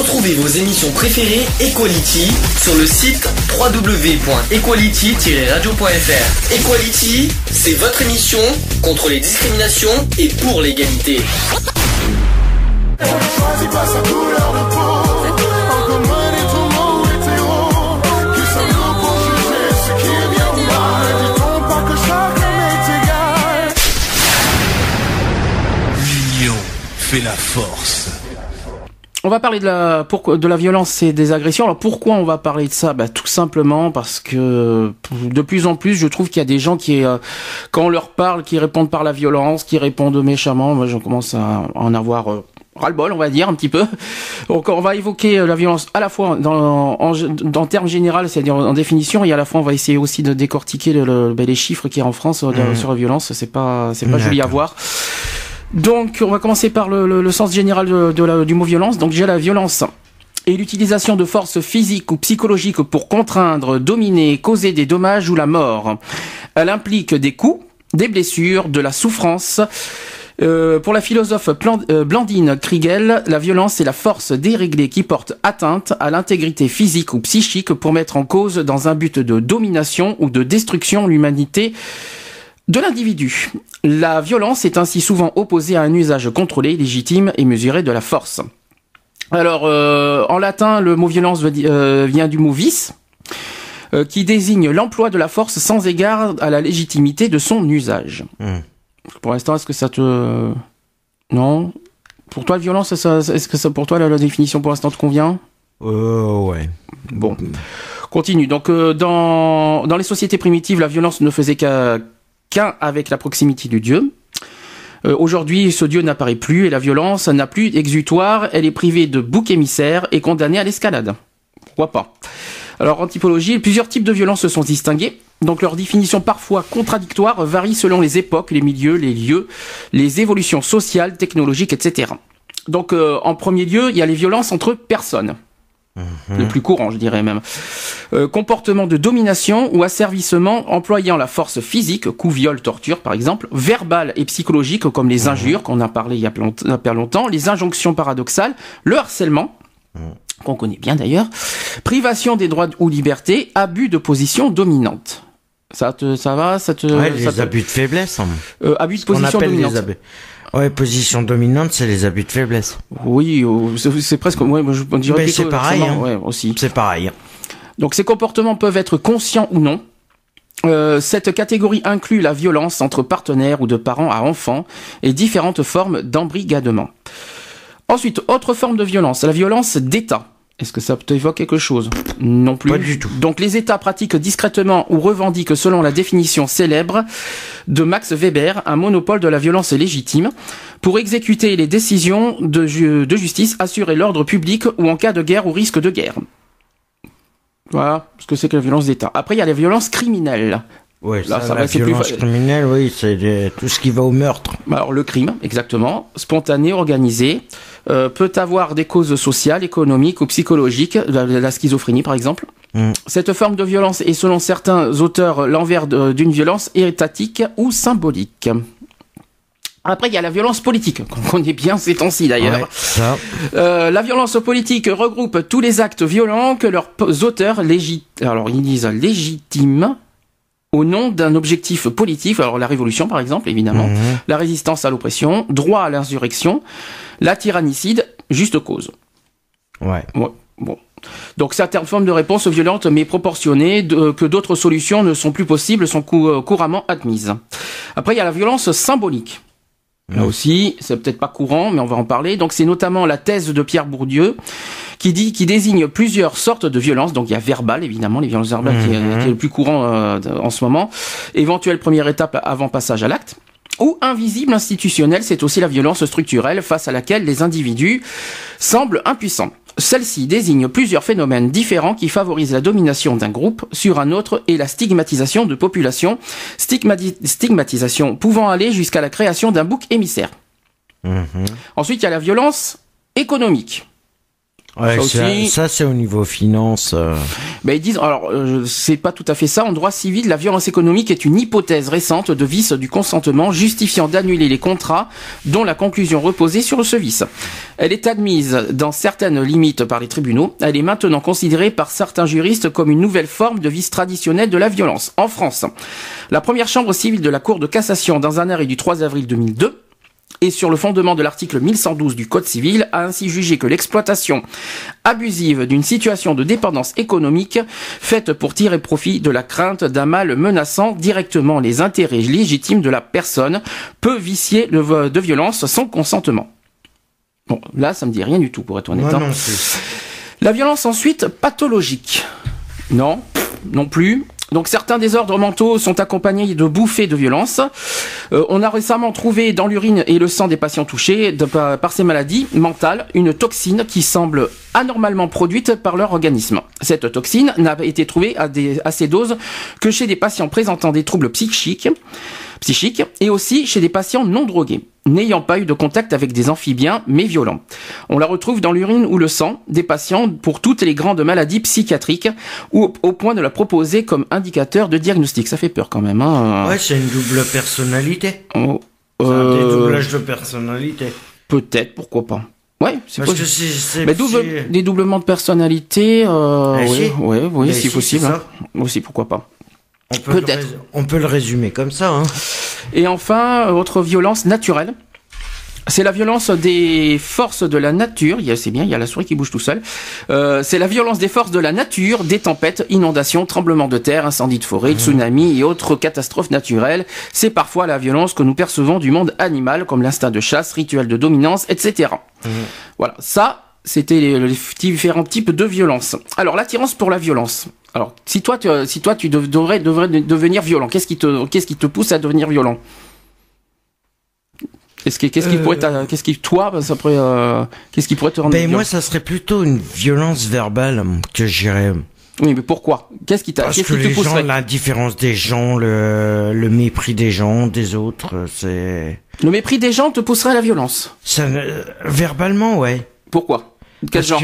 Retrouvez vos émissions préférées Equality sur le site www.equality-radio.fr. Equality, c'est votre émission contre les discriminations et pour l'égalité. Choisis pas sa couleur de peau. En commun et tout mot hétéro. Qui sommes-nous pour juger ce qui est bien ou mal? Dit-on pas que chacun est égal? L'union fait la force. On va parler de la violence et des agressions. Alors pourquoi on va parler de ça ? Tout simplement parce que de plus en plus, je trouve qu'il y a des gens qui, quand on leur parle, qui répondent par la violence, qui répondent méchamment. Moi, je commence à en avoir ras-le-bol, on va dire un petit peu. Donc on va évoquer la violence à la fois en termes généraux, c'est-à-dire en définition, et à la fois on va essayer aussi de décortiquer les chiffres qu'il y a en France sur la violence. C'est pas joli à voir. Donc, on va commencer par le sens général du mot violence. Donc, déjà, la violence est l'utilisation de forces physiques ou psychologiques pour contraindre, dominer, causer des dommages ou la mort. Elle implique des coups, des blessures, de la souffrance. Pour la philosophe Blandine Kriegel, la violence est la force déréglée qui porte atteinte à l'intégrité physique ou psychique pour mettre en cause dans un but de domination ou de destruction l'humanité de l'individu. La violence est ainsi souvent opposée à un usage contrôlé, légitime et mesuré de la force. Alors, en latin, le mot violence vient du mot vis, qui désigne l'emploi de la force sans égard à la légitimité de son usage. Pour l'instant, est-ce que ça te... Non ? Pour toi, la violence, est-ce que ça, pour toi, la définition pour l'instant te convient ? Ouais. Bon. Continue. Donc, dans les sociétés primitives, la violence ne faisait qu'un avec la proximité du Dieu. Aujourd'hui, ce Dieu n'apparaît plus et la violence n'a plus d'exutoire. Elle est privée de bouc émissaire et condamnée à l'escalade. Pourquoi pas ? Alors, en typologie, plusieurs types de violences sont distingués. Donc, leur définition parfois contradictoire varie selon les époques, les milieux, les lieux, les évolutions sociales, technologiques, etc. Donc, en premier lieu, il y a les violences entre personnes. Le plus courant, je dirais même. Comportement de domination ou asservissement employant la force physique, coups, viols, torture par exemple, verbale et psychologique comme les injures qu'on a parlé il y a pas longtemps, les injonctions paradoxales, le harcèlement, qu'on connaît bien d'ailleurs, privation des droits ou libertés, abus de position dominante. Ça va, les abus de faiblesse. Abus de position dominante. Ouais, position dominante, c'est les abus de faiblesse. Oui, c'est presque... Ouais, je dirais mais c'est pareil, hein. Ouais, aussi. C'est pareil. Donc ces comportements peuvent être conscients ou non. Cette catégorie inclut la violence entre partenaires ou de parents à enfants et différentes formes d'embrigadement. Ensuite, autre forme de violence, la violence d'État. Est-ce que ça t'évoque quelque chose ? Non plus. Pas du tout. Donc les États pratiquent discrètement ou revendiquent selon la définition célèbre de Max Weber un monopole de la violence légitime pour exécuter les décisions de justice, assurer l'ordre public ou en cas de guerre ou risque de guerre. Voilà ce que c'est que la violence d'État. Après, il y a la violence criminelle. Ouais, là, la violence criminelle, oui, c'est tout ce qui va au meurtre. Alors le crime, exactement, spontané, organisé, peut avoir des causes sociales, économiques ou psychologiques, la schizophrénie par exemple. Cette forme de violence est selon certains auteurs l'envers d'une violence étatique ou symbolique. Après, il y a la violence politique, qu'on connaît bien ces temps-ci d'ailleurs. Ouais, la violence politique regroupe tous les actes violents que leurs auteurs légitiment au nom d'un objectif politique, alors la révolution par exemple, évidemment, la résistance à l'oppression, droit à l'insurrection, la tyrannicide, juste cause. Ouais. Bon. Donc certaines formes de réponse violentes mais proportionnées, que d'autres solutions ne sont plus possibles, sont couramment admises. Après, il y a la violence symbolique. Là aussi, c'est peut-être pas courant, mais on va en parler. Donc c'est notamment la thèse de Pierre Bourdieu qui désigne plusieurs sortes de violences. Donc il y a verbal, évidemment, les violences verbales qui est le plus courant en ce moment. Éventuelle première étape avant passage à l'acte. Ou invisible institutionnelle, c'est aussi la violence structurelle face à laquelle les individus semblent impuissants. Celle-ci désigne plusieurs phénomènes différents qui favorisent la domination d'un groupe sur un autre et la stigmatisation de populations, stigmatisation pouvant aller jusqu'à la création d'un bouc émissaire. Ensuite, il y a la violence économique. Ouais, ça c'est au niveau finance. Ben ils disent, alors c'est pas tout à fait ça. En droit civil, la violence économique est une hypothèse récente de vice du consentement justifiant d'annuler les contrats dont la conclusion reposait sur ce vice. Elle est admise dans certaines limites par les tribunaux. Elle est maintenant considérée par certains juristes comme une nouvelle forme de vice traditionnel de la violence. En France, la première chambre civile de la Cour de cassation, dans un arrêt du 3 avril 2002, et sur le fondement de l'article 1112 du Code civil, a ainsi jugé que l'exploitation abusive d'une situation de dépendance économique faite pour tirer profit de la crainte d'un mal menaçant directement les intérêts légitimes de la personne peut vicier de violence sans consentement. Bon, là, ça me dit rien du tout, pour être honnête. Moi non plus. La violence ensuite pathologique. Non plus. Donc certains désordres mentaux sont accompagnés de bouffées de violence. On a récemment trouvé dans l'urine et le sang des patients touchés par ces maladies mentales une toxine qui semble anormalement produite par leur organisme. Cette toxine n'a été trouvée à ces doses que chez des patients présentant des troubles psychiques et aussi chez des patients non drogués, n'ayant pas eu de contact avec des amphibiens mais violents. On la retrouve dans l'urine ou le sang des patients pour toutes les grandes maladies psychiatriques ou au point de la proposer comme indicateur de diagnostic. Ça fait peur quand même. Hein. Ouais, c'est une double personnalité. C'est un dédoublage de personnalité. Peut-être, pourquoi pas. Ouais, c'est parce possible. Mais des doublements de personnalité, oui, c'est possible. Hein. Aussi, pourquoi pas. On peut le résumer comme ça. Hein. Et enfin, autre violence naturelle. C'est la violence des forces de la nature. C'est bien, il y a la souris qui bouge tout seul. C'est la violence des forces de la nature, des tempêtes, inondations, tremblements de terre, incendies de forêt, tsunamis et autres catastrophes naturelles. C'est parfois la violence que nous percevons du monde animal, comme l'instinct de chasse, rituel de dominance, etc. Voilà, ça, c'était les différents types de violence. Alors, l'attirance pour la violence. Alors, si toi tu devrais devenir violent, qu'est-ce qui te pousse à devenir violent? Qu'est-ce qui pourrait te rendre violent? Moi, ça serait plutôt une violence verbale que j'irais. Oui, mais pourquoi? Qu'est-ce qui te pousserait? L'indifférence des gens, le mépris des gens, des autres, c'est. Le mépris des gens te pousserait à la violence? Verbalement, ouais. Pourquoi? Quel genre?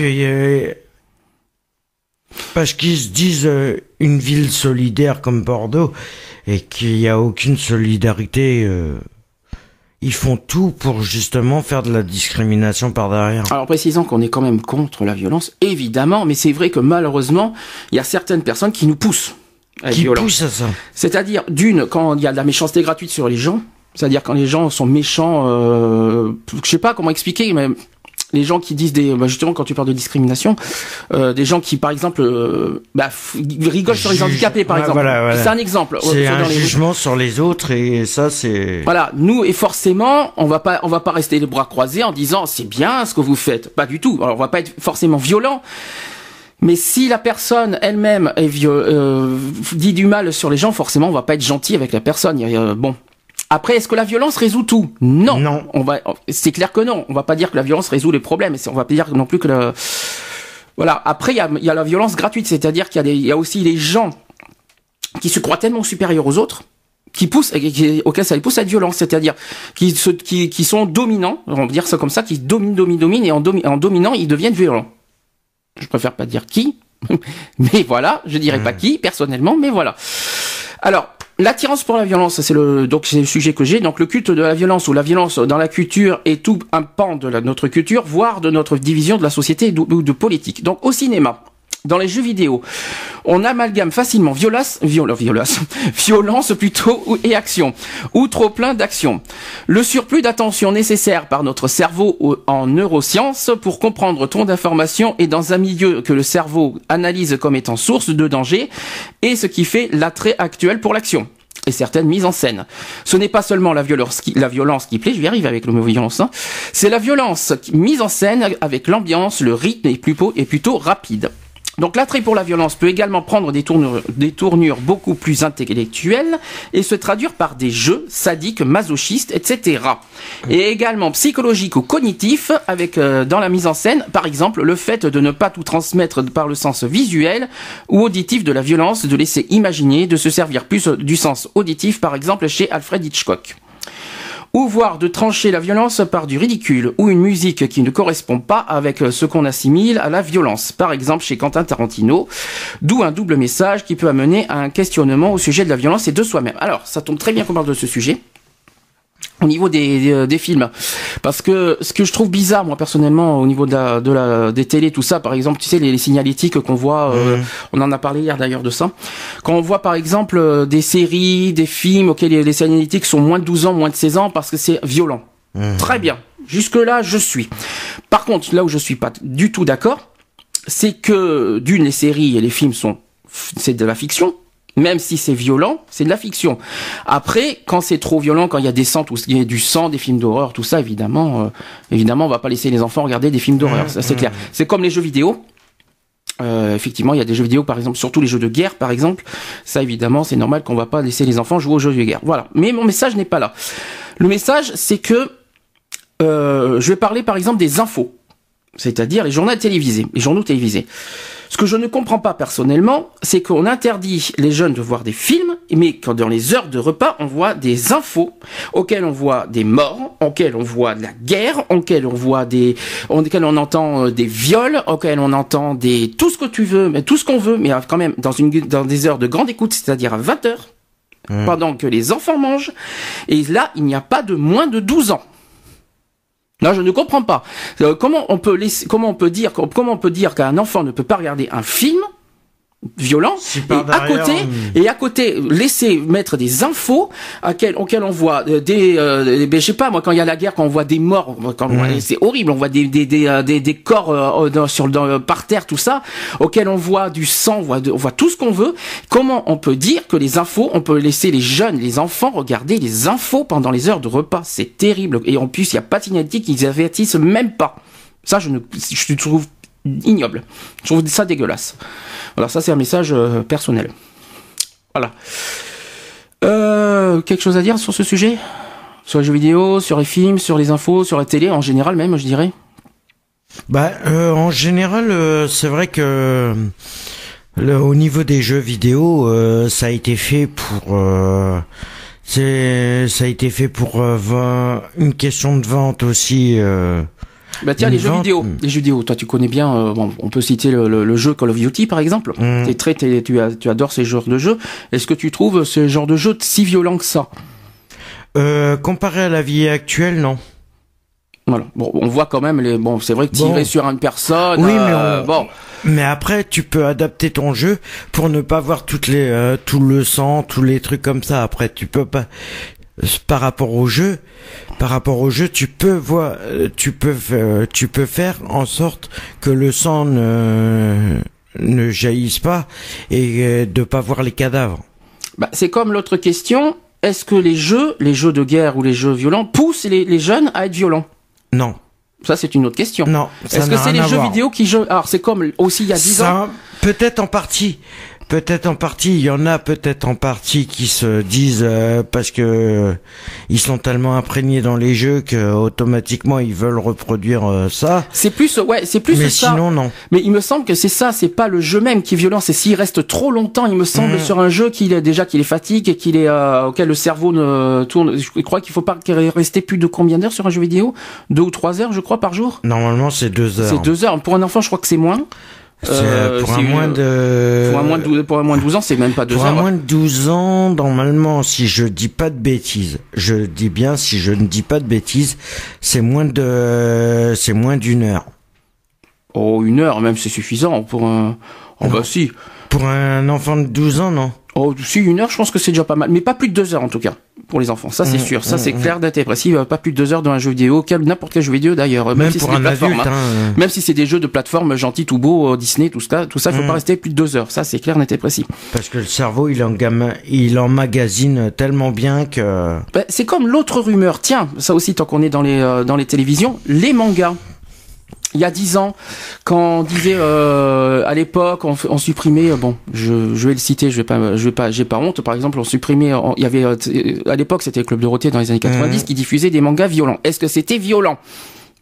Parce qu'ils se disent une ville solidaire comme Bordeaux et qu'il n'y a aucune solidarité. Ils font tout pour justement faire de la discrimination par derrière. Alors précisons qu'on est quand même contre la violence, évidemment, mais c'est vrai que malheureusement, il y a certaines personnes qui nous poussent à être violents. Qui poussent à ça. C'est-à-dire, quand il y a de la méchanceté gratuite sur les gens, c'est-à-dire quand les gens sont méchants, je sais pas comment expliquer, mais les gens qui disent justement quand tu parles de discrimination, des gens qui par exemple rigolent sur les handicapés par exemple. Voilà. C'est un exemple. C'est un jugement sur les autres et ça c'est. Voilà, nous et forcément on va pas rester les bras croisés en disant c'est bien ce que vous faites. Pas du tout. Alors on va pas être forcément violent. Mais si la personne elle-même dit du mal sur les gens, forcément on va pas être gentil avec la personne. Bon. Après, est-ce que la violence résout tout? Non. C'est clair que non. On va pas dire que la violence résout les problèmes. On va pas dire non plus que voilà. Après, il y a la violence gratuite, c'est-à-dire qu'il y a aussi les gens qui se croient tellement supérieurs aux autres, auxquels ça les pousse à être violents, c'est-à-dire qui sont dominants. On va dire ça comme ça, qui dominent et en dominant, ils deviennent violents. Je préfère pas dire qui, mais voilà. Je dirais pas qui personnellement, mais voilà. Alors. L'attirance pour la violence, c'est le sujet que j'ai. Donc le culte de la violence ou la violence dans la culture est tout un pan de notre culture, voire de notre division de la société ou de politique. Donc au cinéma, dans les jeux vidéo, on amalgame facilement violence plutôt et action, ou trop plein d'action. Le surplus d'attention nécessaire par notre cerveau en neurosciences pour comprendre tant d'informations et dans un milieu que le cerveau analyse comme étant source de danger et ce qui fait l'attrait actuel pour l'action. Et certaines mises en scène. Ce n'est pas seulement la violence qui plaît, je vais arriver avec le mot violence, hein. C'est la violence mise en scène avec l'ambiance, le rythme est plutôt rapide. Donc l'attrait pour la violence peut également prendre des tournures beaucoup plus intellectuelles et se traduire par des jeux sadiques, masochistes, etc. Et également psychologiques ou cognitifs avec dans la mise en scène, par exemple le fait de ne pas tout transmettre par le sens visuel ou auditif de la violence, de laisser imaginer, de se servir plus du sens auditif, par exemple chez Alfred Hitchcock. ou voire de trancher la violence par du ridicule ou une musique qui ne correspond pas avec ce qu'on assimile à la violence. Par exemple chez Quentin Tarantino, d'où un double message qui peut amener à un questionnement au sujet de la violence et de soi-même. Alors, ça tombe très bien qu'on parle de ce sujet. Au niveau des films, parce que ce que je trouve bizarre moi personnellement au niveau des télés, tout ça, par exemple, tu sais, les signalétiques qu'on voit, on en a parlé hier d'ailleurs de ça, quand on voit par exemple des séries, des films auxquels les signalétiques sont moins de 12 ans, moins de 16 ans, parce que c'est violent. Très bien, jusque là je suis. Par contre, là où je suis pas du tout d'accord, c'est que les séries et les films c'est de la fiction. Même si c'est violent, c'est de la fiction. Après, quand c'est trop violent, quand il y a des sangs, il y a du sang, des films d'horreur, tout ça, évidemment, on va pas laisser les enfants regarder des films d'horreur. Ça, c'est clair. C'est comme les jeux vidéo. Effectivement, il y a des jeux vidéo, par exemple, surtout les jeux de guerre, par exemple. Ça, évidemment, c'est normal qu'on va pas laisser les enfants jouer aux jeux de guerre. Voilà. Mais mon message n'est pas là. Le message, c'est que je vais parler, par exemple, des infos. C'est-à-dire les journaux télévisés. Ce que je ne comprends pas personnellement, c'est qu'on interdit les jeunes de voir des films, mais quand dans les heures de repas, on voit des infos auxquelles on voit des morts, auxquelles on voit de la guerre, auxquelles on entend des viols, auxquelles on entend tout ce que tu veux, mais tout ce qu'on veut, mais quand même dans des heures de grande écoute, c'est-à-dire à 20h, pendant que les enfants mangent. Et là, il n'y a pas de moins de 12 ans. Là, je ne comprends pas. Comment on peut dire qu'un enfant ne peut pas regarder un film violent et à côté laisser mettre des infos auxquelles on voit je sais pas moi, quand il y a la guerre, quand on voit des morts, c'est horrible, on voit des corps par terre, tout ça, auxquels on voit du sang, on voit tout ce qu'on veut. Comment on peut dire que les infos, on peut laisser les jeunes, les enfants regarder les infos pendant les heures de repas? C'est terrible. Et en plus, il y a pas de signalétique, ils avertissent même pas. Ça, je trouve ignoble. Je trouve ça dégueulasse. Voilà, ça c'est un message personnel. Voilà. Quelque chose à dire sur ce sujet? Sur les jeux vidéo, sur les films, sur les infos, sur la télé, en général même, je dirais. En général, c'est vrai que au niveau des jeux vidéo, ça a été fait pour une question de vente aussi. Tiens, les jeux vidéo, toi tu connais bien, on peut citer le jeu Call of Duty par exemple. Tu adores ces genres de jeux. Est-ce que tu trouves ce genre de jeu si violent que ça? Comparé à la vie actuelle, non. Voilà. Bon, on voit quand même c'est vrai que tirer sur une personne. Oui, mais après, tu peux adapter ton jeu pour ne pas voir tout le sang, tous les trucs comme ça. Après, tu peux pas. Par rapport au jeu, tu peux faire en sorte que le sang ne jaillisse pas et de pas voir les cadavres. C'est comme l'autre question. Est-ce que les jeux de guerre ou les jeux violents poussent les jeunes à être violents? Non. Ça, c'est une autre question. Non. Est-ce que c'est les jeux vidéo qui jouent? Alors, c'est comme aussi il y a 10 ans. Peut-être en partie, il y en a peut-être en partie qui se disent parce que ils sont tellement imprégnés dans les jeux que automatiquement ils veulent reproduire ça. C'est plus mais ça. Sinon non. Mais il me semble que c'est ça, c'est pas le jeu même qui est violent, c'est s'il reste trop longtemps, il me semble, sur un jeu qu'il est fatigue et qu'il est auquel le cerveau ne tourne. Je crois qu'il faut pas rester plus de combien d'heures sur un jeu vidéo? 2 ou 3 heures, je crois, par jour. Normalement, c'est 2 heures. C'est 2 heures. Pour un enfant, je crois que c'est moins. Pour un moins de 12 ans, c'est même pas 2 heures. Pour un moins de 12 ans, normalement, si je dis pas de bêtises, je dis bien si je ne dis pas de bêtises, c'est moins d'une heure. Oh, 1 heure, même, c'est suffisant pour un... si. Pour un enfant de 12 ans, non. Oh, si, 1 heure, je pense que c'est déjà pas mal. Mais pas plus de 2 heures, en tout cas, pour les enfants. Ça, c'est sûr. Ça, c'est clair, net et précis. Pas plus de 2 heures dans un jeu vidéo, n'importe quel jeu vidéo, d'ailleurs. Même si pour c'est un adulte, Même si c'est des jeux de plateforme gentils, tout beau, Disney, tout ça, il faut pas rester plus de 2 heures. Ça, c'est clair, net et précis. Parce que le cerveau, il emmagasine tellement bien que... C'est comme l'autre rumeur. Tiens, ça aussi, tant qu'on est dans les télévisions, les mangas. Il y a 10 ans, quand on disait à l'époque, on supprimait, je vais le citer, j'ai pas honte. Par exemple, on supprimait, il y avait à l'époque, c'était le Club Dorothée dans les années 90 qui diffusait des mangas violents. Est-ce que c'était violent?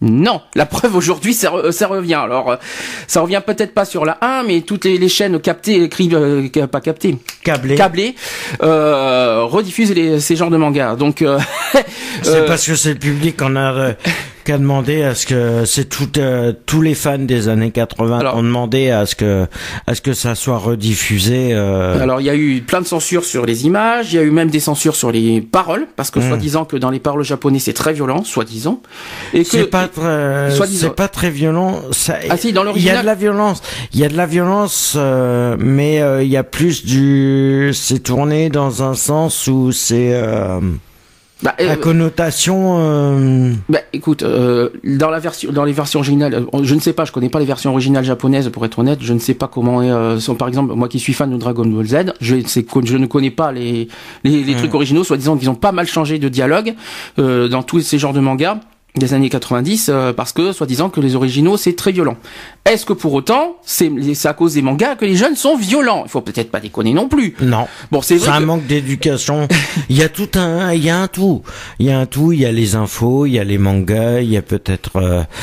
Non, la preuve aujourd'hui, ça revient. Alors, ça revient peut-être pas sur la 1, mais toutes les chaînes captées, pas captées, câblées, rediffusent ces genres de mangas. Donc, c'est parce que c'est le public qui a demandé à ce que tous les fans des années 80 ont demandé à ce que ça soit rediffusé. Alors, il y a eu plein de censures sur les images, il y a eu même des censures sur les paroles, parce que soi-disant que dans les paroles japonais c'est très violent, soi-disant. Et que c'est pas très violent. Si, dans l'original. Il y a de la violence, mais il y a plus c'est tourné dans un sens où c'est la connotation. Écoute, dans les versions originales, je ne sais pas, je connais pas les versions originales japonaises pour être honnête. Je ne sais pas comment sont, par exemple, moi qui suis fan de Dragon Ball Z, je ne connais pas les trucs originaux, soi-disant qu'ils ont pas mal changé de dialogue dans tous ces genres de mangas des années 90, parce que soi-disant que les originaux c'est très violent. Est-ce que pour autant c'est à cause des mangas que les jeunes sont violents? Il faut peut-être pas déconner non plus. Non. Bon, c'est un manque d'éducation. Il y a un tout. Il y a les infos, il y a les mangas, il y a peut-être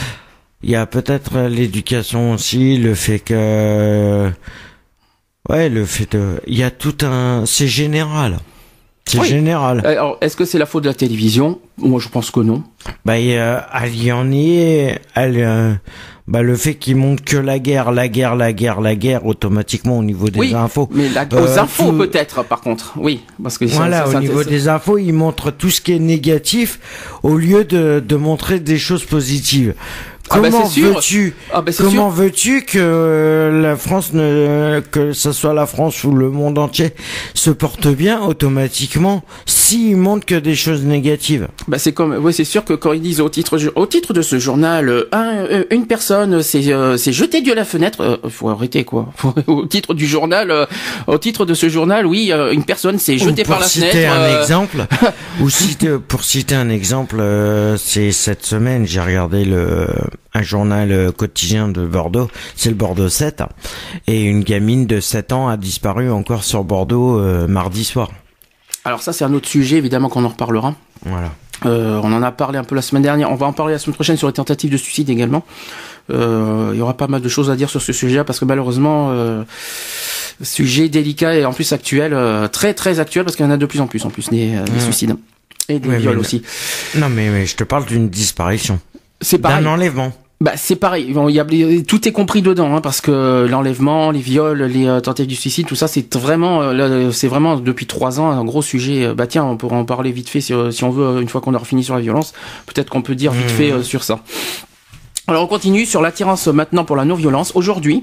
l'éducation aussi, le fait que il y a c'est général. C'est général. Alors, est-ce que c'est la faute de la télévision? Moi, je pense que non. Elle y en est. Le fait qu'ils montrent que la guerre, automatiquement au niveau des infos. Mais aux infos peut-être, par contre. Oui, parce que au niveau des infos, ils montrent tout ce qui est négatif au lieu de montrer des choses positives. Comment veux-tu que la France que ce soit la France ou le monde entier se porte bien automatiquement s'ils montrent que des choses négatives? C'est sûr que quand ils disent au titre de ce journal, une personne s'est jetée de la fenêtre, faut arrêter quoi. Au titre du journal, au titre de ce journal, oui, une personne s'est jetée par la fenêtre. Pour citer un exemple, c'est cette semaine, j'ai regardé un journal quotidien de Bordeaux, c'est le Bordeaux 7, et une gamine de 7 ans a disparu encore sur Bordeaux mardi soir. Alors ça c'est un autre sujet évidemment qu'on en reparlera. Voilà. On en a parlé un peu la semaine dernière, on va en parler la semaine prochaine sur les tentatives de suicide également. Il y aura pas mal de choses à dire sur ce sujet parce que malheureusement sujet délicat et en plus actuel, très très actuel parce qu'il y en a de plus en plus des suicides et des viols aussi. Non mais je te parle d'une disparition. C'est pareil. D'un enlèvement. C'est pareil. Tout est compris dedans, parce que l'enlèvement, les viols, les tentatives du suicide, tout ça, c'est vraiment depuis 3 ans un gros sujet. Tiens, on pourra en parler vite fait si on veut une fois qu'on aura fini sur la violence. Peut-être qu'on peut dire vite fait sur ça. Alors on continue sur l'attirance maintenant pour la non-violence. Aujourd'hui,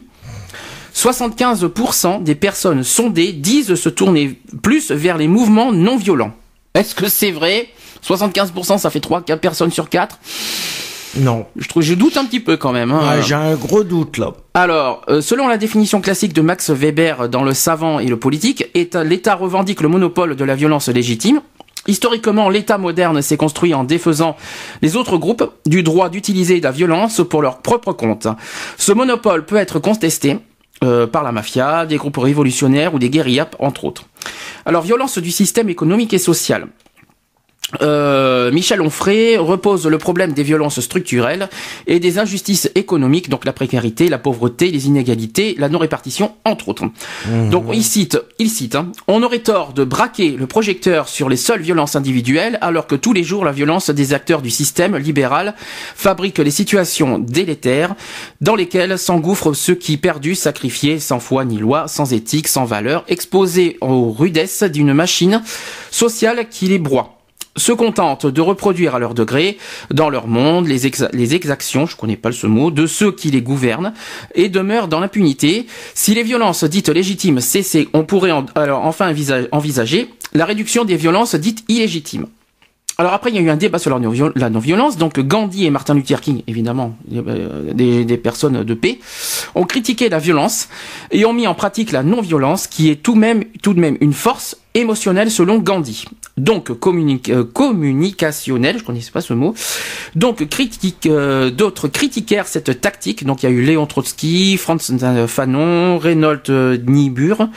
75% des personnes sondées disent se tourner plus vers les mouvements non violents. Est-ce que c'est vrai? 75%, ça fait 3 personnes sur 4. Non. Je doute un petit peu quand même. J'ai un gros doute là. Alors, selon la définition classique de Max Weber dans Le Savant et le Politique, l'État revendique le monopole de la violence légitime. Historiquement, l'État moderne s'est construit en défaisant les autres groupes du droit d'utiliser la violence pour leur propre compte. Ce monopole peut être contesté par la mafia, des groupes révolutionnaires ou des guérillas, entre autres. Alors, violence du système économique et social. Michel Onfray repose le problème des violences structurelles et des injustices économiques, donc la précarité, la pauvreté, les inégalités, la non-répartition, entre autres. Donc il cite, on aurait tort de braquer le projecteur sur les seules violences individuelles, alors que tous les jours la violence des acteurs du système libéral fabrique les situations délétères dans lesquelles s'engouffrent ceux qui, perdus, sacrifiés, sans foi ni loi, sans éthique, sans valeur, exposés aux rudesses d'une machine sociale qui les broie, se contentent de reproduire à leur degré, dans leur monde, les exactions, je connais pas ce mot, de ceux qui les gouvernent, et demeurent dans l'impunité. Si les violences dites légitimes cessaient, on pourrait alors enfin envisager la réduction des violences dites illégitimes. Alors après, il y a eu un débat sur la non-violence. Donc Gandhi et Martin Luther King, évidemment, des personnes de paix, ont critiqué la violence et ont mis en pratique la non-violence, qui est tout de même une force émotionnelle selon Gandhi. Donc communicationnelle, je connaissais pas ce mot. Donc d'autres critiquèrent cette tactique. Donc il y a eu Léon Trotsky, Frantz Fanon, Reinhold Niebuhr,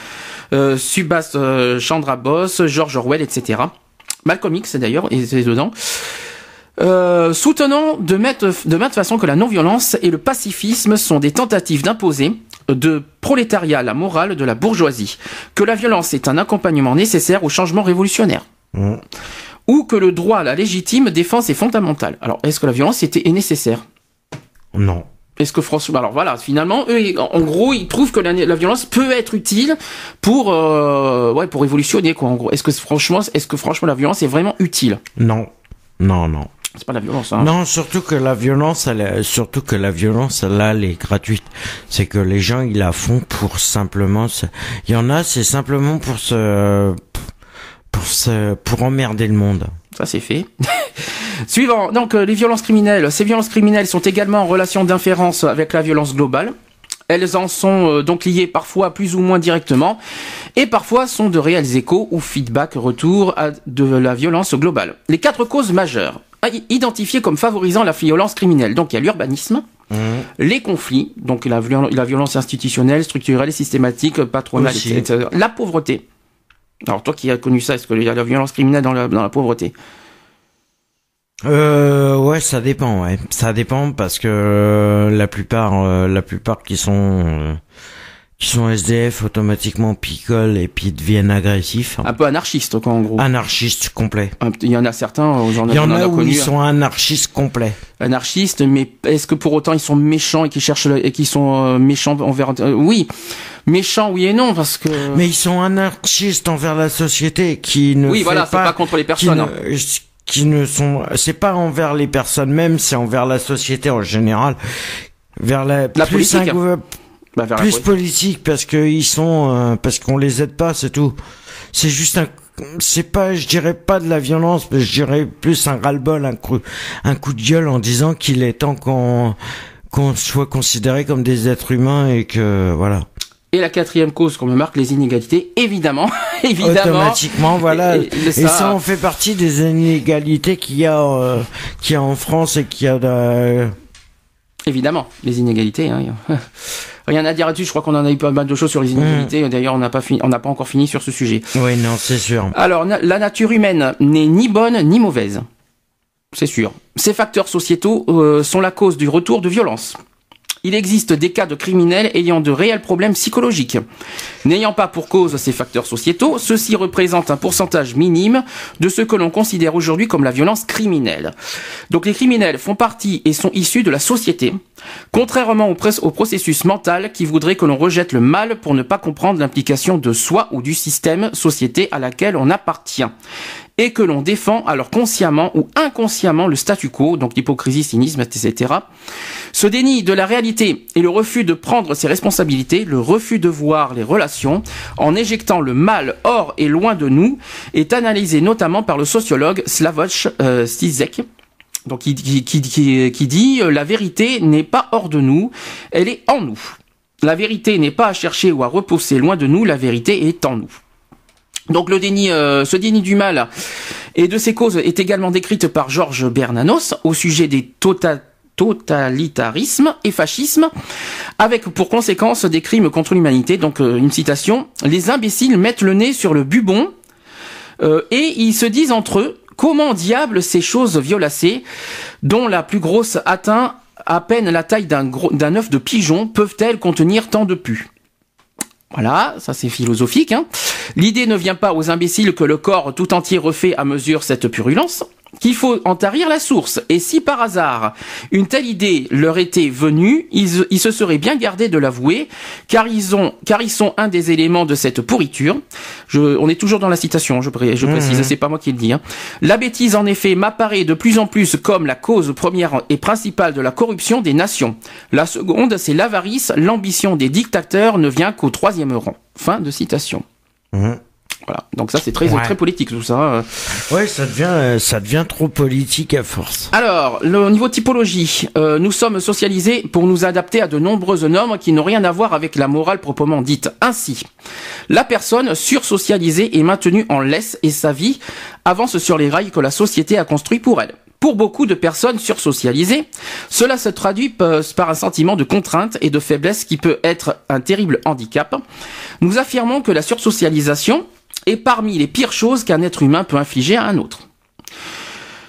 Subhas Chandra Bose, George Orwell, etc. Malcolm X d'ailleurs, et c'est dedans. Soutenant de maintes façons que la non-violence et le pacifisme sont des tentatives d'imposer de prolétariat la morale de la bourgeoisie, que la violence est un accompagnement nécessaire au changement révolutionnaire, ou que le droit à la légitime défense est fondamental. Alors, est-ce que la violence est nécessaire ? Non. Est-ce que franchement, alors voilà, finalement, eux, en gros, ils trouvent que la violence peut être utile pour révolutionner, quoi. En gros, est-ce que franchement, la violence est vraiment utile ? Non. C'est pas la violence, hein. Non, surtout que la violence, elle est gratuite. C'est que les gens, ils la font pour simplement il y en a, c'est simplement pour emmerder le monde. Ça, c'est fait. Suivant. Donc, les violences criminelles. Ces violences criminelles sont également en relation d'inférence avec la violence globale. Elles en sont donc liées parfois plus ou moins directement et parfois sont de réels échos ou feedback retour de la violence globale. Les 4 causes majeures identifiées comme favorisant la violence criminelle. Donc il y a l'urbanisme, les conflits, donc la violence institutionnelle, structurelle et systématique, patronale, etc. La pauvreté. Alors toi qui as connu ça, est-ce qu'il y a la violence criminelle dans la pauvreté ? Ouais, ça dépend, ouais. Ça dépend parce que la plupart qui sont SDF automatiquement picolent et puis deviennent agressifs. Un peu anarchistes, quoi, en gros. Anarchistes complets. Il y en a certains, il y en a où ils sont anarchistes complets. Anarchistes, mais est-ce que pour autant ils sont méchants et qu'ils sont méchants envers oui. Méchants, oui et non, parce que... Mais ils sont anarchistes envers la société qui ne oui, voilà, c'est pas contre les personnes. C'est pas envers les personnes même, c'est envers la société en général. Vers la politique. Plus politique parce que ils sont, parce qu'on les aide pas, c'est tout. C'est juste c'est pas, je dirais pas de la violence, mais je dirais plus un ras-le-bol, un coup de gueule en disant qu'il est temps qu'on soit considéré comme des êtres humains et que, voilà. Et la 4e cause qu'on me marque, les inégalités, évidemment. Automatiquement, voilà. Et ça en fait partie des inégalités qu'il y a en France et qu'il y a Évidemment, les inégalités, hein. Rien à dire là-dessus, je crois qu'on en a eu pas mal de choses sur les inégalités, d'ailleurs on n'a pas encore fini sur ce sujet. Oui, non, c'est sûr. Alors, la nature humaine n'est ni bonne ni mauvaise. C'est sûr. Ces facteurs sociétaux sont la cause du retour de violence. Il existe des cas de criminels ayant de réels problèmes psychologiques. N'ayant pas pour cause ces facteurs sociétaux, ceux-ci représentent un pourcentage minime de ce que l'on considère aujourd'hui comme la violence criminelle. Donc les criminels font partie et sont issus de la société, contrairement au processus mental qui voudrait que l'on rejette le mal pour ne pas comprendre l'implication de soi ou du système société à laquelle on appartient, et que l'on défend alors consciemment ou inconsciemment le statu quo, donc l'hypocrisie, cynisme, etc. Ce déni de la réalité et le refus de prendre ses responsabilités, le refus de voir les relations, en éjectant le mal hors et loin de nous, est analysé notamment par le sociologue Slavoj Zizek, donc qui dit la vérité n'est pas hors de nous, elle est en nous. La vérité n'est pas à chercher ou à repousser loin de nous, la vérité est en nous. Donc ce déni du mal et de ses causes est également décrite par Georges Bernanos au sujet des totalitarisme et fascisme, avec pour conséquence des crimes contre l'humanité. Donc une citation: les imbéciles mettent le nez sur le bubon et ils se disent entre eux: comment diable ces choses violacées, dont la plus grosse atteint à peine la taille d'un œuf de pigeon, peuvent-elles contenir tant de pus? Voilà, ça c'est philosophique, hein. L'idée ne vient pas aux imbéciles que le corps tout entier refait à mesure cette purulence, qu'il faut en tarir la source, et si par hasard une telle idée leur était venue, ils se seraient bien gardés de l'avouer, car ils sont un des éléments de cette pourriture. On est toujours dans la citation, je précise, c'est pas moi qui le dis, hein. La bêtise en effet m'apparaît de plus en plus comme la cause première et principale de la corruption des nations. La seconde, c'est l'avarice, l'ambition des dictateurs ne vient qu'au 3e rang. Fin de citation. Voilà. Donc ça c'est très politique tout ça. Ouais, ça devient trop politique à force. Alors, au niveau typologie, nous sommes socialisés pour nous adapter à de nombreuses normes qui n'ont rien à voir avec la morale proprement dite. Ainsi, la personne sursocialisée est maintenue en laisse et sa vie avance sur les rails que la société a construits pour elle. Pour beaucoup de personnes sursocialisées, cela se traduit par un sentiment de contrainte et de faiblesse qui peut être un terrible handicap. Nous affirmons que la sursocialisation est parmi les pires choses qu'un être humain peut infliger à un autre.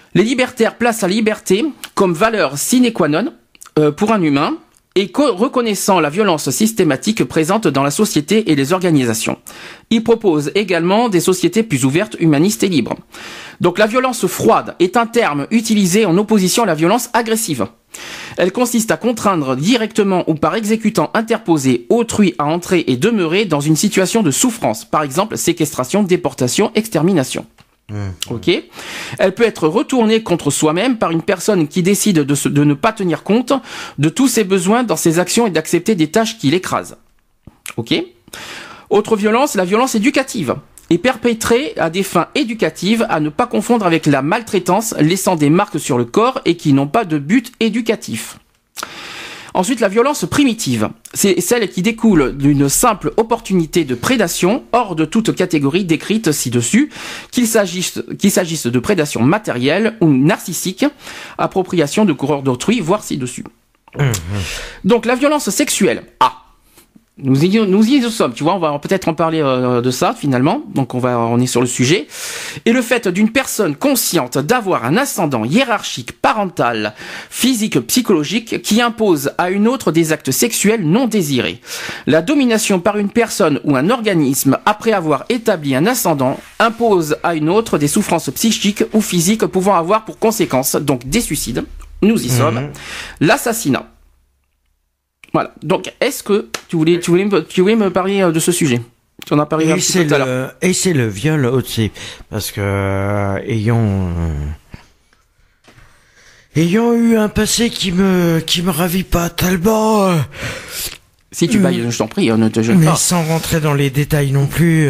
Les libertaires placent la liberté comme valeur sine qua non pour un humain et reconnaissant la violence systématique présente dans la société et les organisations. Ils proposent également des sociétés plus ouvertes, humanistes et libres. Donc la violence froide est un terme utilisé en opposition à la violence agressive. Elle consiste à contraindre directement ou par exécutant interposé autrui à entrer et demeurer dans une situation de souffrance, par exemple séquestration, déportation, extermination. Ok. Elle peut être retournée contre soi-même par une personne qui décide de ne pas tenir compte de tous ses besoins dans ses actions et d'accepter des tâches qui l'écrasent. Ok. Autre violence, la violence éducative est perpétrée à des fins éducatives, à ne pas confondre avec la maltraitance, laissant des marques sur le corps et qui n'ont pas de but éducatif. Ensuite, la violence primitive, c'est celle qui découle d'une simple opportunité de prédation, hors de toute catégorie décrite ci-dessus, qu'il s'agisse de prédation matérielle ou narcissique, appropriation de coureurs d'autrui, voire ci-dessus. Donc, la violence sexuelle. Nous y sommes, tu vois, on va peut-être en parler de ça finalement. Donc on est sur le sujet. Et le fait d'une personne consciente d'avoir un ascendant hiérarchique, parental, physique, psychologique qui impose à une autre des actes sexuels non désirés. La domination par une personne ou un organisme après avoir établi un ascendant impose à une autre des souffrances psychiques ou physiques pouvant avoir pour conséquence donc des suicides. Nous y sommes. L'assassinat. Voilà. Donc, est-ce que tu voulais me parler de ce sujet? Tu en as parlé un petit peu tout à l'heure. Et c'est le viol aussi, parce que ayant eu un passé qui me ravit pas tellement. Si tu bailles, je t'en prie, ne te gêne pas. Mais sans rentrer dans les détails non plus.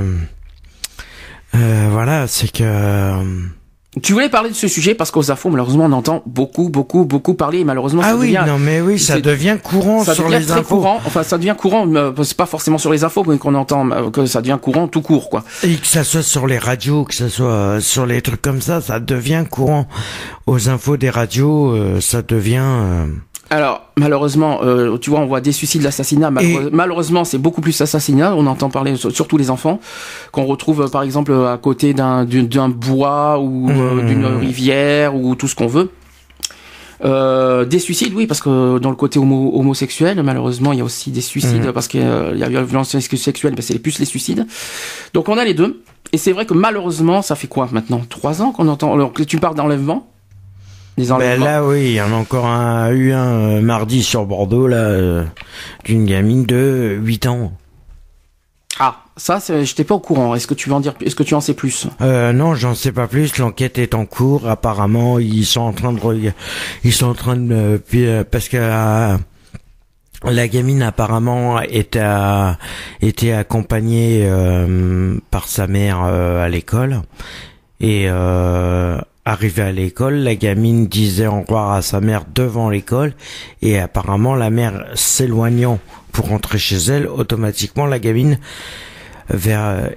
Voilà, c'est que. Tu voulais parler de ce sujet parce qu'aux infos, malheureusement, on entend beaucoup parler et malheureusement, ça devient courant sur les infos. Courant, enfin, ça devient courant, c'est pas forcément sur les infos, mais qu'on entend que ça devient courant tout court, quoi. Et que ça soit sur les radios, que ça soit sur les trucs comme ça devient courant. Aux infos des radios, ça devient... Alors, malheureusement, tu vois, on voit des suicides, l'assassinat. Malheureusement, c'est beaucoup plus assassinat. On entend parler surtout les enfants qu'on retrouve, par exemple, à côté d'un bois ou d'une rivière ou tout ce qu'on veut. Des suicides, oui, parce que dans le côté homosexuel, malheureusement, il y a aussi des suicides parce qu'il y a la violence sexuelle, c'est plus les suicides. Donc, on a les deux. Et c'est vrai que malheureusement, ça fait quoi maintenant 3 ans qu'on entend. Alors, tu parles d'enlèvement. Là, oui, il y en a encore eu un mardi sur Bordeaux, là, d'une gamine de 8 ans. Ah, ça, j'étais pas au courant. Est-ce que tu en sais plus? Non, j'en sais pas plus. L'enquête est en cours. Apparemment, ils sont en train de parce que la gamine apparemment était accompagnée par sa mère à l'école et arrivée à l'école, la gamine disait au revoir à sa mère devant l'école et apparemment la mère s'éloignant pour rentrer chez elle, automatiquement la gamine vers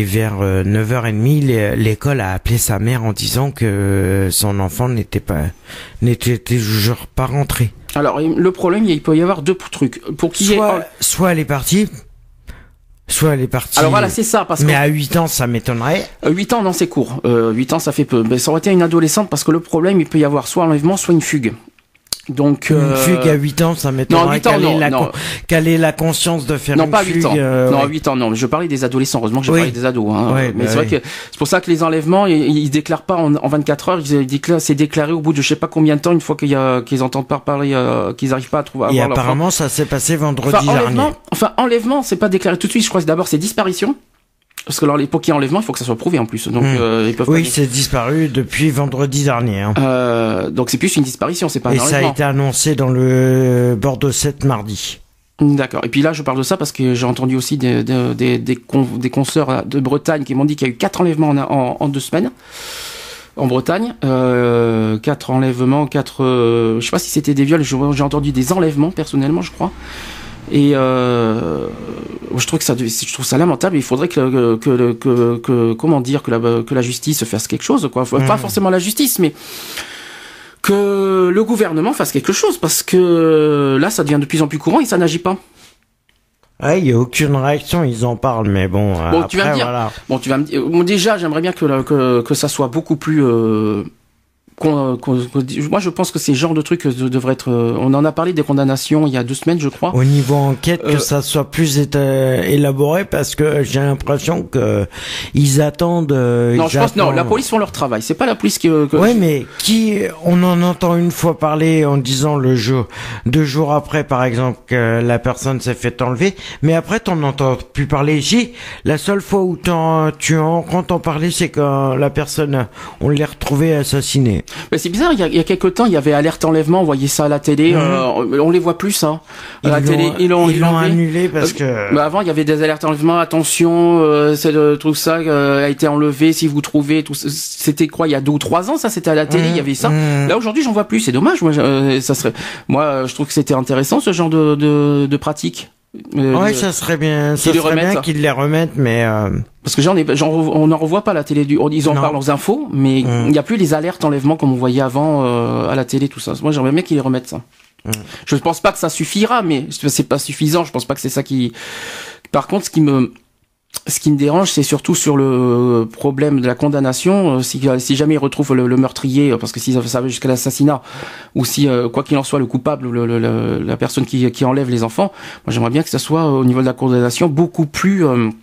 9h30 l'école a appelé sa mère en disant que son enfant n'était toujours pas rentré. Alors le problème, il peut y avoir 2 trucs pour soit elle est partie. Soit elle est partie. Alors voilà, c'est ça, parce que. Mais à 8 ans, ça m'étonnerait. 8 ans, non, c'est court. 8 ans, ça fait peu. Mais ça aurait été une adolescente parce que le problème, il peut y avoir soit enlèvement, soit une fugue. Donc, une fugue à 8 ans, ça m'étonnerait qu'elle ait la conscience de faire une fugue. Non, pas 8 ans. Non, à 8 ans, non. Je parlais des adolescents. Heureusement que je parlais des ados, hein. Ouais, mais c'est vrai que c'est pour ça que les enlèvements, ils déclarent pas en 24 heures. C'est déclaré au bout de je sais pas combien de temps, une fois qu'ils entendent pas parler, qu'ils arrivent pas à trouver. Et apparemment, ça s'est passé vendredi dernier. Enlèvement, c'est pas déclaré tout de suite. Je crois que d'abord c'est disparition. Parce que alors, pour qu'il y ait enlèvement, il faut que ça soit prouvé en plus. Donc, ils peuvent oui, c'est disparu depuis vendredi dernier. Hein. Donc c'est plus une disparition, c'est pas un enlèvement. Et ça a été annoncé dans le Bordeaux 7 mardi. D'accord. Et puis là, je parle de ça parce que j'ai entendu aussi des consoeurs de Bretagne qui m'ont dit qu'il y a eu 4 enlèvements en 2 semaines. En Bretagne, 4 enlèvements, 4... je sais pas si c'était des viols, j'ai entendu des enlèvements, personnellement, je crois. Et je trouve ça lamentable. Il faudrait que la justice fasse quelque chose, quoi. Pas forcément la justice, mais que le gouvernement fasse quelque chose, parce que là, ça devient de plus en plus courant et ça n'agit pas. Ouais, il y a aucune réaction, ils en parlent, mais bon. Après, tu vas me dire. Voilà. Bon, tu vas me dire. Bon, déjà, j'aimerais bien que ça soit beaucoup plus moi je pense que ces genres de trucs devraient être. On en a parlé des condamnations il y a 2 semaines, je crois. Au niveau enquête, que ça soit plus élaboré, parce que j'ai l'impression que ils attendent. Non, je pense non. La police font leur travail. C'est pas la police que... Ouais, mais on en entend une fois parler en disant 2 jours après, par exemple, que la personne s'est fait enlever, mais après t'en entends plus parler ici. La seule fois où quand parler, c'est quand la personne, on l'a retrouvée assassinée. Mais c'est bizarre, il y a quelques temps, il y avait alerte enlèvement, on voyait ça à la télé, on les voit plus, ça. À la télé, ils l'ont annulé parce que... Bah avant, il y avait des alertes enlèvement, attention, c'est le truc ça a été enlevé, si vous trouvez, tout, c'était quoi, il y a 2 ou 3 ans, ça, c'était à la télé, il y avait ça. Là, aujourd'hui, j'en vois plus, c'est dommage, moi, je trouve que c'était intéressant, ce genre de pratique. Ouais, ça serait bien, qu'ils les remettent, mais parce que on n'en revoit pas à la télé ils en parlent aux infos, mais il n'y a plus les alertes enlèvement comme on voyait avant à la télé, tout ça. Moi, j'aimerais bien qu'ils les remettent ça. Je pense pas que ça suffira, mais c'est pas suffisant. Je pense pas que c'est ça qui. Par contre, ce qui me dérange, c'est surtout sur le problème de la condamnation. Si jamais ils retrouvent le meurtrier, parce que si ça va jusqu'à l'assassinat, ou si, quoi qu'il en soit, le coupable, la personne qui enlève les enfants, moi j'aimerais bien que ça soit au niveau de la condamnation beaucoup plus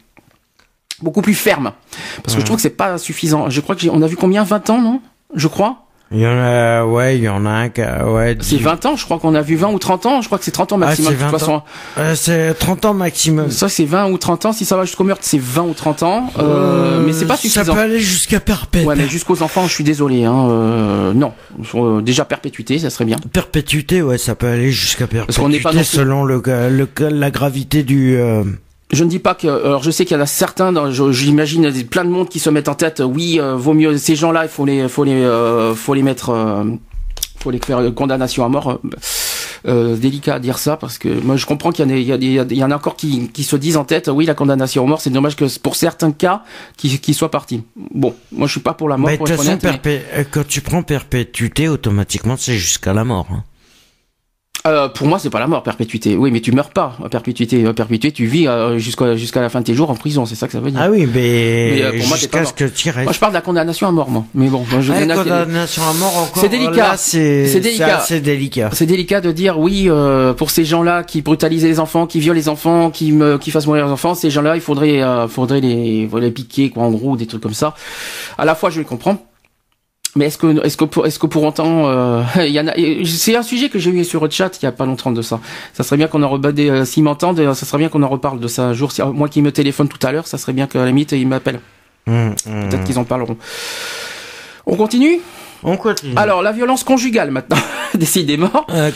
ferme. Parce que je trouve que c'est pas suffisant. Je crois on a vu combien? 20 ans, non? Je crois. Il y en a un qui c'est 20 ans, je crois qu'on a vu 20 ou 30 ans, je crois que c'est 30 ans maximum, de toute façon. C'est 30 ans maximum. Ça, c'est 20 ou 30 ans, si ça va jusqu'au meurtre, c'est 20 ou 30 ans, mais c'est pas suffisant. Ça peut aller jusqu'à perpète. Ouais, mais jusqu'aux enfants, je suis désolé, non. Déjà perpétuité, ça serait bien. Perpétuité, ouais, ça peut aller jusqu'à perpétuité. Parce qu'on n'est pas non plus... selon la gravité du, Je ne dis pas que, alors je sais qu'il y en a certains, j'imagine plein de monde qui se mettent en tête, oui, vaut mieux ces gens-là, il faut les mettre, faut les faire condamnation à mort. Délicat à dire ça parce que moi je comprends qu'il y en a encore qui se disent en tête, oui, la condamnation à mort, c'est dommage que pour certains cas qui soient partis. Bon, moi je suis pas pour la mort. Mais pour être honnête, quand tu prends perpétuité, automatiquement c'est jusqu'à la mort. Hein. Pour moi, c'est pas la mort, perpétuité. Oui, mais tu meurs pas. Perpétuité, tu vis jusqu'à la fin de tes jours en prison, c'est ça que ça veut dire. Ah oui, mais pour moi, jusqu'à ce que tu restes. Moi, je parle de la condamnation à mort, moi. Mais bon, la condamnation à mort encore. C'est délicat. Là, c'est délicat. C'est délicat. C'est délicat de dire oui pour ces gens-là qui brutalisent les enfants, qui violent les enfants, qui fassent mourir les enfants. Ces gens-là, il faudrait les piquer, quoi, en gros, des trucs comme ça. À la fois, je les comprends. Mais est-ce que pour autant, il y en a, c'est un sujet que j'ai eu sur le chat il y a pas longtemps de ça. Ça serait bien qu'on en reparle, s'ils m'entendent, ça serait bien qu'on en reparle de ça un jour. Moi qui me téléphone tout à l'heure, ça serait bien qu'à la limite, ils m'appellent. Peut-être qu'ils en parleront. On continue? On continue. Alors, la violence conjugale maintenant, décidément.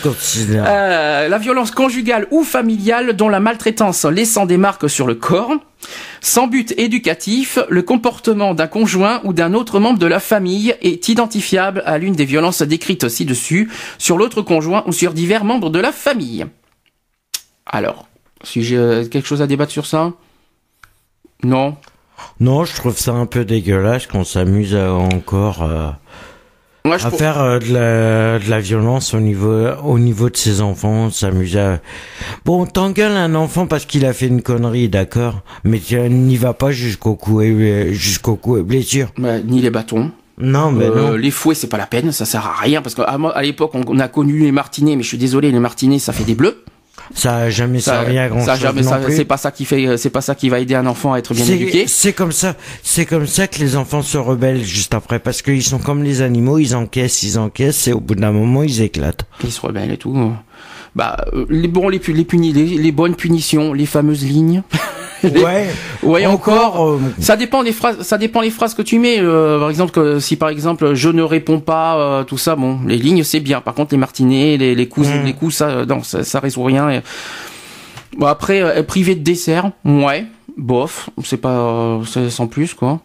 La violence conjugale ou familiale dont la maltraitance laissant des marques sur le corps. Sans but éducatif, le comportement d'un conjoint ou d'un autre membre de la famille est identifiable à l'une des violences décrites ci-dessus, sur l'autre conjoint ou sur divers membres de la famille. Alors, si j'ai quelque chose à débattre sur ça? Non? Non, je trouve ça un peu dégueulasse qu'on s'amuse encore à faire de la violence au niveau de ses enfants, s'amuser à... Bon, t'engueules un enfant parce qu'il a fait une connerie, d'accord, mais tu n'y vas pas jusqu'au coup et blessure. Ni les bâtons. Non, mais non. Les fouets, c'est pas la peine, ça sert à rien, parce qu'à l'époque, on a connu les martinets, mais je suis désolé, les martinets, ça fait des bleus. Ça a jamais servi à grand chose non plus. C'est pas ça qui va aider un enfant à être bien éduqué. C'est comme ça que les enfants se rebellent juste après, parce qu'ils sont comme les animaux, ils encaissent, et au bout d'un moment, ils éclatent. Ils se rebellent et tout. Les bonnes punitions, les fameuses lignes. Ouais, encore. Ça dépend les phrases que tu mets. Par exemple, si par exemple je ne réponds pas, tout ça, bon, les lignes c'est bien. Par contre, les martinets, les coups, ça, non, ça résout rien. Bon, après, privé de dessert, ouais, bof, c'est pas, c'est sans plus quoi.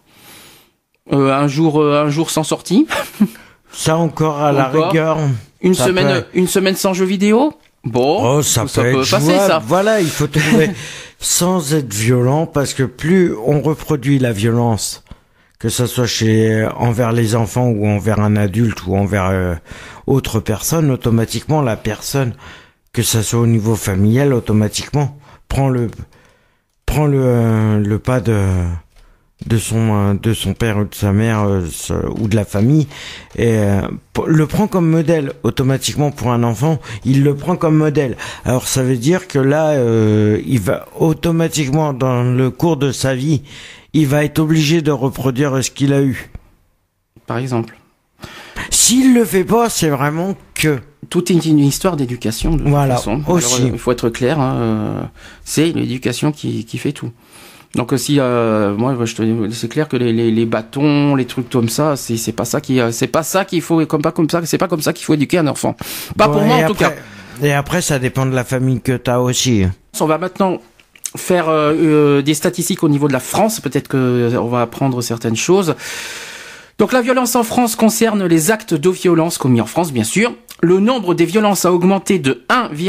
Un jour sans sortie. Ça encore à la rigueur. Une semaine sans jeu vidéo. Bon, ça peut passer, ça. Voilà, il faut trouver sans être violent, parce que plus on reproduit la violence, que ça soit envers les enfants ou envers un adulte ou envers autre personne, automatiquement la personne, que ça soit au niveau familial, automatiquement prend le pas de son père ou de sa mère ou de la famille, et le prend comme modèle automatiquement pour un enfant. Il le prend comme modèle. Alors ça veut dire que là, il va automatiquement dans le cours de sa vie, il va être obligé de reproduire ce qu'il a eu. Par exemple. S'il le fait pas, c'est vraiment que tout est une histoire d'éducation. De voilà. toute façon. Aussi. Alors, il faut être clair. C'est l'éducation qui fait tout. Donc si moi c'est clair que les bâtons, les trucs comme ça, c'est pas ça qu'il faut c'est pas comme ça qu'il faut éduquer un enfant. Pas pour moi en tout cas. Et après ça dépend de la famille que t'as aussi. On va maintenant faire des statistiques au niveau de la France, peut-être que on va apprendre certaines choses. Donc la violence en France concerne les actes de violence commis en France, bien sûr. Le nombre des violences a augmenté de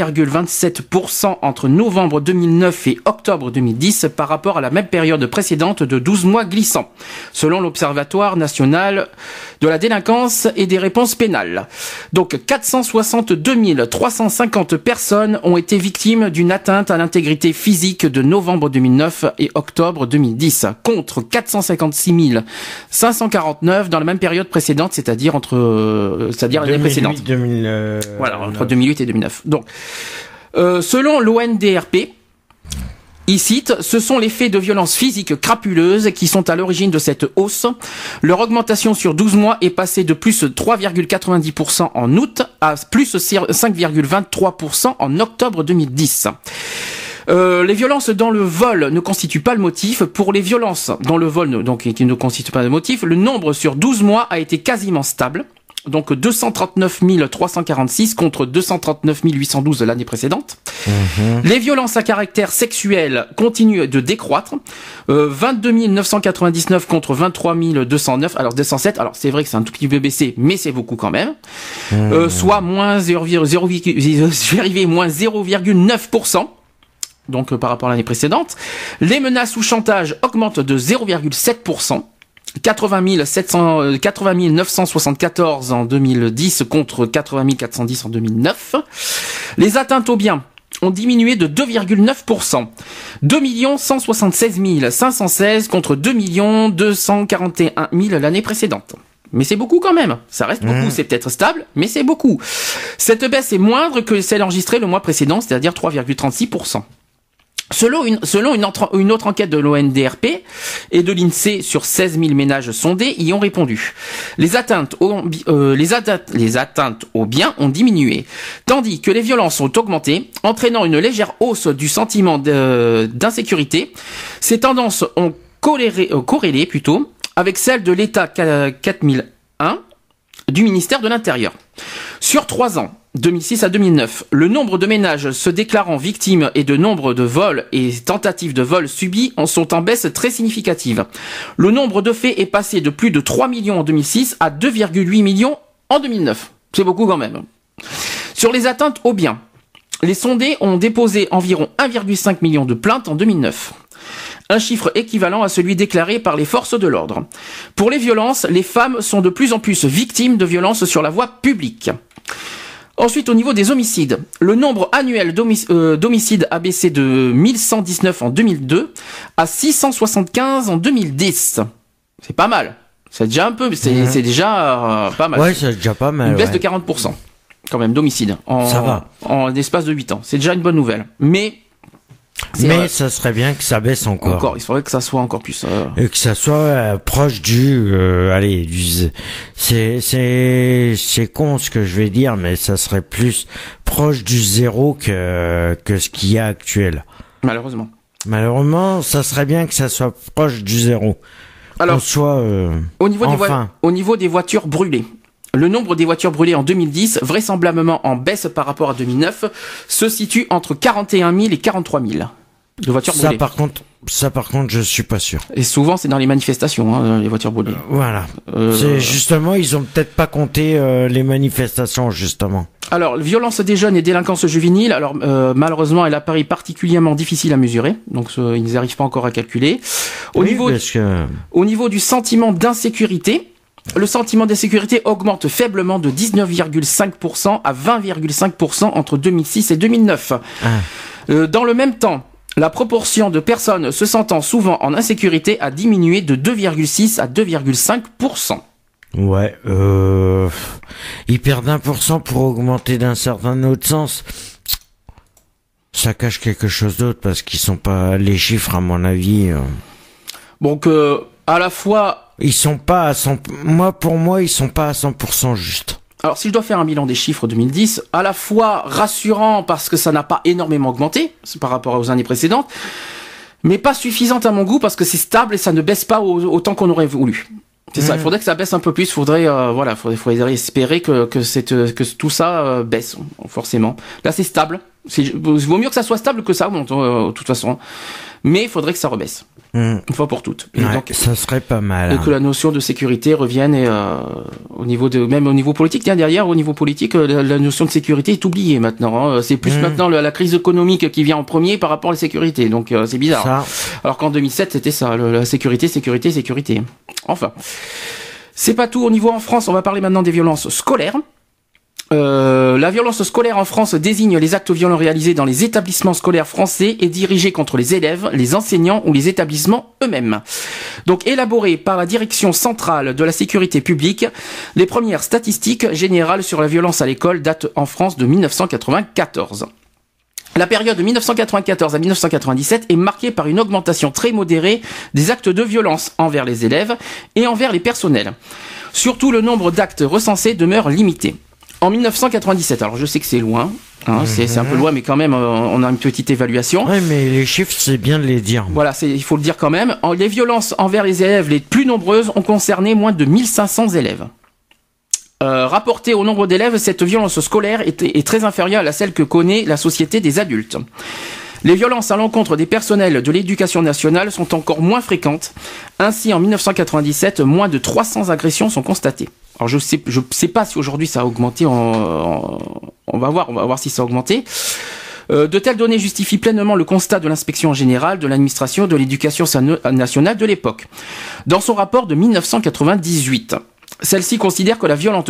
1,27% entre novembre 2009 et octobre 2010 par rapport à la même période précédente de 12 mois glissants, selon l'Observatoire national de la délinquance et des réponses pénales. Donc 462 350 personnes ont été victimes d'une atteinte à l'intégrité physique de novembre 2009 et octobre 2010, contre 456 549 dans la même période précédente, c'est-à-dire l'année précédente. Voilà, entre 2008 et 2009. Donc, selon l'ONDRP, il cite, ce sont les faits de violence physique crapuleuses qui sont à l'origine de cette hausse. Leur augmentation sur 12 mois est passée de plus 3,90% en août à plus 5,23% en octobre 2010. Les violences dans le vol ne constituent pas le motif. Pour les violences dans le vol, donc qui ne constituent pas le motif, le nombre sur 12 mois a été quasiment stable. Donc 239 346 contre 239 812 l'année précédente. Les violences à caractère sexuel continuent de décroître. 22 999 contre 23 209. Alors 207. Alors c'est vrai que c'est un tout petit peu baissé, mais c'est beaucoup quand même. Soit moins 0,9%. Donc par rapport à l'année précédente. Les menaces ou chantages augmentent de 0,7%. 80 974 en 2010 contre 80 410 en 2009. Les atteintes aux biens ont diminué de 2,9%. 2 176 516 contre 2 241 000 l'année précédente. Mais c'est beaucoup quand même. Ça reste beaucoup. C'est peut-être stable, mais c'est beaucoup. Cette baisse est moindre que celle enregistrée le mois précédent, c'est-à-dire 3,36%. Selon une autre enquête de l'ONDRP et de l'INSEE sur 16 000 ménages sondés y ont répondu. Les atteintes aux biens ont diminué, tandis que les violences ont augmenté, entraînant une légère hausse du sentiment d'insécurité. Ces tendances ont corrélé plutôt avec celle de l'État 4001 du ministère de l'Intérieur. Sur 3 ans, 2006 à 2009, le nombre de ménages se déclarant victimes et de nombre de vols et tentatives de vols subis sont en baisse très significative. Le nombre de faits est passé de plus de 3 millions en 2006 à 2,8 millions en 2009. C'est beaucoup quand même. Sur les atteintes aux biens, les sondés ont déposé environ 1,5 million de plaintes en 2009. Un chiffre équivalent à celui déclaré par les forces de l'ordre. Pour les violences, les femmes sont de plus en plus victimes de violences sur la voie publique. Ensuite, au niveau des homicides, le nombre annuel d'homicides a baissé de 1119 en 2002 à 675 en 2010. C'est pas mal. C'est déjà un peu, c'est déjà pas mal. Ouais, c'est déjà pas mal. Une baisse de 40% quand même d'homicides en l'espace de 8 ans. C'est déjà une bonne nouvelle. Mais ça serait bien que ça baisse encore. Il faudrait que ça soit encore plus. Et que ça soit proche c'est con ce que je vais dire, mais ça serait plus proche du zéro que ce qu'il y a actuel. Malheureusement, ça serait bien que ça soit proche du zéro. Alors, au niveau des voitures brûlées. Le nombre des voitures brûlées en 2010, vraisemblablement en baisse par rapport à 2009, se situe entre 41 000 et 43 000 de voitures brûlées. Ça par contre, je suis pas sûr. Et souvent, c'est dans les manifestations, les voitures brûlées. Voilà. C'est justement, ils ont peut-être pas compté les manifestations, justement. Alors, violence des jeunes et délinquance juvénile, alors malheureusement, elle apparaît particulièrement difficile à mesurer, donc ils n'arrivent pas encore à calculer. Au niveau du sentiment d'insécurité, le sentiment d'insécurité augmente faiblement de 19,5% à 20,5% entre 2006 et 2009. Dans le même temps, La proportion de personnes se sentant souvent en insécurité a diminué de 2,6 à 2,5%. Ouais, ils perdent 1% pour augmenter d'un certain autre sens. Ça cache quelque chose d'autre parce qu'ils sont pas les chiffres à mon avis. Donc à la fois, Ils sont pas à 100. Pour moi, ils sont pas à 100% justes. alors si je dois faire un bilan des chiffres 2010, à la fois rassurant parce que ça n'a pas énormément augmenté par rapport aux années précédentes, mais pas suffisante à mon goût parce que c'est stable et ça ne baisse pas autant qu'on aurait voulu. C'est ça, il faudrait que ça baisse un peu plus, faudrait espérer que tout ça baisse, forcément. Là, c'est stable. Vaut mieux que ça soit stable que ça augmente, de toute façon. Mais il faudrait que ça rebaisse. Une fois pour toutes. Et Ouais, donc, ça serait pas mal. et que la notion de sécurité revienne même au niveau politique. Tiens, derrière, au niveau politique, la notion de sécurité est oubliée maintenant. C'est plus maintenant la crise économique qui vient en premier par rapport à la sécurité. Donc, c'est bizarre. Ça. Alors qu'en 2007, c'était ça, la sécurité. Enfin. C'est pas tout. Au niveau en France, on va parler maintenant des violences scolaires. La violence scolaire en France désigne les actes violents réalisés dans les établissements scolaires français et dirigés contre les élèves, les enseignants ou les établissements eux-mêmes. Donc élaboré par la Direction centrale de la sécurité publique, les premières statistiques générales sur la violence à l'école datent en France de 1994. La période de 1994 à 1997 est marquée par une augmentation très modérée des actes de violence envers les élèves et envers les personnels. Surtout, le nombre d'actes recensés demeure limité. En 1997, alors je sais que c'est loin, c'est un peu loin, mais quand même, on a une petite évaluation. Ouais, mais les chiffres, c'est bien de les dire. Voilà, il faut le dire quand même. Les violences envers les élèves les plus nombreuses ont concerné moins de 1500 élèves. Rapporté au nombre d'élèves, cette violence scolaire est très inférieure à celle que connaît la société des adultes. Les violences à l'encontre des personnels de l'éducation nationale sont encore moins fréquentes. Ainsi, en 1997, moins de 300 agressions sont constatées. Alors je sais pas si aujourd'hui ça a augmenté. On va voir si ça a augmenté. De telles données justifient pleinement le constat de l'inspection générale de l'administration de l'éducation nationale de l'époque. Dans son rapport de 1998, celle-ci considère que la violence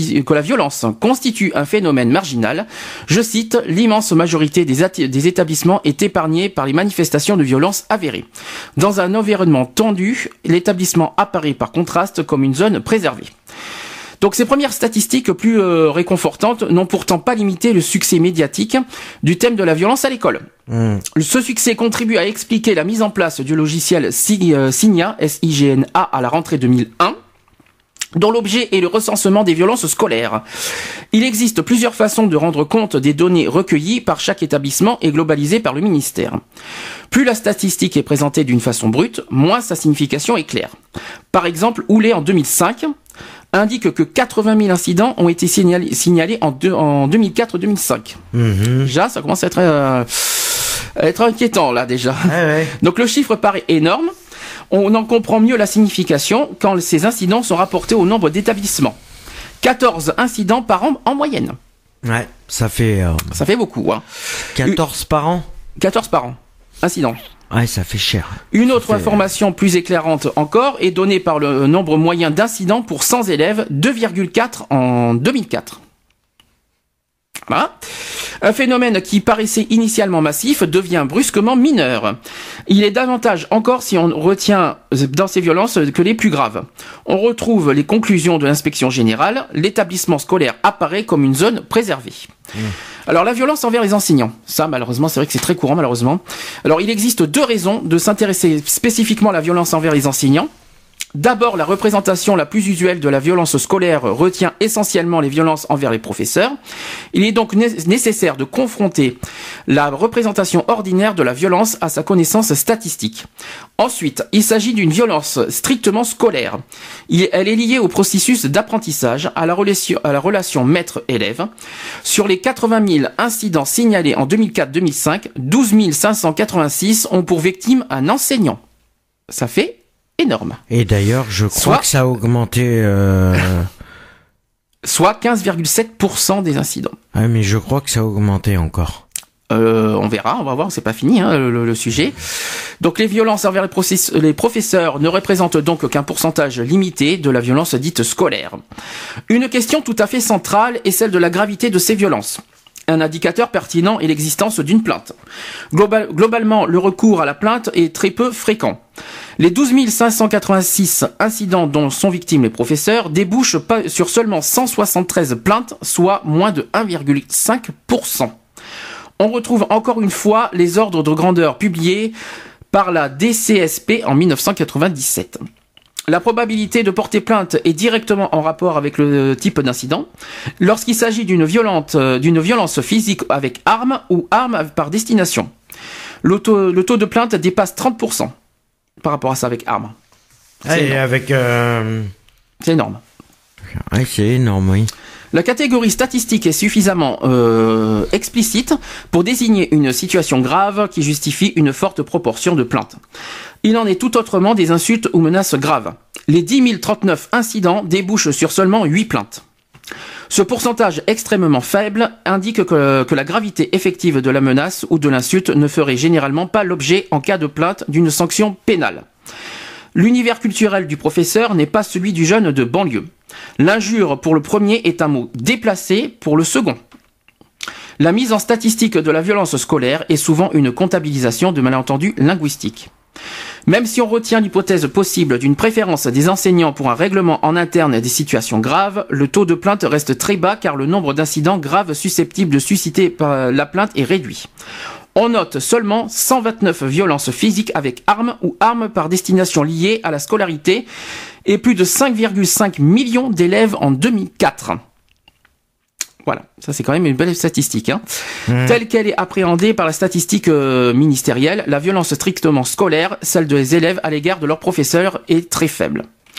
constitue un phénomène marginal. Je cite, l'immense majorité des établissements est épargnée par les manifestations de violence avérées. Dans un environnement tendu, l'établissement apparaît par contraste comme une zone préservée. Donc ces premières statistiques plus réconfortantes n'ont pourtant pas limité le succès médiatique du thème de la violence à l'école. Ce succès contribue à expliquer la mise en place du logiciel SIGNA, S-I-G-N-A, à la rentrée 2001, dont l'objet est le recensement des violences scolaires. Il existe plusieurs façons de rendre compte des données recueillies par chaque établissement et globalisées par le ministère. Plus la statistique est présentée d'une façon brute, moins sa signification est claire. Par exemple, Houlet en 2005 indique que 80 000 incidents ont été signalés en 2004-2005. Déjà, ça commence à être inquiétant là déjà. Ouais. Donc le chiffre paraît énorme. On en comprend mieux la signification quand ces incidents sont rapportés au nombre d'établissements. 14 incidents par an en moyenne. Ouais, ça fait beaucoup. 14 par an. 14 par an. Incidents. Ouais, ça fait cher. Une autre information plus éclairante encore est donnée par le nombre moyen d'incidents pour 100 élèves, 2,4 en 2004. Voilà. Un phénomène qui paraissait initialement massif devient brusquement mineur. Il est davantage encore si on retient dans ces violences que les plus graves. On retrouve les conclusions de l'inspection générale. L'établissement scolaire apparaît comme une zone préservée. Alors la violence envers les enseignants, ça malheureusement c'est vrai que c'est très courant malheureusement. Alors il existe deux raisons de s'intéresser spécifiquement à la violence envers les enseignants. D'abord, la représentation la plus usuelle de la violence scolaire retient essentiellement les violences envers les professeurs. Il est donc nécessaire de confronter la représentation ordinaire de la violence à sa connaissance statistique. Ensuite, il s'agit d'une violence strictement scolaire. Elle est liée au processus d'apprentissage, à la relation maître-élève. Sur les 80 000 incidents signalés en 2004-2005, 12 586 ont pour victime un enseignant. Ça fait énorme. Et d'ailleurs, je crois que ça a augmenté... Soit 15,7% des incidents. Ah, mais je crois que ça a augmenté encore. On verra, on va voir, c'est pas fini le sujet. Donc les violences envers les professeurs ne représentent donc qu'un pourcentage limité de la violence dite scolaire. Une question tout à fait centrale est celle de la gravité de ces violences. Un indicateur pertinent est l'existence d'une plainte. Globalement, le recours à la plainte est très peu fréquent. Les 12 586 incidents dont sont victimes les professeurs débouchent sur seulement 173 plaintes, soit moins de 1,5%. On retrouve encore une fois les ordres de grandeur publiés par la DCSP en 1997. La probabilité de porter plainte est directement en rapport avec le type d'incident. Lorsqu'il s'agit d'une violence physique avec arme ou arme par destination, le taux de plainte dépasse 30% par rapport à ça avec arme. Et avec... C'est énorme. Oui, c'est énorme, oui. La catégorie statistique est suffisamment explicite pour désigner une situation grave qui justifie une forte proportion de plaintes. Il en est tout autrement des insultes ou menaces graves. Les 10 039 incidents débouchent sur seulement 8 plaintes. Ce pourcentage extrêmement faible indique que la gravité effective de la menace ou de l'insulte ne ferait généralement pas l'objet, en cas de plainte, d'une sanction pénale. L'univers culturel du professeur n'est pas celui du jeune de banlieue. L'injure pour le premier est un mot déplacé pour le second. La mise en statistique de la violence scolaire est souvent une comptabilisation de malentendus linguistiques. Même si on retient l'hypothèse possible d'une préférence des enseignants pour un règlement en interne des situations graves, le taux de plainte reste très bas car le nombre d'incidents graves susceptibles de susciter par la plainte est réduit. On note seulement 129 violences physiques avec armes ou armes par destination liées à la scolarité et plus de 5,5 millions d'élèves en 2004. Voilà, ça c'est quand même une belle statistique. Telle qu'elle est appréhendée par la statistique ministérielle, la violence strictement scolaire, celle des élèves à l'égard de leurs professeurs, est très faible.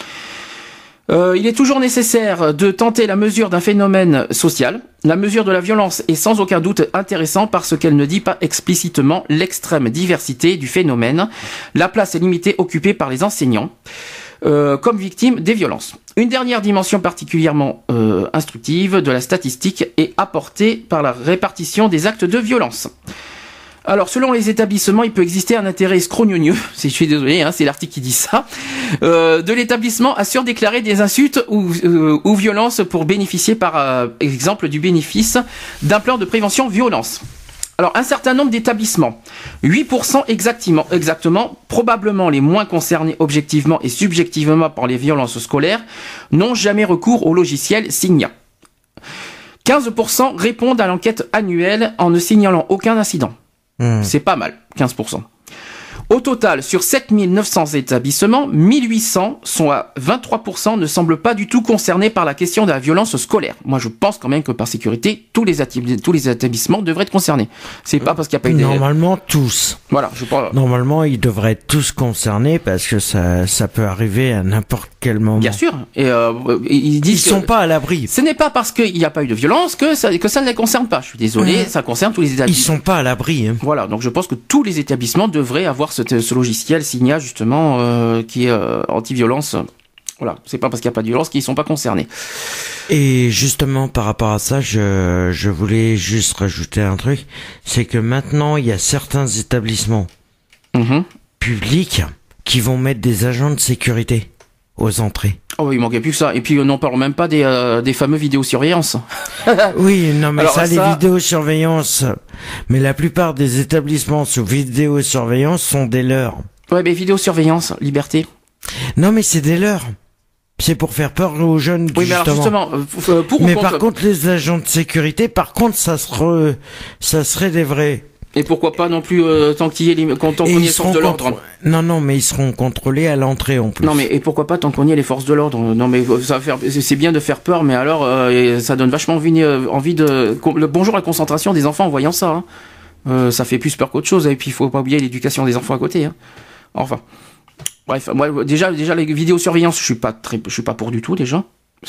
Il est toujours nécessaire de tenter la mesure d'un phénomène social. La mesure de la violence est sans aucun doute intéressante parce qu'elle ne dit pas explicitement l'extrême diversité du phénomène. La place est limitée occupée par les enseignants comme victimes des violences. Une dernière dimension particulièrement instructive de la statistique est apportée par la répartition des actes de violence. Alors, selon les établissements, il peut exister un intérêt scrognonieux, je suis désolé, c'est l'article qui dit ça, de l'établissement à surdéclarer des insultes ou violences pour bénéficier par exemple du bénéfice d'un plan de prévention violence. Alors, un certain nombre d'établissements, 8% exactement, probablement les moins concernés objectivement et subjectivement par les violences scolaires, n'ont jamais recours au logiciel Signia. 15% répondent à l'enquête annuelle en ne signalant aucun incident. C'est pas mal, 15%. Au total, sur 7900 établissements, 1800 sont à 23% ne semblent pas du tout concernés par la question de la violence scolaire. Moi, je pense quand même que par sécurité, tous les établissements devraient être concernés. C'est pas parce qu'il n'y a pas eu Normalement, tous. Voilà, je pense. Normalement, ils devraient être tous concernés parce que ça peut arriver à n'importe quel moment. Bien sûr. Et ils disent ils sont pas à l'abri. Ce n'est pas parce qu'il n'y a pas eu de violence que ça ne les concerne pas. Je suis désolé, ça concerne tous les établissements. Ils sont pas à l'abri. Voilà, donc je pense que tous les établissements devraient avoir ce logiciel Signia justement qui est anti-violence. Voilà, c'est pas parce qu'il n'y a pas de violence qu'ils sont pas concernés. Et justement par rapport à ça, je voulais juste rajouter un truc, c'est que maintenant il y a certains établissements publics qui vont mettre des agents de sécurité aux entrées. Oh, il manquait plus que ça. Et puis, on n'en parle même pas des fameux vidéosurveillance. Oui, non, mais alors, les vidéosurveillance. Mais la plupart des établissements sous vidéosurveillance sont des leurs. Ouais, mais vidéosurveillance, liberté. Non, mais c'est des leurs. C'est pour faire peur aux jeunes, oui, mais alors justement, pour mais ou contre... par contre, les agents de sécurité, par contre, ça serait des vrais. Et pourquoi pas non plus tant qu'il y ait les forces de l'ordre. Non, mais ils seront contrôlés à l'entrée en plus. Non, mais et pourquoi pas tant qu'on y ait les forces de l'ordre. Non, mais ça va faire, c'est bien de faire peur, mais alors ça donne vachement envie de bonjour à la concentration des enfants en voyant ça. Ça fait plus peur qu'autre chose. Et puis il faut pas oublier l'éducation des enfants à côté. Enfin, bref, moi déjà les vidéosurveillance, je suis pas pour du tout déjà. Parce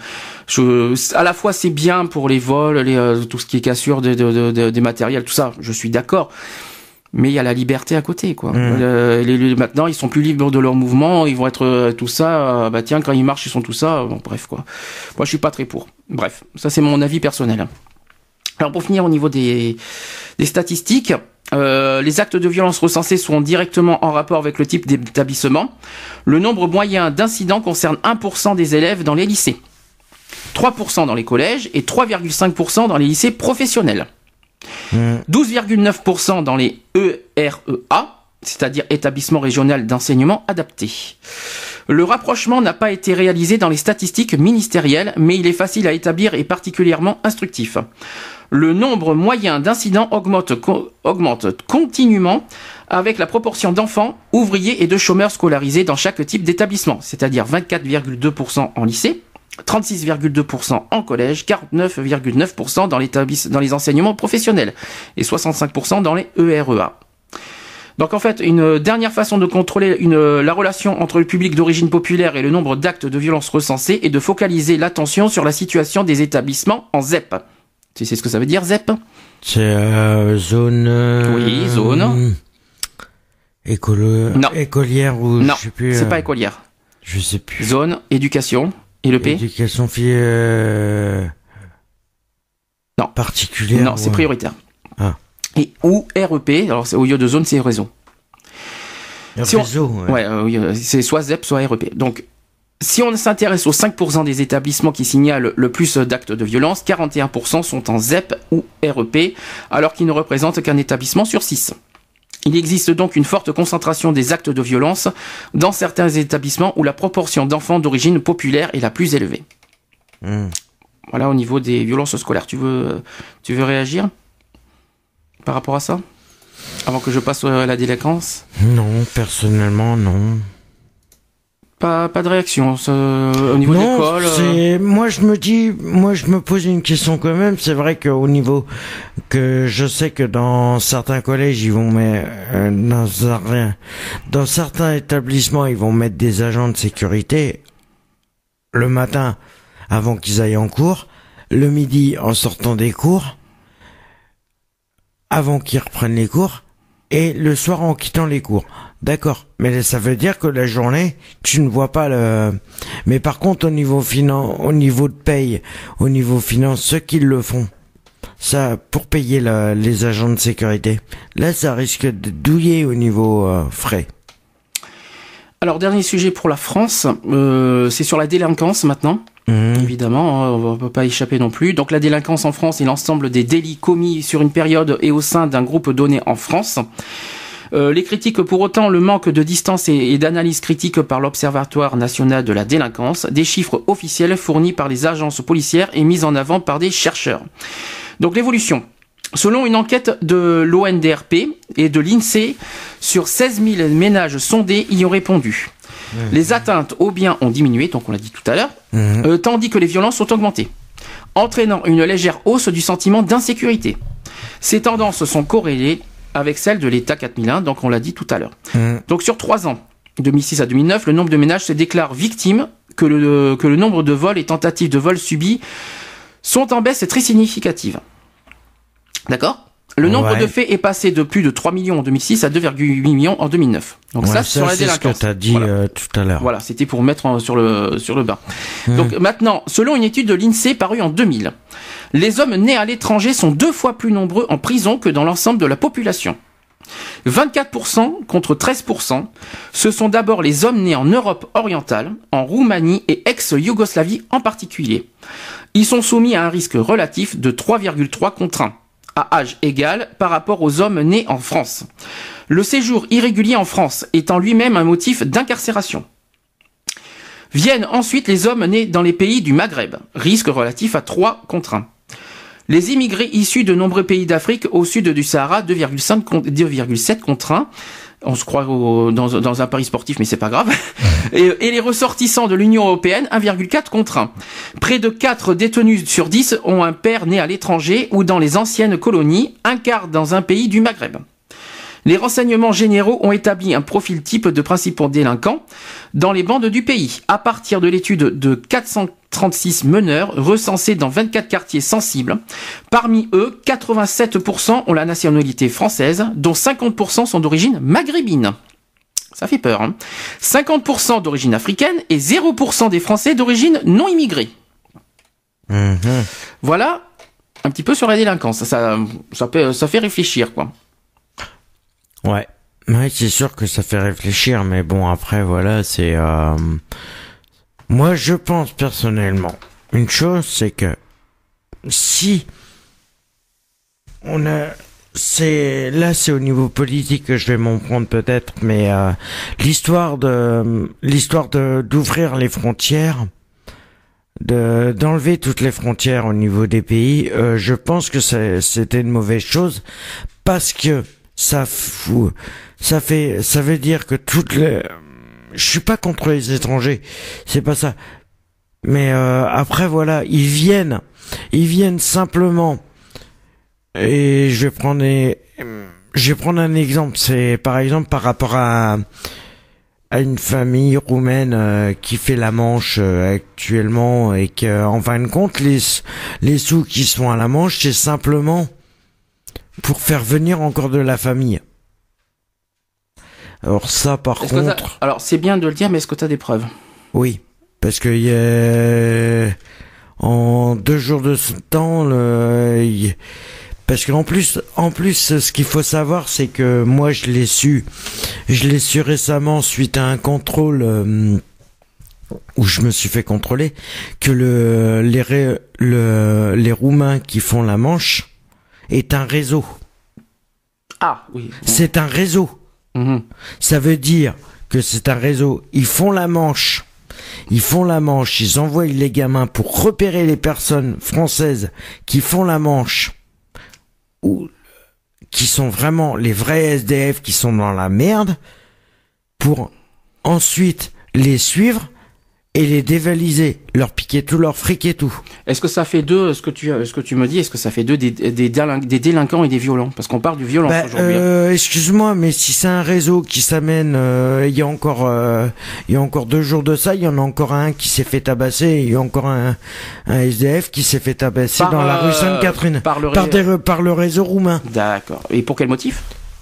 que à la fois c'est bien pour les vols, tout ce qui est cassure des matériels, tout ça, je suis d'accord. Mais il y a la liberté à côté, quoi. Maintenant, ils sont plus libres de leurs mouvements, ils vont être tout ça. Tiens, quand ils marchent, ils sont tout ça. Bon, bref, quoi. Moi, je suis pas très pour. Bref, ça c'est mon avis personnel. Alors pour finir, au niveau des statistiques, les actes de violence recensés sont directement en rapport avec le type d'établissement. Le nombre moyen d'incidents concerne 1% des élèves dans les lycées. 3% dans les collèges et 3,5% dans les lycées professionnels. 12,9% dans les EREA, c'est-à-dire établissements régionaux d'enseignement adapté. Le rapprochement n'a pas été réalisé dans les statistiques ministérielles, mais il est facile à établir et particulièrement instructif. Le nombre moyen d'incidents augmente continuellement avec la proportion d'enfants, ouvriers et de chômeurs scolarisés dans chaque type d'établissement, c'est-à-dire 24,2% en lycée, 36,2% en collège, 49,9% dans les enseignements professionnels et 65% dans les EREA. Donc en fait, une dernière façon de contrôler la relation entre le public d'origine populaire et le nombre d'actes de violence recensés est de focaliser l'attention sur la situation des établissements en ZEP. Tu sais ce que ça veut dire, ZEP ? C'est zone... Oui, zone. Non. Écolière ou non, je sais plus. C'est pas écolière. Je sais plus. Zone, éducation, et le P ? Éducation non. Particulière. Non, c'est prioritaire. Ah. Et ou REP, alors au lieu de zone, c'est réseau. Réseau, c'est soit ZEP, soit REP. Donc, si on s'intéresse aux 5% des établissements qui signalent le plus d'actes de violence, 41% sont en ZEP ou REP, alors qu'ils ne représentent qu'un établissement sur 6. Il existe donc une forte concentration des actes de violence dans certains établissements où la proportion d'enfants d'origine populaire est la plus élevée. Voilà au niveau des violences scolaires. Tu veux réagir par rapport à ça ? Avant que je passe à la délinquance ? Non, personnellement, non. Pas de réaction au niveau de l'école. Moi je me pose une question quand même. C'est vrai qu'au niveau que je sais que dans certains collèges ils vont mettre dans certains établissements ils vont mettre des agents de sécurité le matin avant qu'ils aillent en cours, le midi en sortant des cours, avant qu'ils reprennent les cours et le soir en quittant les cours. D'accord, mais ça veut dire que la journée, tu ne vois pas Mais par contre, au niveau de paye, au niveau finance, ceux qui le font, ça, pour payer les agents de sécurité, là, ça risque de douiller au niveau frais. Alors, dernier sujet pour la France, c'est sur la délinquance maintenant. Évidemment, on ne peut pas échapper non plus. Donc la délinquance en France est l'ensemble des délits commis sur une période et au sein d'un groupe donné en France. Les critiques pour autant le manque de distance et d'analyse critique par l'Observatoire national de la délinquance, des chiffres officiels fournis par les agences policières et mis en avant par des chercheurs. Donc l'évolution. Selon une enquête de l'ONDRP et de l'INSEE, sur 16 000 ménages sondés y ont répondu. Les atteintes aux biens ont diminué, donc on l'a dit tout à l'heure, tandis que les violences ont augmenté, entraînant une légère hausse du sentiment d'insécurité. Ces tendances sont corrélées avec celles de l'État 4001, donc on l'a dit tout à l'heure. Donc sur 3 ans, 2006 à 2009, le nombre de ménages se déclare victime, que le nombre de vols et tentatives de vol subis sont en baisse très significative. D'accord ? Le nombre de faits est passé de plus de 3 millions en 2006 à 2,8 millions en 2009. Donc ça sur la délinquance. C'est ce que tu as dit tout à l'heure. Voilà, c'était pour mettre sur le bas. Donc maintenant, selon une étude de l'INSEE parue en 2000, les hommes nés à l'étranger sont 2 fois plus nombreux en prison que dans l'ensemble de la population. 24% contre 13%, ce sont d'abord les hommes nés en Europe orientale, en Roumanie et ex-Yougoslavie en particulier. Ils sont soumis à un risque relatif de 3,3 contre 1. À âge égal par rapport aux hommes nés en France. Le séjour irrégulier en France étant lui-même un motif d'incarcération. Viennent ensuite les hommes nés dans les pays du Maghreb, risque relatif à 3 contre 1. Les immigrés issus de nombreux pays d'Afrique au sud du Sahara, 2,7 contre 1. On se croit dans un pari sportif, mais c'est pas grave. Et les ressortissants de l'Union européenne, 1,4 contre 1. Près de 4 détenus sur 10 ont un père né à l'étranger ou dans les anciennes colonies, un quart dans un pays du Maghreb. Les renseignements généraux ont établi un profil type de principaux délinquants dans les bandes du pays, à partir de l'étude de 436 meneurs recensés dans 24 quartiers sensibles. Parmi eux, 87% ont la nationalité française, dont 50% sont d'origine maghrébine. Ça fait peur, hein. 50% d'origine africaine et 0% des Français d'origine non immigrée. Voilà un petit peu sur la délinquance. Ça fait réfléchir, quoi. Ouais, c'est sûr que ça fait réfléchir, mais bon, après, voilà, c'est... Moi, je pense personnellement une chose, c'est que si on a, c'est au niveau politique que je vais m'en prendre peut-être, mais l'histoire d'ouvrir les frontières, d'enlever toutes les frontières au niveau des pays, je pense que c'était une mauvaise chose parce que ça veut dire que je suis pas contre les étrangers, c'est pas ça. Mais après voilà, ils viennent simplement. Et je vais prendre un exemple. C'est par exemple par rapport à une famille roumaine qui fait la Manche actuellement et que en fin de compte les sous qui sont à la Manche, c'est simplement pour faire venir encore de la famille. Alors ça par contre. Alors c'est bien de le dire, mais est-ce que tu as des preuves? Oui, parce que en 2 jours de temps, parce qu'en plus, ce qu'il faut savoir, c'est que moi, je l'ai su récemment suite à un contrôle où je me suis fait contrôler que les Roumains qui font la Manche est un réseau. Ah oui. C'est un réseau. Mmh. Ça veut dire que c'est un réseau. Ils font la Manche, ils envoient les gamins pour repérer les personnes françaises qui font la Manche, ou qui sont vraiment les vrais SDF qui sont dans la merde, pour ensuite les suivre et les dévaliser, leur piquer tout leur fric et tout. Est-ce que ça fait d'eux, ce que tu me dis, est-ce que ça fait d'eux des délinquants et des violents? Parce qu'on parle du violence aujourd'hui. Excuse-moi, mais si c'est un réseau qui s'amène, il y a encore 2 jours de ça, il y en a encore un qui s'est fait tabasser, il y a encore un SDF qui s'est fait tabasser dans la rue Sainte-Catherine par le réseau roumain. D'accord. Et pour quel motif?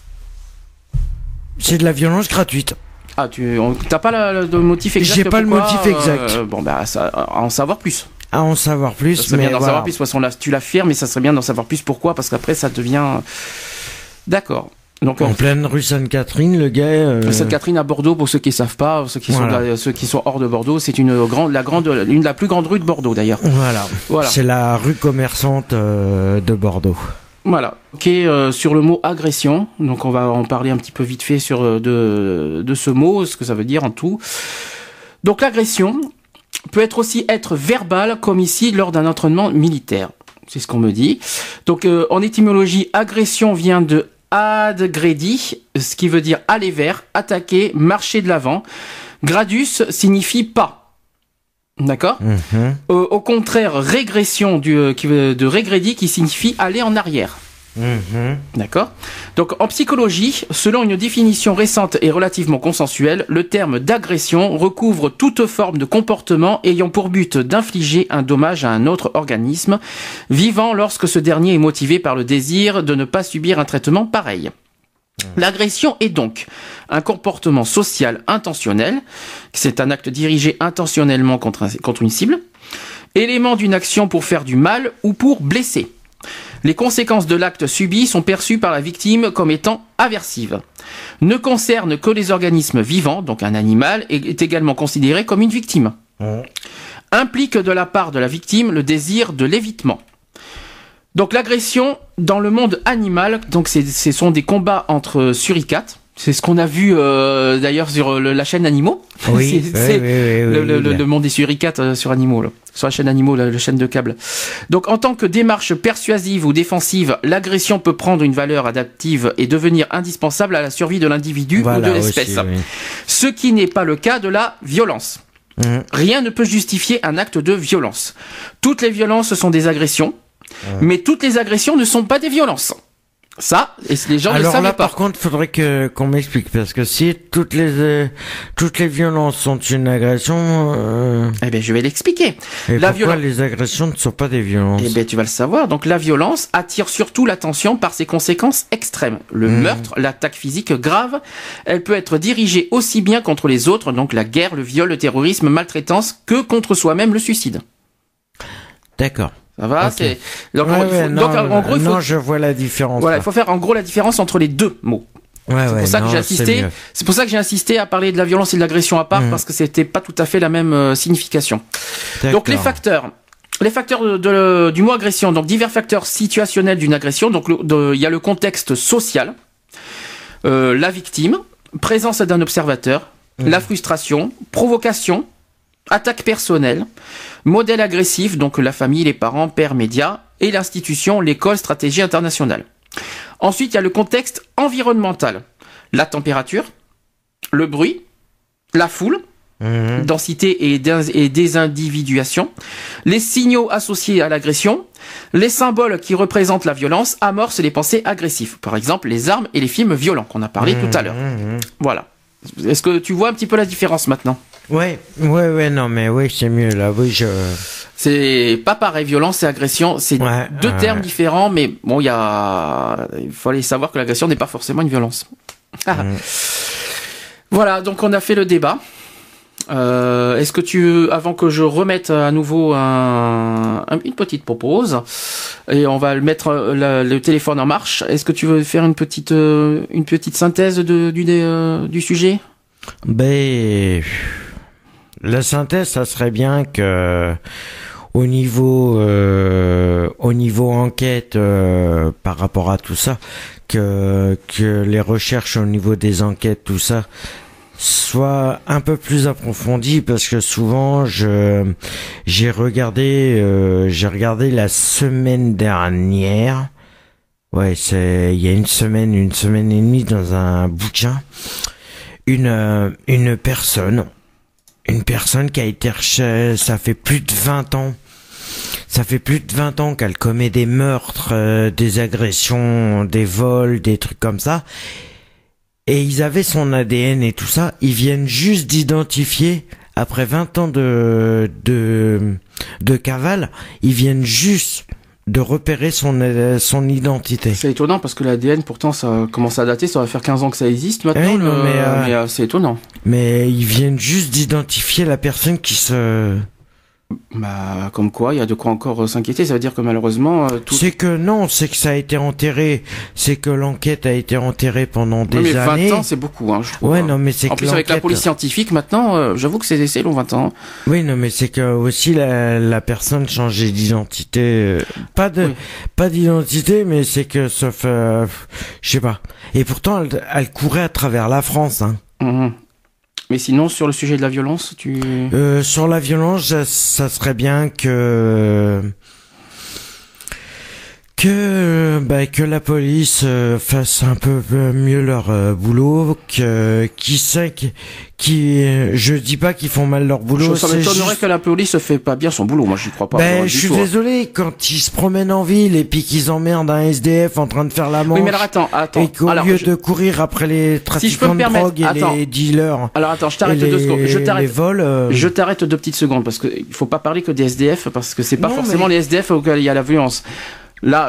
C'est de la violence gratuite. Ah, t'as pas le motif exact? J'ai pas le motif exact. Bon, bah, à en savoir plus. À en savoir plus, ça serait bien d'en savoir plus. De toute façon, là, tu l'affirmes, mais ça serait bien d'en savoir plus. Pourquoi? Parce qu'après, ça devient. D'accord. Donc, en pleine rue Sainte-Catherine, le gars. Sainte-Catherine à Bordeaux, pour ceux qui savent pas, ceux qui sont hors de Bordeaux, c'est l'une de la plus grande rue de Bordeaux d'ailleurs. Voilà. C'est la rue commerçante de Bordeaux. Voilà. Ok, sur le mot agression, donc on va en parler un petit peu vite fait de ce mot, ce que ça veut dire en tout. Donc l'agression peut être verbale, comme ici lors d'un entraînement militaire. C'est ce qu'on me dit. Donc en étymologie, agression vient de adgredi, ce qui veut dire aller vers, attaquer, marcher de l'avant. Gradus signifie pas. D'accord. Au contraire, régression de régredi qui signifie aller en arrière. D'accord. Donc en psychologie, selon une définition récente et relativement consensuelle, le terme d'agression recouvre toute forme de comportement ayant pour but d'infliger un dommage à un autre organisme vivant lorsque ce dernier est motivé par le désir de ne pas subir un traitement pareil. L'agression est donc un comportement social intentionnel, c'est un acte dirigé intentionnellement contre une cible, élément d'une action pour faire du mal ou pour blesser. Les conséquences de l'acte subi sont perçues par la victime comme étant aversives. Ne concerne que les organismes vivants, donc un animal est également considéré comme une victime. Implique de la part de la victime le désir de l'évitement. Donc l'agression dans le monde animal, donc ce sont des combats entre suricates. C'est ce qu'on a vu d'ailleurs sur la chaîne Animaux. Oui, le monde des suricates sur Animaux, là. Sur la chaîne Animaux, la chaîne de câble. Donc en tant que démarche persuasive ou défensive, l'agression peut prendre une valeur adaptive et devenir indispensable à la survie de l'individu ou de l'espèce. Aussi, oui. Ce qui n'est pas le cas de la violence. Rien ne peut justifier un acte de violence. Toutes les violences sont des agressions. Mais toutes les agressions ne sont pas des violences. Ça, et les gens ne le savent pas. Alors là, par contre, faudrait qu'on m'explique, parce que si toutes les violences sont une agression, eh ben, je vais l'expliquer. Et pourquoi les agressions ne sont pas des violences? Eh ben, tu vas le savoir. Donc, la violence attire surtout l'attention par ses conséquences extrêmes. Le meurtre, l'attaque physique grave, elle peut être dirigée aussi bien contre les autres, donc la guerre, le viol, le terrorisme, maltraitance, que contre soi-même, le suicide. D'accord. Ça va, okay. Donc en gros, non, je vois la différence. Voilà, il faut faire en gros la différence entre les deux mots. C'est pour ça que j'ai insisté. C'est pour ça que j'ai insisté à parler de la violence et de l'agression à part, parce que c'était pas tout à fait la même signification. Donc les facteurs Les facteurs du mot agression, donc divers facteurs situationnels d'une agression. Donc il y a le contexte social, la victime, présence d'un observateur, la frustration, provocation, attaque personnelle, modèle agressif, donc la famille, les parents, pères, médias, et l'institution, l'école, stratégie internationale. Ensuite, il y a le contexte environnemental, la température, le bruit, la foule, densité et désindividuation, les signaux associés à l'agression, les symboles qui représentent la violence amorcent les pensées agressives. Par exemple, les armes et les films violents qu'on a parlé tout à l'heure. Voilà. Est-ce que tu vois un petit peu la différence maintenant ? Ouais, non, mais oui, c'est mieux là. Oui, C'est pas pareil, violence et agression, c'est deux termes différents, mais bon, il fallait savoir que l'agression n'est pas forcément une violence. Voilà, donc on a fait le débat. Est-ce que avant que je remette à nouveau une petite pause, et on va mettre le téléphone en marche, est-ce que tu veux faire une petite synthèse du sujet ? Ben, la synthèse, ça serait bien que au niveau enquête par rapport à tout ça, que les recherches au niveau des enquêtes, tout ça, soit un peu plus approfondi, parce que souvent j'ai regardé la semaine dernière, il y a une semaine et demie, dans un bouquin, une personne qui a été recherchée, ça fait plus de 20 ans qu'elle commet des meurtres, des agressions, des vols, des trucs comme ça. Et ils avaient son ADN et tout ça, ils viennent juste d'identifier, après 20 ans de cavale, ils viennent juste de repérer son identité. C'est étonnant parce que l'ADN, pourtant, ça commence à dater, ça va faire 15 ans que ça existe maintenant, oui, mais c'est étonnant. Mais ils viennent juste d'identifier la personne qui se... Bah, comme quoi, il y a de quoi encore s'inquiéter. Ça veut dire que malheureusement, c'est que ça a été enterré. C'est que l'enquête a été enterrée pendant des années. 20 ans, c'est beaucoup, je trouve. Ouais, non, mais c'est en plus, avec la police scientifique, maintenant, j'avoue que c'est long, 20 ans. Oui, non, mais c'est que aussi la personne changeait d'identité. Pas d'identité, mais c'est que sauf, je sais pas. Et pourtant, elle courait à travers la France, Mais sinon, sur le sujet de la violence, sur la violence, ça serait bien que la police fasse un peu mieux leur boulot, je dis pas qu'ils font mal leur boulot. Ça m'étonnerait que la police fait pas bien son boulot, moi j'y crois pas. Je suis désolé, quand ils se promènent en ville et puis qu'ils emmerdent un SDF en train de faire la manche. Oui, mais alors attends. Et qu'au lieu de courir après les trafiquants de drogue et les dealers. Alors attends, je t'arrête 2 secondes. Les vols. Je t'arrête 2 petites secondes parce que il faut pas parler que des SDF parce que c'est pas forcément les SDF auxquels il y a la violence. Là,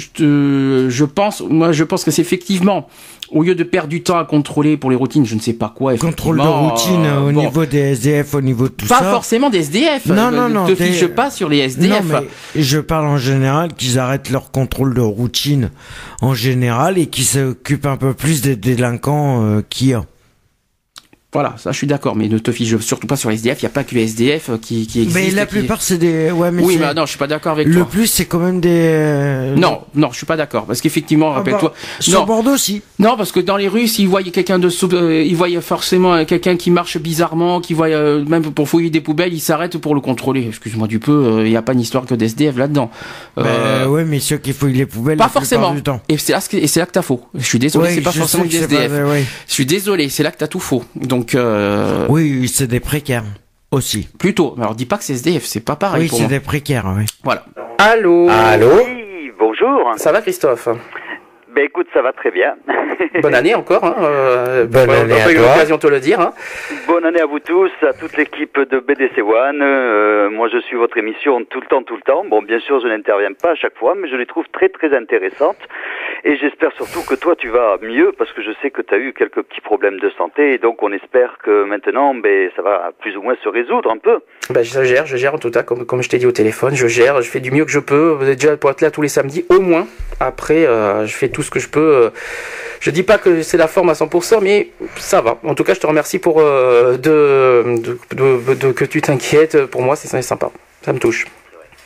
je pense que c'est effectivement, au lieu de perdre du temps à contrôler pour les routines, je ne sais pas quoi. Contrôle de routine au niveau des SDF, au niveau de tout ça. Pas forcément des SDF. Non. Ne te fiche pas sur les SDF. Non, mais je parle en général qu'ils arrêtent leur contrôle de routine en général et qu'ils s'occupent un peu plus des délinquants qu'il y a. Voilà, ça je suis d'accord, mais ne te fiche surtout pas sur les SDF, il n'y a pas que les SDF qui existent. Mais la plupart c'est des... Ouais, mais oui, mais non, je suis pas d'accord avec toi. Le plus c'est quand même des... Non, je suis pas d'accord, parce qu'effectivement, rappelle-toi... Sur Bordeaux aussi. Non, parce que dans les rues, s'ils voyaient quelqu'un ils voyaient forcément quelqu'un qui marche bizarrement, qui voit même pour fouiller des poubelles, ils s'arrêtent pour le contrôler. Excuse-moi du peu, il n'y a pas une histoire que des SDF là-dedans. Ouais, mais ceux qui fouillent les poubelles... Pas forcément. Du temps. Et c'est là que t'as faux. Je suis désolé, c'est pas forcément des SDF. Je suis désolé, c'est là que t'as tout faux. Donc... Oui, c'est des précaires aussi. Plutôt. Alors dis pas que c'est SDF, c'est pas pareil. Oui, c'est des précaires, oui. Voilà. Allô. Oui, bonjour. Ça va, Christophe? Ben écoute, ça va très bien. Bonne année encore. Bonne année à toi. J'ai eu l'occasion de te le dire. Bonne année à vous tous, à toute l'équipe de BDC One. Moi, je suis votre émission tout le temps. Bon, bien sûr, je n'interviens pas à chaque fois, mais je les trouve très, très intéressantes. Et j'espère surtout que toi, tu vas mieux, parce que je sais que tu as eu quelques petits problèmes de santé. Et donc, on espère que maintenant, ça va plus ou moins se résoudre un peu. Je gère en tout cas, comme je t'ai dit au téléphone. Je fais du mieux que je peux. Vous êtes déjà pour être là tous les samedis, au moins. Après, je fais tout ce que je peux. Je dis pas que c'est la forme à 100%, mais ça va. En tout cas, je te remercie pour que tu t'inquiètes. Pour moi, c'est sympa. Ça me touche.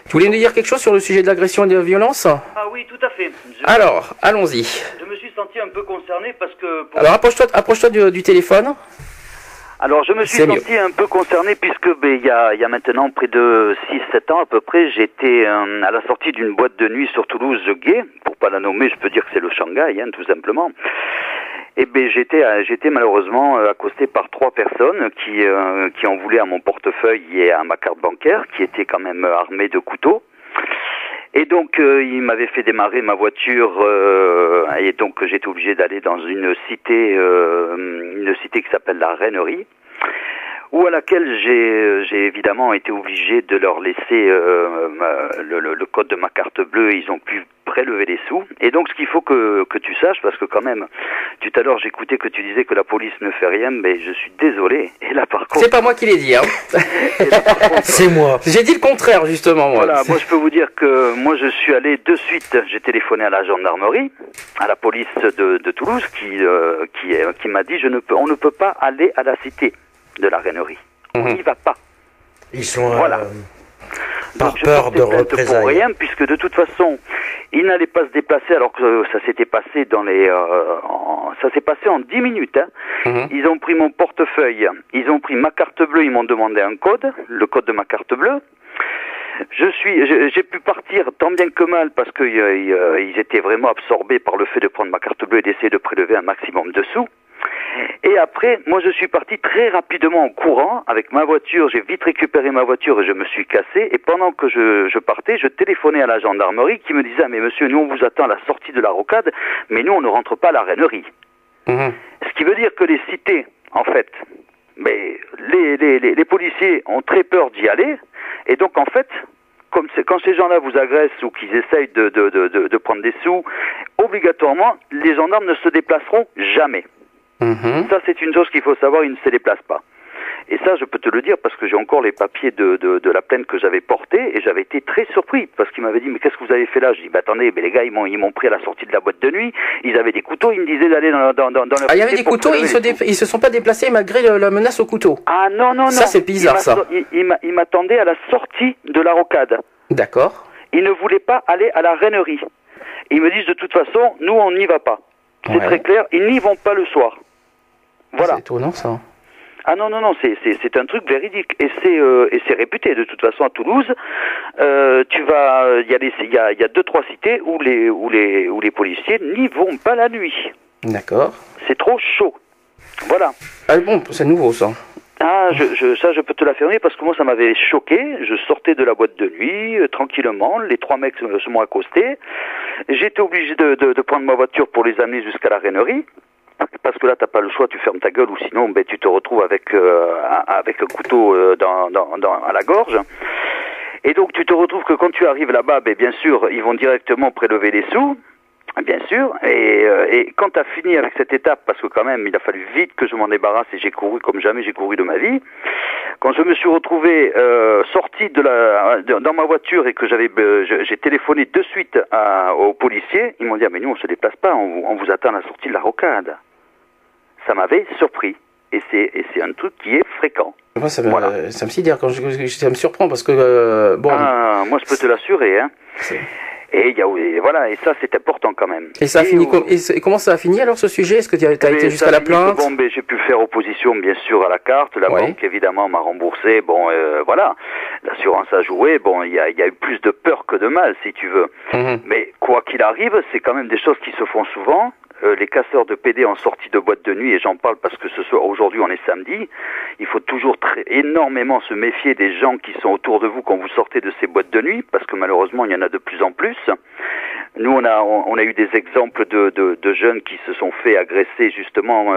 Tu voulais nous dire quelque chose sur le sujet de l'agression et de la violence? Ah oui, tout à fait. Alors, allons-y. Je me suis senti un peu concerné parce que... Alors, approche-toi du téléphone. Alors, je me suis C'est senti un peu concerné puisque il y a maintenant près de 6-7 ans à peu près, j'étais à la sortie d'une boîte de nuit sur Toulouse gay, pour pas la nommer, je peux dire que c'est le Shanghai, hein, tout simplement. Et j'étais malheureusement accosté par 3 personnes qui en voulaient à mon portefeuille et à ma carte bancaire, qui étaient quand même armées de couteaux. Et donc, il m'avait fait démarrer ma voiture, et donc j'étais obligé d'aller dans une cité qui s'appelle la Rainerie, où à laquelle j'ai évidemment été obligé de leur laisser le code de ma carte bleue. Ils ont pu prélever les sous. Et donc, ce qu'il faut que tu saches, parce que quand même, tout à l'heure j'écoutais que tu disais que la police ne fait rien, mais je suis désolé. Et là, par contre, C'est pas moi qui l'ai dit, hein. et là, par contre, C'est moi. J'ai dit le contraire, justement, moi. voilà, moi je peux vous dire que moi je suis allé de suite, j'ai téléphoné à la gendarmerie, à la police de Toulouse qui m'a dit on ne peut pas aller à la cité de la Rainerie. On n'y va pas. Ils sont Voilà. par Donc, je peur portais de plainte représailles. pour rien, puisque de toute façon, ils n'allaient pas se déplacer alors que ça s'était passé ça s'est passé en 10 minutes. Hein. Ils ont pris mon portefeuille, ils ont pris ma carte bleue, ils m'ont demandé un code, le code de ma carte bleue. J'ai pu partir tant bien que mal parce que ils étaient vraiment absorbés par le fait de prendre ma carte bleue et d'essayer de prélever un maximum de sous. Et après, moi je suis parti très rapidement en courant avec ma voiture, j'ai vite récupéré ma voiture et je me suis cassé. Et pendant que je partais, je téléphonais à la gendarmerie qui me disait « Ah mais monsieur, nous on vous attend à la sortie de la rocade, mais nous on ne rentre pas à la Rainerie. Ce qui veut dire que les cités, en fait, mais les policiers ont très peur d'y aller. Et donc en fait, quand ces gens-là vous agressent ou qu'ils essayent de prendre des sous, obligatoirement, les gendarmes ne se déplaceront jamais. Ça, c'est une chose qu'il faut savoir, ils ne se déplacent pas. Et ça, je peux te le dire parce que j'ai encore les papiers de la plainte que j'avais portée et j'avais été très surpris parce qu'ils m'avaient dit « Mais qu'est-ce que vous avez fait là ?» Je dis « Bah attendez, mais les gars, ils m'ont pris à la sortie de la boîte de nuit, ils avaient des couteaux, ils me disaient d'aller dans le... » Ah, il y avait des couteaux, ils se sont pas déplacés malgré la menace au couteau. Ah non. Ça, c'est bizarre, ça. Ils m'attendaient à la sortie de la rocade. D'accord. Ils ne voulaient pas aller à la Rainerie. Ils me disent de toute façon, nous on n'y va pas. C'est très clair, ils n'y vont pas le soir. Voilà. C'est étonnant, ça. Ah non, c'est un truc véridique et c'est réputé de toute façon à Toulouse. Il y a 2-3 cités où les policiers n'y vont pas la nuit. D'accord. C'est trop chaud. Voilà. Ah bon, c'est nouveau, ça. Ah, ça je peux te l'affirmer parce que moi ça m'avait choqué. Je sortais de la boîte de nuit tranquillement, les 3 mecs se m'ont accosté. J'étais obligé de prendre ma voiture pour les amener jusqu'à la Rainerie. Parce que là, t'as pas le choix, tu fermes ta gueule ou sinon, tu te retrouves avec un couteau à la gorge. Et donc, tu te retrouves que quand tu arrives là-bas, bien sûr, ils vont directement prélever les sous, bien sûr. Et quand t'as fini avec cette étape, parce que quand même, il a fallu vite que je m'en débarrasse et j'ai couru comme jamais j'ai couru de ma vie. Quand je me suis retrouvé sorti dans ma voiture et que j'ai téléphoné de suite aux policiers, ils m'ont dit « Ah mais nous on se déplace pas, on vous attend à la sortie de la rocade ». Ça m'avait surpris et c'est un truc qui est fréquent. Moi, ça Voilà. me sidère quand ça me surprend parce que moi je peux te l'assurer, hein. Et voilà, et ça c'est important quand même. Et ça a fini et comment ça a fini alors ce sujet? Est-ce que tu as été jusqu'à la plainte? Bon, j'ai pu faire opposition bien sûr à la carte. La banque évidemment m'a remboursé. Bon, voilà, l'assurance a joué. Bon, il y a eu plus de peur que de mal, si tu veux. Mais quoi qu'il arrive, c'est quand même des choses qui se font souvent. Les casseurs de PD en sortie de boîte de nuit, et j'en parle parce que aujourd'hui on est samedi, il faut toujours énormément se méfier des gens qui sont autour de vous quand vous sortez de ces boîtes de nuit, parce que malheureusement il y en a de plus en plus. Nous on a eu des exemples de jeunes qui se sont fait agresser justement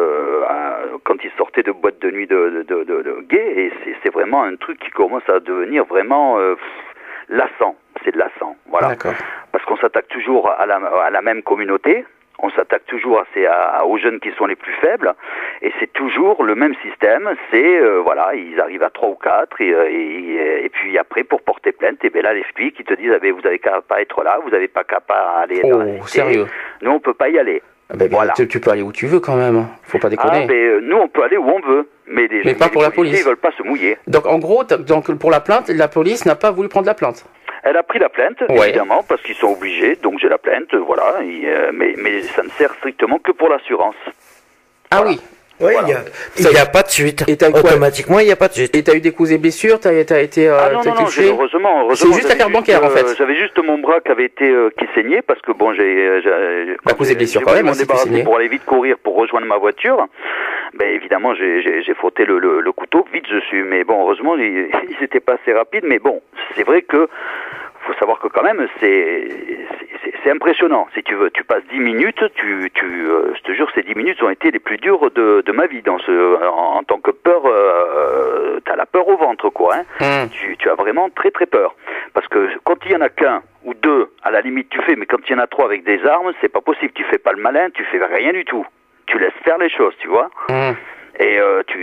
quand ils sortaient de boîtes de nuit de gays, et c'est vraiment un truc qui commence à devenir vraiment lassant, c'est de lassant, voilà. D'accord. Parce qu'on s'attaque toujours à la même communauté. On s'attaque toujours aux jeunes qui sont les plus faibles, et c'est toujours le même système. C'est voilà, ils arrivent à 3 ou 4, et puis après pour porter plainte, et bien là les flics qui te disent vous avez qu'à pas être là, vous avez pas qu'à pas aller dans la cité. Sérieux? Nous on peut pas y aller. Voilà. Tu peux aller où tu veux quand même. Faut pas déconner. Nous on peut aller où on veut, mais pas pour la police. Ils veulent pas se mouiller. Donc en gros, pour la plainte, la police n'a pas voulu prendre la plainte. Elle a pris la plainte, Ouais. évidemment, parce qu'ils sont obligés, donc j'ai la plainte, voilà, mais ça ne sert strictement que pour l'assurance. Ah oui. Oui, Voilà. il n'y a pas de suite. Et t'as quoi Automatiquement, il n'y a pas de suite. Et t'as eu des coups et blessures, t'as été Ah non, t'as non, non, touché. heureusement, C'est juste j'avais l'affaire bancaire, en fait. J'avais juste mon bras qui avait été qui saignait parce que bon, Bah, coups et blessures quand même, m'en hein, si tu débarrasser saignais. pour aller vite courir pour rejoindre ma voiture. Ben évidemment, j'ai frotté le couteau vite dessus, mais bon, heureusement, ils étaient pas assez rapides. Mais bon, c'est vrai que faut savoir que quand même, c'est impressionnant. Si tu veux, tu passes 10 minutes, je te jure, ces 10 minutes ont été les plus dures de ma vie en tant que peur. T'as la peur au ventre, quoi. Hein. Tu as vraiment très très peur, parce que quand il y en a qu'un ou deux, à la limite tu fais, mais quand il y en a trois avec des armes, c'est pas possible. Tu fais pas le malin, tu fais rien du tout. Tu laisses faire les choses, tu vois. Et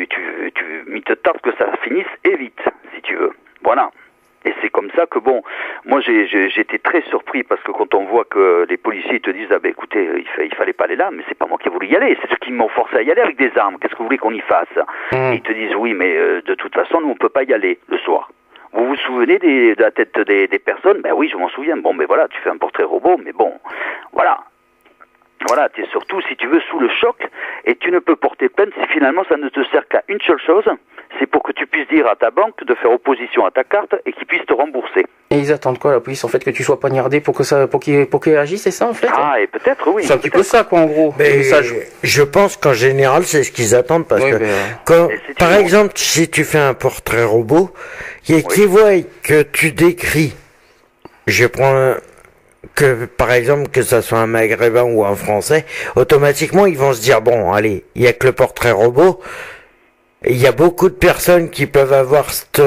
il te tarde que ça finisse et vite, si tu veux. Voilà. Et c'est comme ça que bon, moi j'étais très surpris parce que quand on voit que les policiers te disent ah ben écoutez il fallait pas aller là, mais c'est pas moi qui ai voulu y aller, c'est ceux qui m'ont forcé à y aller avec des armes. Qu'est-ce que vous voulez qu'on y fasse? Et ils te disent oui mais de toute façon nous on peut pas y aller le soir. Vous vous souvenez de la tête des personnes? Ben oui je m'en souviens. Bon ben voilà tu fais un portrait robot mais bon voilà. Voilà, tu es surtout, si tu veux, sous le choc, et tu ne peux porter plainte si finalement ça ne te sert qu'à une seule chose, c'est pour que tu puisses dire à ta banque de faire opposition à ta carte et qu'ils puissent te rembourser. Et ils attendent quoi, la police, en fait, que tu sois poignardé pour qu'ils agissent, c'est ça, en fait? Ah, et peut-être, oui. C'est un petit peu ça, quoi, en gros. Mais Ça, je pense qu'en général, c'est ce qu'ils attendent parce Oui, que mais, quand, Et c'est par toujours- exemple, si tu fais un portrait robot, et qu'ils voient que tu décris, je prends que, par exemple, que ça soit un maghrébin ou un français, automatiquement, ils vont se dire, bon, allez, il y a que le portrait robot. Il y a beaucoup de personnes qui peuvent avoir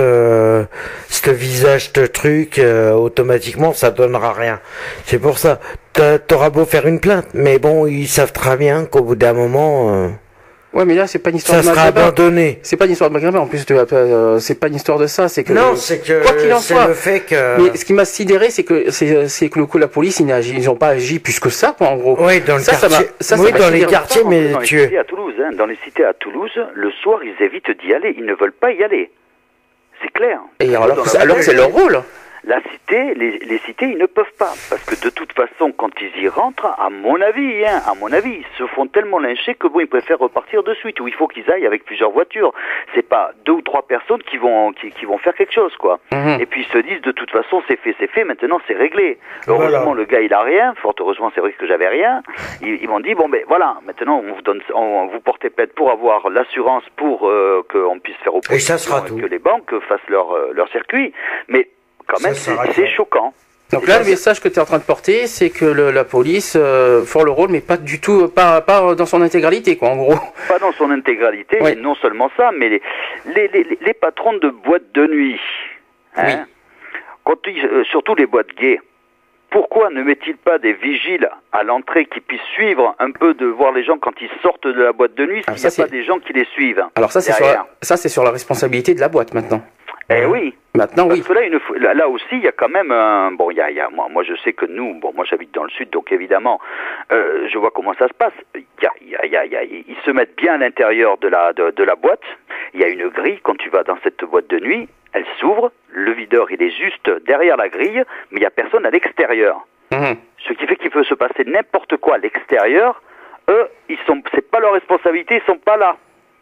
ce visage, ce truc, automatiquement, ça donnera rien. C'est pour ça, t'auras beau faire une plainte, mais bon, ils savent très bien qu'au bout d'un moment, Ouais, mais là, c'est pas une histoire ça de sera maghrébin. abandonné. C'est pas une histoire de maghrébin, en plus, c'est pas une histoire de ça, c'est que... Non, c'est que Quoi qu'il en c'est soit. le fait que... Mais ce qui m'a sidéré, c'est que le coup, la police, ils ont pas agi plus que ça, quoi, en gros. Oui, dans le Ça, ça quartier. m'a- ça Oui, m'a dans les sidéré. quartiers, mais Dans les cités à Toulouse, hein, dans les cités à Toulouse, le soir, ils évitent d'y aller, ils ne veulent pas y aller. C'est clair. Et alors Dans que la alors que c'est leur rôle. La cité, les cités, ils ne peuvent pas. Parce que de toute façon, quand ils y rentrent, à mon avis, ils se font tellement lyncher que bon, ils préfèrent repartir de suite. Ou il faut qu'ils aillent avec plusieurs voitures. C'est pas 2 ou 3 personnes qui vont faire quelque chose, quoi. Et puis ils se disent, de toute façon, c'est fait, maintenant c'est réglé. Heureusement, Voilà. le gars, il a rien. Fort heureusement, c'est vrai que j'avais rien. Ils m'ont dit, bon, ben voilà, maintenant, vous portez plainte pour avoir l'assurance pour qu'on puisse faire opposition. Et ça sera tout. Que les banques fassent leur circuit. Mais quand Ça même, sera c'est tout. choquant. Donc là, le message que tu es en train de porter, c'est que la police fort le rôle, mais pas du tout, pas dans son intégralité, quoi, en gros. Pas dans son intégralité, Ouais. et non seulement ça, mais les patrons de boîtes de nuit, hein, surtout les boîtes gays, pourquoi ne met-il pas des vigiles à l'entrée qui puissent suivre un peu de voir les gens quand ils sortent de la boîte de nuit, Ah, s'il ça, n'y a pas c'est- des gens qui les suivent? Alors ça, c'est derrière. sur la responsabilité de la boîte, maintenant. Eh oui. Maintenant, Parce oui. que là aussi, il y a quand même un... Bon, moi, je sais que nous, moi, j'habite dans le sud, donc évidemment, je vois comment ça se passe. Ils se mettent bien à l'intérieur de la boîte. Il y a une grille quand tu vas dans cette boîte de nuit. Elle s'ouvre. Le videur, il est juste derrière la grille, mais il y a personne à l'extérieur. Ce qui fait qu'il peut se passer n'importe quoi à l'extérieur. Eux, c'est pas leur responsabilité, ils sont pas là.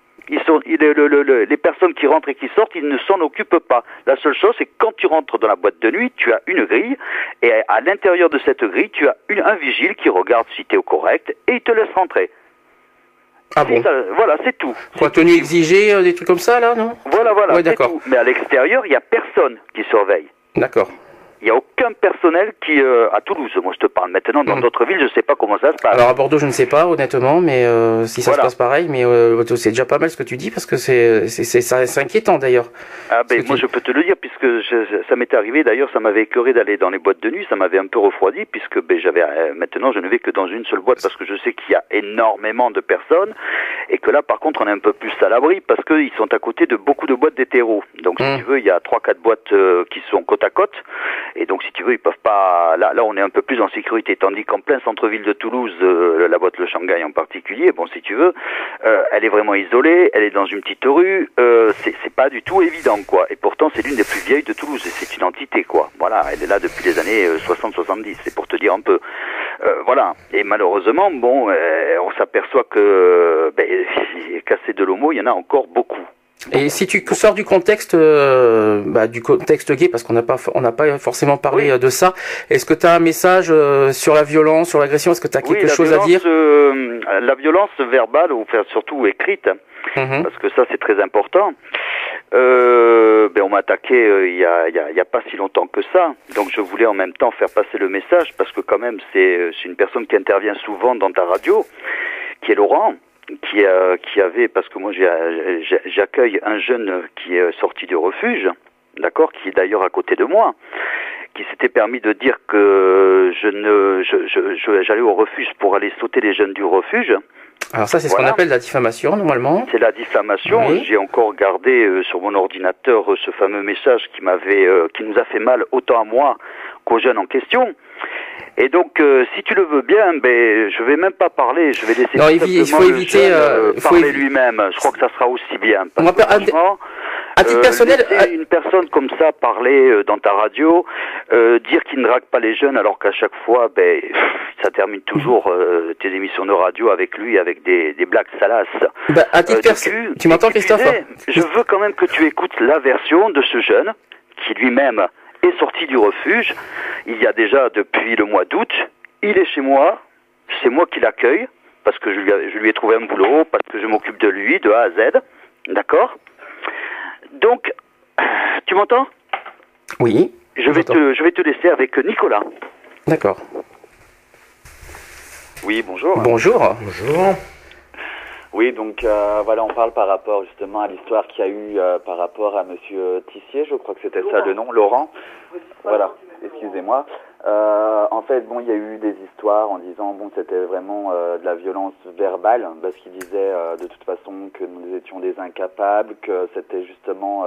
Les personnes qui rentrent et qui sortent, ils ne s'en occupent pas. La seule chose, c'est que quand tu rentres dans la boîte de nuit, tu as une grille, et à l'intérieur de cette grille, tu as un vigile qui regarde si tu es au correct, et il te laisse rentrer. Ah bon. Voilà, c'est tout. Quoi, tenue exigée, des trucs comme ça, là, non? Voilà, Ouais, c'est d'accord. tout. Mais à l'extérieur, il n'y a personne qui surveille. D'accord. Il n'y a aucun personnel qui... à Toulouse, moi je te parle. Maintenant, dans d'autres villes, je ne sais pas comment ça se passe. Alors à Bordeaux, je ne sais pas, honnêtement, mais si ça Voilà. se passe pareil, mais c'est déjà pas mal ce que tu dis, parce que c'est inquiétant, d'ailleurs. Ah ben, Parce que moi tu- je peux te le dire, puisque ça m'était arrivé, d'ailleurs ça m'avait écœuré d'aller dans les boîtes de nuit, ça m'avait un peu refroidi, puisque maintenant je ne vais que dans une seule boîte, parce que je sais qu'il y a énormément de personnes, et que là par contre on est un peu plus à l'abri, parce qu'ils sont à côté de beaucoup de boîtes d'hétéros. Donc si tu veux, il y a 3-4 boîtes qui sont côte à côte, Et donc, si tu veux, ils peuvent pas. Là, on est un peu plus en sécurité. Tandis qu'en plein centre-ville de Toulouse, la boîte Le Shanghai en particulier, bon, si tu veux, elle est vraiment isolée. Elle est dans une petite rue. C'est pas du tout évident, quoi. Et pourtant, c'est l'une des plus vieilles de Toulouse. Et c'est une entité, quoi. Voilà, elle est là depuis les années 60-70. C'est pour te dire un peu. Voilà. Et malheureusement, bon, on s'aperçoit que cassé de l'homo, il y en a encore beaucoup. Et si tu sors du contexte gay, parce qu'on n'a pas forcément parlé de ça, est-ce que tu as un message sur la violence, sur l'agression? Est-ce que tu as quelque chose à dire? La violence verbale, ou surtout écrite, parce que ça c'est très important. On m'a attaqué il y a pas si longtemps que ça, donc je voulais en même temps faire passer le message, parce que quand même c'est une personne qui intervient souvent dans ta radio, qui est Laurent. Qui avait, parce que moi j'accueille un jeune qui est sorti du refuge, d'accord, qui est d'ailleurs à côté de moi, qui s'était permis de dire que j'allais au refuge pour aller sauter les jeunes du refuge. Alors ça, c'est ce qu'on appelle la diffamation, normalement. C'est la diffamation. Oui. J'ai encore gardé sur mon ordinateur ce fameux message qui nous a fait mal autant à moi qu'aux jeunes en question. Et donc, si tu le veux bien, je vais même pas parler. Je vais laisser il faut éviter parler lui-même. Je crois que ça sera aussi bien. À titre personnel, une personne comme ça parler dans ta radio, dire qu'il ne drague pas les jeunes, alors qu'à chaque fois, ça termine toujours tes émissions de radio avec lui, avec des blagues salaces. À titre personnel, tu m'entends, Christophe? Je veux quand même que tu écoutes la version de ce jeune qui lui-même est sorti du refuge. Il y a déjà depuis le mois d'août. Il est chez moi. C'est moi qui l'accueille parce que je lui ai trouvé un boulot, parce que je m'occupe de lui de A à Z. D'accord? Donc, tu m'entends? Oui. Je vais te laisser avec Nicolas. D'accord. Oui, bonjour. Bonjour. Bonjour. Oui, donc voilà, on parle par rapport justement à l'histoire qu'il y a eu par rapport à Monsieur Tissier, je crois que c'était ça le nom, Laurent. Voilà, excusez-moi. En fait, bon, il y a eu des histoires en disant, bon, c'était vraiment de la violence verbale, parce qu'il disait de toute façon que nous étions des incapables, que c'était justement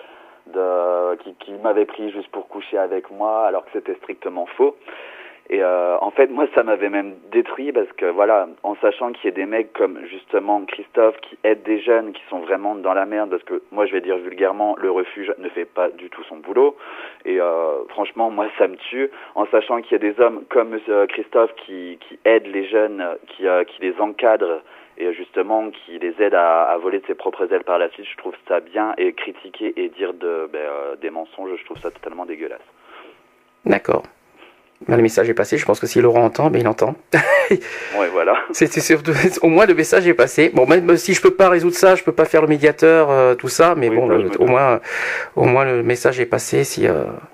qu'il m'avait pris juste pour coucher avec moi, alors que c'était strictement faux. Et en fait, moi, ça m'avait même détruit parce que, voilà, en sachant qu'il y a des mecs comme, justement, Christophe qui aident des jeunes qui sont vraiment dans la merde, parce que, moi, je vais dire vulgairement, le refuge ne fait pas du tout son boulot. Et franchement, moi, ça me tue. En sachant qu'il y a des hommes comme Christophe qui aident les jeunes, qui les encadrent et justement qui les aident à voler de ses propres ailes par la suite, je trouve ça bien. Et critiquer et dire des mensonges, je trouve ça totalement dégueulasse. D'accord. Le message est passé, je pense que si Laurent entend, il entend. Ouais, voilà. C'était surtout, au moins le message est passé. Bon, même si je peux pas résoudre ça, je peux pas faire le médiateur, tout ça, mais oui, bon, au moins le message est passé. Si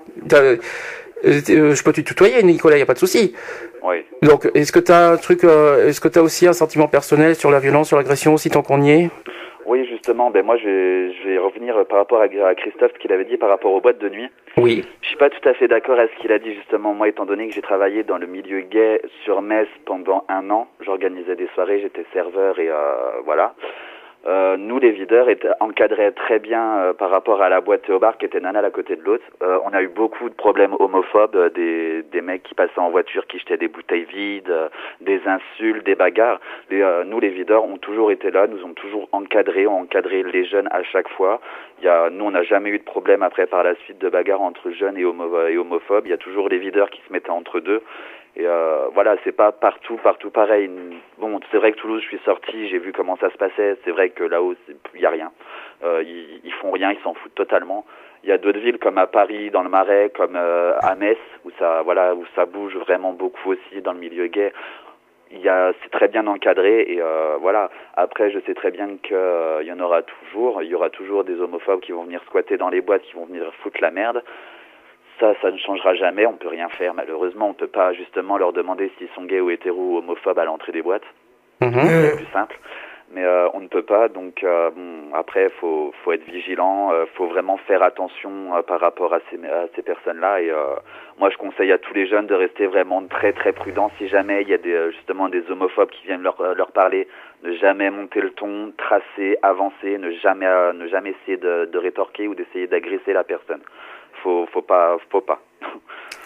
je peux te tutoyer, Nicolas, y a pas de souci. Oui. Donc, est-ce que t'as un truc, est-ce que t'as aussi un sentiment personnel sur la violence, sur l'agression aussi, tant qu'on y est? Oui, justement, moi je vais revenir par rapport à Christophe, ce qu'il avait dit par rapport aux boîtes de nuit. Oui. Je suis pas tout à fait d'accord à ce qu'il a dit, justement. Moi, étant donné que j'ai travaillé dans le milieu gay sur Metz pendant 1 an, j'organisais des soirées, j'étais serveur et voilà. Nous, les videurs, encadraient très bien par rapport à la boîte Théobard qui était nana à côté de l'autre. On a eu beaucoup de problèmes homophobes, des mecs qui passaient en voiture, qui jetaient des bouteilles vides, des insultes, des bagarres. Nous, les videurs, ont toujours été là, nous ont toujours encadrés, ont encadré les jeunes à chaque fois. Nous, on n'a jamais eu de problème après par la suite de bagarres entre jeunes et homophobes. Il y a toujours les videurs qui se mettaient entre deux. Et voilà, c'est pas partout pareil. Bon, c'est vrai que Toulouse, je suis sorti, j'ai vu comment ça se passait. C'est vrai que là-haut, il y a rien. Ils font rien, ils s'en foutent totalement. Il y a d'autres villes comme à Paris, dans le Marais, comme à Metz, où ça bouge vraiment beaucoup aussi dans le milieu gay. C'est très bien encadré et voilà. Après, je sais très bien qu'il y en aura toujours. Il y aura toujours des homophobes qui vont venir squatter dans les boîtes, qui vont venir foutre la merde. Ça ne changera jamais, on peut rien faire malheureusement, on peut pas justement leur demander s'ils sont gays ou hétéros ou homophobes à l'entrée des boîtes. C'est plus simple. Mais on ne peut pas, donc après faut être vigilant, faut vraiment faire attention par rapport à ces personnes-là et moi je conseille à tous les jeunes de rester vraiment très très prudents. Si jamais il y a justement des homophobes qui viennent leur parler, ne jamais monter le ton, tracer, avancer, ne jamais essayer de rétorquer ou d'essayer d'agresser la personne. Faut pas.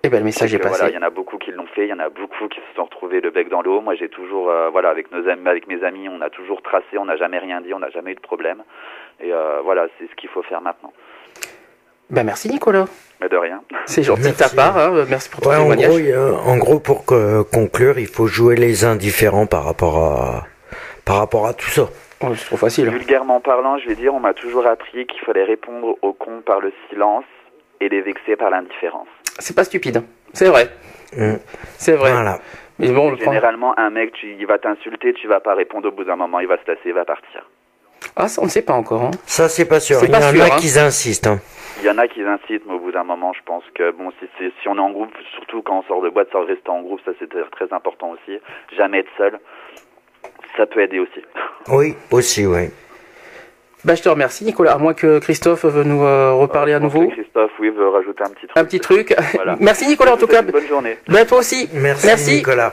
Eh ben, le message est Que, passé. voilà, il y en a beaucoup qui l'ont fait, il y en a beaucoup qui se sont retrouvés le bec dans l'eau. Moi, j'ai toujours, voilà, avec mes amis, on a toujours tracé, on n'a jamais rien dit, on n'a jamais eu de problème. Et voilà, c'est ce qu'il faut faire maintenant. Ben, merci Nicolas. Mais de rien. C'est gentil de ta Merci. part, hein. Merci pour ton Ouais, témoignage. en gros, pour conclure, il faut jouer les indifférents par rapport à tout ça. Oh, c'est trop facile. Vulgairement parlant, je vais dire, on m'a toujours appris qu'il fallait répondre aux cons par le silence et les vexer par l'indifférence. C'est pas stupide. C'est vrai. C'est vrai. Voilà. Mais bon, le Généralement, un mec, il va t'insulter, tu vas pas répondre au bout d'un moment, il va se tasser, il va partir. Ah, ça, on ne sait pas encore. Hein. Ça, c'est pas sûr. C'est Il y pas en sûr, a hein. qui insistent. Hein. Il y en a qui incitent, mais au bout d'un moment, je pense que, bon, si on est en groupe, surtout quand on sort de boîte, ça rester en groupe, ça c'est très important aussi. Jamais être seul, ça peut aider aussi. Oui, aussi, oui. Bah, je te remercie, Nicolas. À moins que Christophe veut nous reparler à Je pense nouveau. que Christophe, oui, veut rajouter un petit truc. Un petit truc. Voilà. Merci, Nicolas, en tout cas. Bonne journée. Bah, toi aussi. Merci, Nicolas.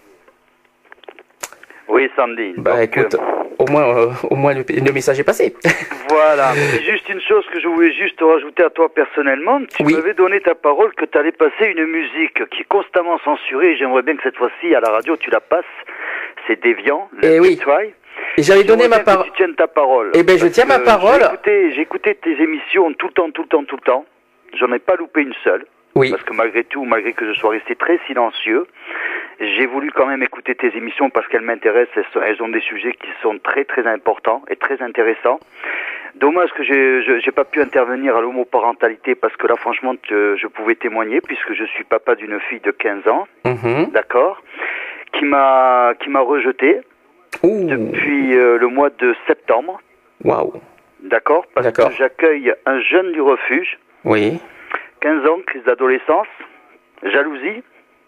Oui, Sandy. Bah, Donc, écoute, au moins le message est passé. Voilà. C'est juste une chose que je voulais juste rajouter à toi personnellement. Tu Oui. m'avais donné ta parole que tu allais passer une musique qui est constamment censurée. J'aimerais bien que cette fois-ci, à la radio, tu la passes. C'est Déviant. Eh oui. Try. Et j'avais donné J'aimerais ma bien parole. que tu tiennes ta parole. Eh ben, je Parce tiens ma que parole. J'ai écouté tes émissions tout le temps. J'en ai pas loupé une seule. Oui. Parce que malgré tout, malgré que je sois resté très silencieux, j'ai voulu quand même écouter tes émissions parce qu'elles m'intéressent. Elles ont des sujets qui sont très très importants et très intéressants. Dommage que j'ai pas pu intervenir à l'homoparentalité parce que là, franchement, je pouvais témoigner puisque je suis papa d'une fille de 15 ans, Mhm. d'accord, qui m'a rejeté Ouh. depuis le mois de septembre, Waouh. d'accord, parce D'accord. que j'accueille un jeune du refuge, Oui. 15 ans, crise d'adolescence, jalousie.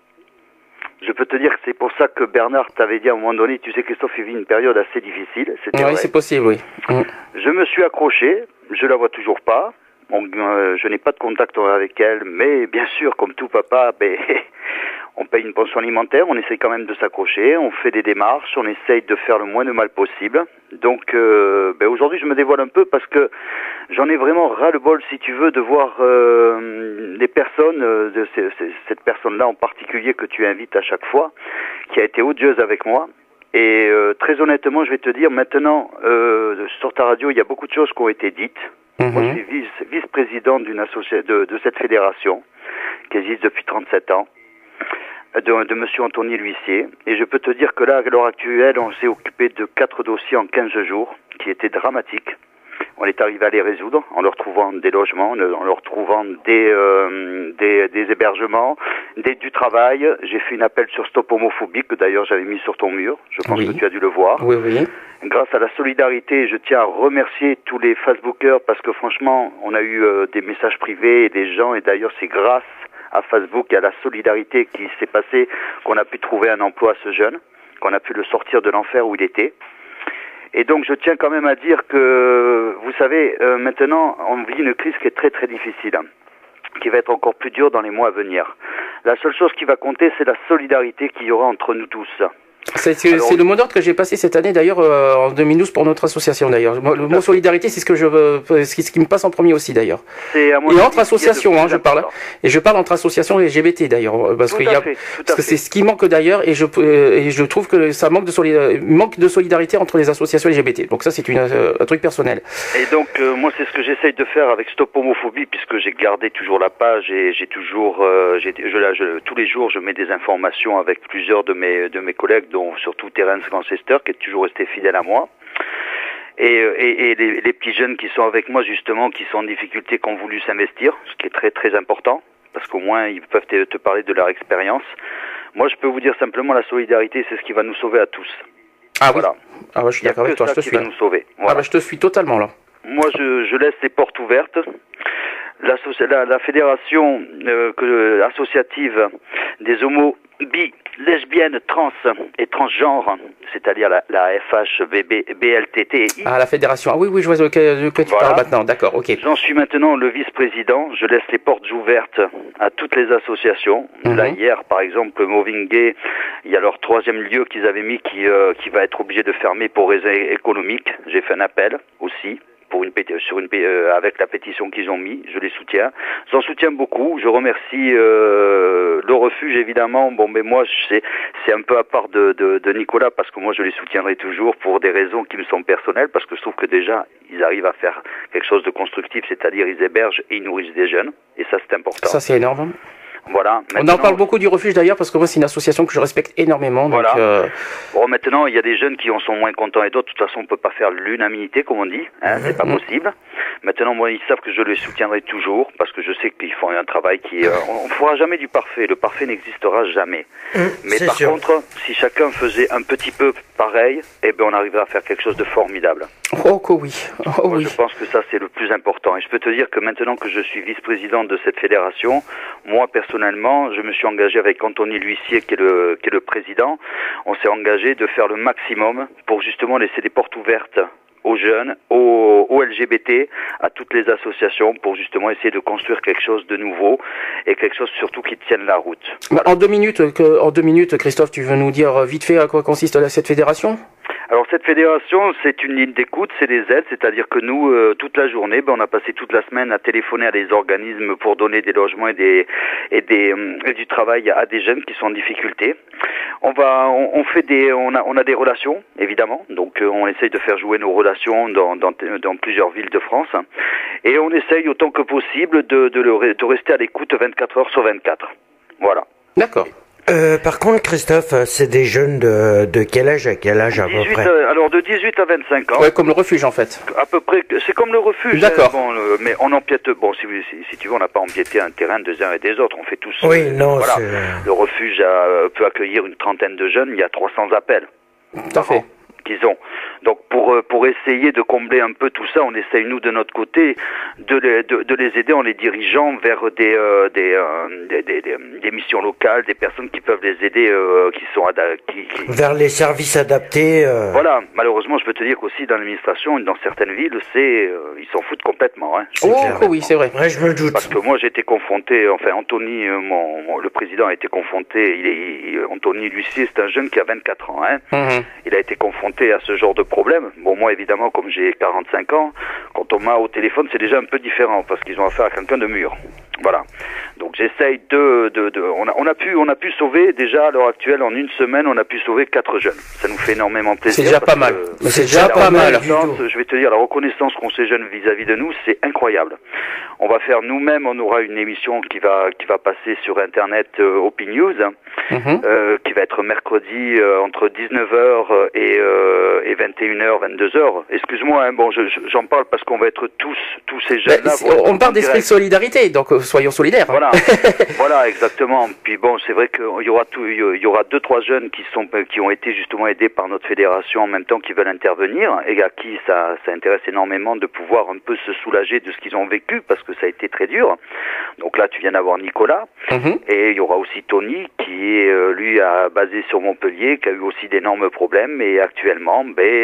Je peux te dire que c'est pour ça que Bernard t'avait dit à un moment donné, tu sais, Christophe, il vit une période assez difficile. C'était Oui, vrai. c'est possible, oui. Mm. Je me suis accroché, je la vois toujours pas. Bon, je n'ai pas de contact avec elle, mais bien sûr, comme tout papa, ben, on paye une pension alimentaire, on essaye quand même de s'accrocher, on fait des démarches, on essaye de faire le moins de mal possible. Donc, ben, aujourd'hui, je me dévoile un peu parce que j'en ai vraiment ras-le-bol, si tu veux, de voir les personnes, cette personne-là en particulier que tu invites à chaque fois, qui a été odieuse avec moi. Et très honnêtement, je vais te dire, maintenant, sur ta radio, il y a beaucoup de choses qui ont été dites. Moi, je suis vice-président de cette fédération qui existe depuis 37 ans, de monsieur Anthony L'Huissier. Et je peux te dire que là, à l'heure actuelle, on s'est occupé de 4 dossiers en 15 jours, qui étaient dramatiques. On est arrivé à les résoudre en leur trouvant des logements, en leur trouvant des hébergements, du travail. J'ai fait une appel sur Stop Homophobie, que d'ailleurs j'avais mis sur ton mur. Je pense que tu as dû le voir. Oui, oui. Grâce à la solidarité, je tiens à remercier tous les Facebookers parce que franchement, on a eu des messages privés et des gens, et d'ailleurs c'est grâce à Facebook et à la solidarité qui s'est passée qu'on a pu trouver un emploi à ce jeune, qu'on a pu le sortir de l'enfer où il était. Et donc je tiens quand même à dire que, vous savez, maintenant on vit une crise qui est très très difficile, qui va être encore plus dure dans les mois à venir. La seule chose qui va compter, c'est la solidarité qu'il y aura entre nous tous. C'est le mot d'ordre que j'ai passé cette année d'ailleurs en 2012 pour notre association d'ailleurs. Le mot solidarité, c'est ce qui me passe en premier aussi d'ailleurs. Et entre associations, je parle. Et je parle entre associations LGBT d'ailleurs, parce que c'est ce qui manque d'ailleurs, et je trouve que ça manque de solidarité entre les associations LGBT. Donc ça, c'est un truc personnel. Et donc moi, c'est ce que j'essaye de faire avec Stop Homophobie, puisque j'ai gardé toujours la page et j'ai toujours, tous les jours, je mets des informations avec plusieurs de mes collègues, dont surtout Terence Ancester, qui est toujours resté fidèle à moi. Et les petits jeunes qui sont avec moi, justement, qui sont en difficulté, qui ont voulu s'investir, ce qui est très très important, parce qu'au moins ils peuvent te parler de leur expérience. Moi, je peux vous dire simplement, la solidarité, c'est ce qui va nous sauver à tous. Ah voilà. Oui. Ah ouais, je suis d'accord avec toi, je te suis. Va nous sauver. Voilà. Ah bah je te suis totalement là. Moi, je laisse les portes ouvertes. La fédération associative des homos, bi, lesbiennes, trans et transgenres, c'est-à-dire la FHVB, BLTT. Ah, la fédération. Ah oui, je vois de quoi tu parles maintenant. D'accord, ok. J'en suis maintenant le vice-président. Je laisse les portes ouvertes à toutes les associations. Là, hier, par exemple, Moving Gay, il y a leur 3e lieu qu'ils avaient mis qui va être obligé de fermer pour raisons économiques. J'ai fait un appel aussi pour avec la pétition qu'ils ont mis. Je les soutiens. J'en soutiens beaucoup. Je remercie le refuge évidemment. Bon, mais moi c'est un peu à part de Nicolas parce que moi je les soutiendrai toujours pour des raisons qui me sont personnelles parce que je trouve que déjà ils arrivent à faire quelque chose de constructif, c'est-à-dire ils hébergent et ils nourrissent des jeunes et ça c'est important. Ça c'est énorme. Voilà. On en parle beaucoup du refuge d'ailleurs parce que moi c'est une association que je respecte énormément. Donc, voilà. Bon, maintenant il y a des jeunes qui en sont moins contents et d'autres. De toute façon on peut pas faire l'unanimité comme on dit, hein, c'est pas possible. Maintenant moi ils savent que je les soutiendrai toujours parce que je sais qu'ils font un travail qui on ne fera jamais du parfait. Le parfait n'existera jamais. Mais par contre si chacun faisait un petit peu pareil, eh ben on arriverait à faire quelque chose de formidable. Oh que oui. Oh, moi, oui. je pense que ça c'est le plus important et je peux te dire que maintenant que je suis vice-président de cette fédération, moi personnellement je me suis engagé avec Anthony L'Huissier qui est le président. On s'est engagé de faire le maximum pour justement laisser des portes ouvertes aux jeunes, aux LGBT, à toutes les associations pour justement essayer de construire quelque chose de nouveau et quelque chose surtout qui tienne la route. En 2 minutes, Christophe, tu veux nous dire vite fait à quoi consiste cette fédération ? Alors cette fédération, c'est une ligne d'écoute, c'est des aides, c'est-à-dire que nous, toute la journée, on a passé toute la semaine à téléphoner à des organismes pour donner des logements et du travail à des jeunes qui sont en difficulté. On a des relations, évidemment, donc on essaye de faire jouer nos relations dans plusieurs villes de France, et on essaye autant que possible de rester à l'écoute 24 heures sur 24. Voilà. D'accord. Par contre, Christophe, c'est des jeunes de quel âge à quel âge à peu près? Alors de 18 à 25 ans. Ouais, comme le refuge en fait. À peu près, c'est comme le refuge. D'accord. Bon, mais on empiète. Bon, si tu veux, on n'a pas empiété un terrain des uns et des autres. On fait tous. Oui, non. Voilà. Le refuge peut accueillir une trentaine de jeunes. Il y a 300 appels. Tout à fait. Qu'ils ont. Donc pour essayer de combler un peu tout ça, on essaye nous de notre côté de les aider en les dirigeant vers des missions locales, des personnes qui peuvent les aider, vers les services adaptés. Voilà. Malheureusement, je peux te dire qu'aussi dans l'administration, dans certaines villes, ils s'en foutent complètement. Hein. Oui, c'est vrai. Ouais, je me doute. Parce que moi, j'ai été confronté. Enfin, Anthony, le président a été confronté. Anthony L'Huissier, c'est un jeune qui a 24 ans. Hein. Il a été confronté à ce genre de problème. Bon, moi, évidemment, comme j'ai 45 ans, quand on m'a au téléphone, c'est déjà un peu différent parce qu'ils ont affaire à quelqu'un de mûr. Voilà. Donc, j'essaye on a pu sauver, déjà, à l'heure actuelle, en une semaine, on a pu sauver 4 jeunes. Ça nous fait énormément plaisir. C'est déjà pas mal. Mais c'est déjà pas mal. Je vais te dire, la reconnaissance qu'ont ces jeunes vis-à-vis de nous, c'est incroyable. On va faire nous-mêmes, on aura une émission qui va passer sur Internet, Open News, qui va être mercredi entre 19h et 21h, 22h. Excuse-moi, hein, bon, j'en parle parce qu'on va être tous ces jeunes-là. On parle d'esprit de solidarité, donc soyons solidaires. Voilà, voilà, exactement. Puis bon, c'est vrai qu'il y aura 2-3 jeunes qui ont été justement aidés par notre fédération en même temps qui veulent intervenir et à qui ça intéresse énormément de pouvoir un peu se soulager de ce qu'ils ont vécu parce que ça a été très dur. Donc là, tu viens d'avoir Nicolas et il y aura aussi Tony qui est lui basé sur Montpellier, qui a eu aussi d'énormes problèmes et actuellement,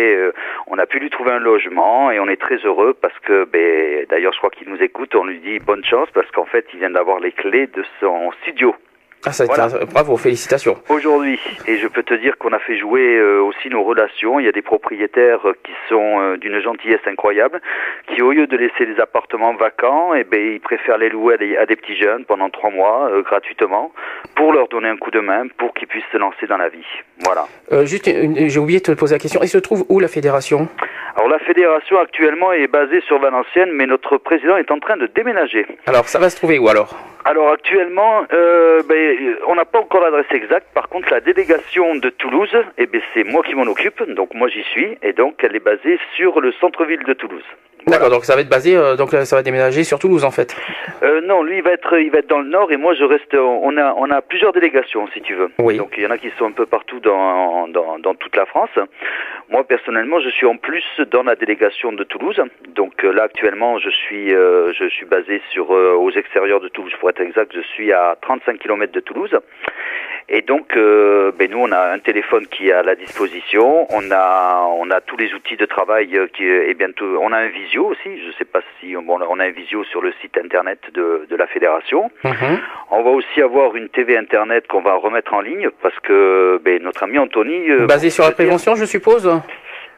on a pu lui trouver un logement et on est très heureux parce que, d'ailleurs, je crois qu'il nous écoute. On lui dit bonne chance parce qu'en fait, il vient d'avoir les clés de son studio. Ah, voilà. Bravo, félicitations. Aujourd'hui, et je peux te dire qu'on a fait jouer aussi nos relations. Il y a des propriétaires qui sont d'une gentillesse incroyable, qui au lieu de laisser les appartements vacants, ils préfèrent les louer à des petits jeunes pendant 3 mois gratuitement pour leur donner un coup de main pour qu'ils puissent se lancer dans la vie. Voilà. Juste, j'ai oublié de te poser la question. Il se trouve où la fédération ? Alors la fédération actuellement est basée sur Valenciennes, mais notre président est en train de déménager. Alors ça va se trouver où alors ? Alors actuellement, on n'a pas encore l'adresse exacte. Par contre, la délégation de Toulouse, c'est moi qui m'en occupe. Donc moi j'y suis, et donc elle est basée sur le centre-ville de Toulouse. D'accord, donc ça va être basé, donc ça va déménager sur Toulouse en fait. Non, lui il va être dans le nord et moi je reste. On a plusieurs délégations si tu veux. Oui. Donc il y en a qui sont un peu partout dans toute la France. Moi personnellement, je suis en plus dans la délégation de Toulouse. Donc là actuellement, je suis basé aux extérieurs de Toulouse. Pour être exact, je suis à 35 km de Toulouse. Et donc, nous, on a un téléphone qui est à la disposition. On a tous les outils de travail bientôt. On a un visio aussi. Je sais pas si on a un visio sur le site internet de la fédération. On va aussi avoir une TV internet qu'on va remettre en ligne parce que notre ami Anthony. Basé sur la prévention, je suppose.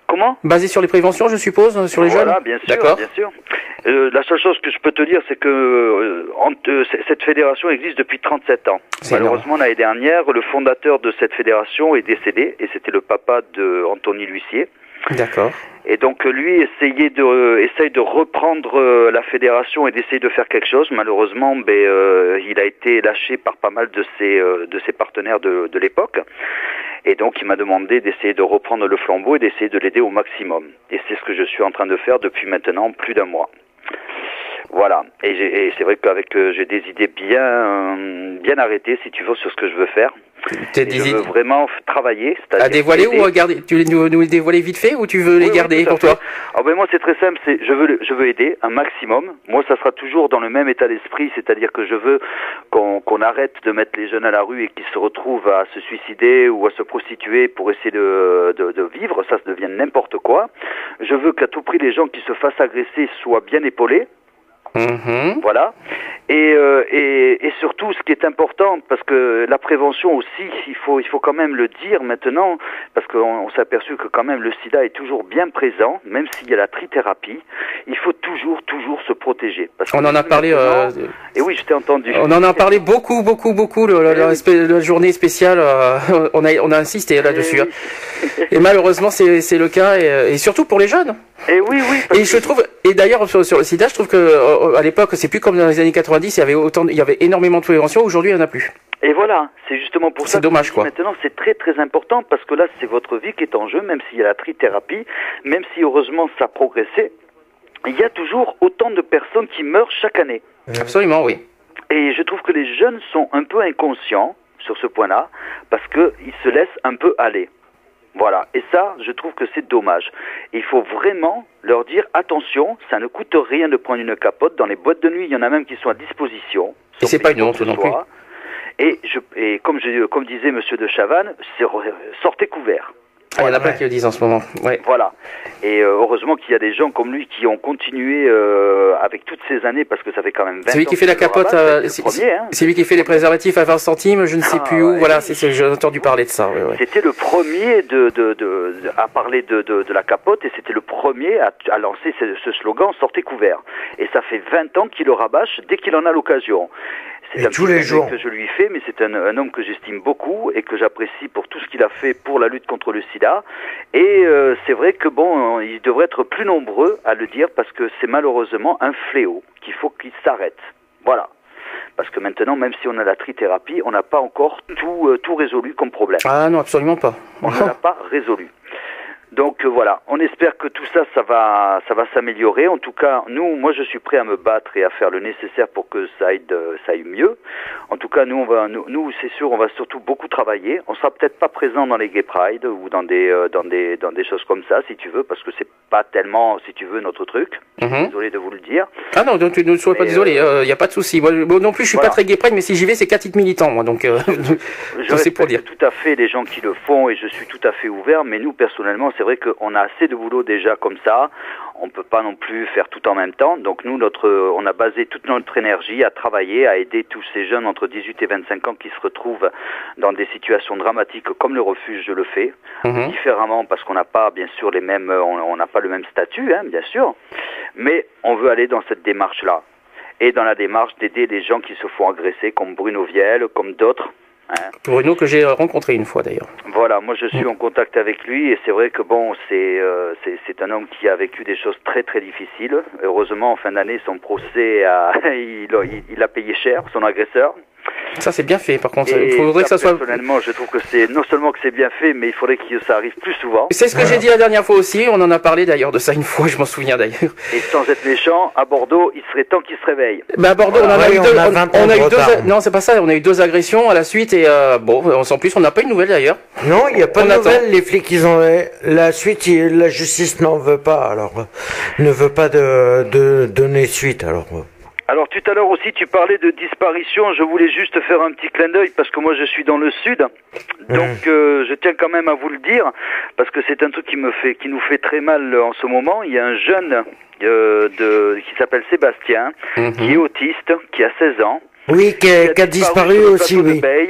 Comment? Basé sur les préventions, je suppose, sur les jeunes. Voilà, bien sûr, D'accord. bien sûr. La seule chose que je peux te dire, c'est que cette fédération existe depuis 37 ans. C'est Malheureusement, l'année dernière, le fondateur de cette fédération est décédé, et c'était le papa de Anthony L'Huissier. D'accord. Et donc lui essaye de reprendre la fédération et d'essayer de faire quelque chose. Malheureusement, il a été lâché par pas mal de ses partenaires de l'époque. Et donc il m'a demandé d'essayer de reprendre le flambeau et d'essayer de l'aider au maximum. Et c'est ce que je suis en train de faire depuis maintenant plus d'un mois. Voilà. Et c'est vrai qu'avec j'ai des idées bien arrêtées, si tu veux, sur ce que je veux faire. Je veux vraiment travailler. À dévoiler ou à garder? Tu veux nous les dévoiler vite fait ou tu veux les garder pour toi? Ah ben moi c'est très simple, je veux aider un maximum. Moi ça sera toujours dans le même état d'esprit, c'est-à-dire que je veux qu'on arrête de mettre les jeunes à la rue et qu'ils se retrouvent à se suicider ou à se prostituer pour essayer de vivre. Ça devient n'importe quoi. Je veux qu'à tout prix les gens qui se fassent agresser soient bien épaulés. Mmh. Voilà. Et surtout, ce qui est important, parce que la prévention aussi, il faut quand même le dire maintenant, parce qu'on s'est aperçu que quand même le sida est toujours bien présent, même s'il y a la trithérapie, il faut toujours se protéger. Parce on en a parlé. Et oui, je t'ai entendu. On en a parlé beaucoup. La journée spéciale, on a insisté là-dessus. Oui. Et malheureusement, c'est le cas, et surtout pour les jeunes. Et oui. Et je trouve, et d'ailleurs sur le sida, je trouve que à l'époque, c'est plus comme dans les années 90, il y avait énormément de prévention. Aujourd'hui, il n'y en a plus. Et voilà, c'est justement pour ça. C'est dommage, quoi. Maintenant, c'est très important parce que là, c'est votre vie qui est en jeu, même s'il y a la trithérapie, même si heureusement ça a progressé. Il y a toujours autant de personnes qui meurent chaque année. Absolument, oui. Et je trouve que les jeunes sont un peu inconscients sur ce point-là parce qu'ils se laissent un peu aller. Voilà, et ça, je trouve que c'est dommage. Il faut vraiment leur dire, attention, ça ne coûte rien de prendre une capote. Dans les boîtes de nuit, il y en a même qui sont à disposition. Et c'est pas une honte non plus. Et comme disait Monsieur de Chavannes, sortez couverts. Il y en a plein qui le disent en ce moment. Ouais. Voilà. Et heureusement qu'il y a des gens comme lui qui ont continué avec toutes ces années, parce que ça fait quand même 20 ans. C'est lui qui fait la capote, c'est lui qui fait les préservatifs à 20 centimes, je ne sais plus où. Voilà, j'ai entendu parler de ça. Ouais. C'était le premier à parler de la capote, et c'était le premier à lancer ce slogan « Sortez couverts ». Et ça fait 20 ans qu'il le rabâche dès qu'il en a l'occasion. C'est un tous les jours que je lui fais, mais c'est un homme que j'estime beaucoup et que j'apprécie pour tout ce qu'il a fait pour la lutte contre le sida. Et c'est vrai que il devrait être plus nombreux à le dire parce que c'est malheureusement un fléau qu'il faut qu'il s'arrête. Voilà. Parce que maintenant, même si on a la trithérapie, on n'a pas encore tout résolu comme problème. Ah non, absolument pas. On ne l'a pas résolu. Donc voilà, on espère que tout ça va s'améliorer. En tout cas, moi je suis prêt à me battre et à faire le nécessaire pour que ça aille mieux. En tout cas, nous c'est sûr, on va surtout beaucoup travailler. On sera peut-être pas présent dans les Gay Pride ou dans des choses comme ça, si tu veux, parce que c'est pas tellement, si tu veux, notre truc. Désolé de vous le dire. Ah non, donc tu ne sois pas désolé, y a pas de souci. Moi non plus, je suis pas très Gay Pride, mais si j'y vais, c'est qu'à titre militant, moi. Donc je respecte pour dire tout à fait les gens qui le font et je suis tout à fait ouvert. Mais nous, personnellement, c'est vrai qu'on a assez de boulot déjà comme ça. On peut pas non plus faire tout en même temps. Donc nous, on a basé toute notre énergie à travailler, à aider tous ces jeunes entre 18 et 25 ans qui se retrouvent dans des situations dramatiques comme le refuge, je le fais. Différemment parce qu'on n'a pas, bien sûr, on n'a pas le même statut, hein, bien sûr. Mais on veut aller dans cette démarche-là. Et dans la démarche d'aider les gens qui se font agresser, comme Bruno Viel, comme d'autres. Hein. Bruno que j'ai rencontré une fois d'ailleurs. Voilà, moi je suis en contact avec lui et c'est vrai que c'est un homme qui a vécu des choses très très difficiles. Heureusement, en fin d'année, son procès il a payé cher, son agresseur. Ça c'est bien fait. Par contre, il faudrait que ça soit. Personnellement, je trouve que c'est non seulement que c'est bien fait, mais il faudrait que ça arrive plus souvent. C'est ce que j'ai dit la dernière fois aussi. On en a parlé d'ailleurs de ça une fois. Je m'en souviens d'ailleurs. Et sans être méchant, à Bordeaux, il serait temps qu'il se réveille. À Bordeaux, on a eu deux. Non, c'est pas ça. On a eu 2 agressions à la suite et en plus, on n'a pas eu de nouvelles d'ailleurs. Non, il n'y a pas de nouvelles. Les flics, ils ont la suite. La justice n'en veut pas. Alors, ne veut pas de donner suite. Alors tout à l'heure aussi tu parlais de disparition, je voulais juste faire un petit clin d'œil parce que moi je suis dans le sud, donc je tiens quand même à vous le dire parce que c'est un truc qui nous fait très mal en ce moment. Il y a un jeune qui s'appelle Sébastien, qui est autiste, qui a 16 ans. Oui, qui a disparu aussi, oui.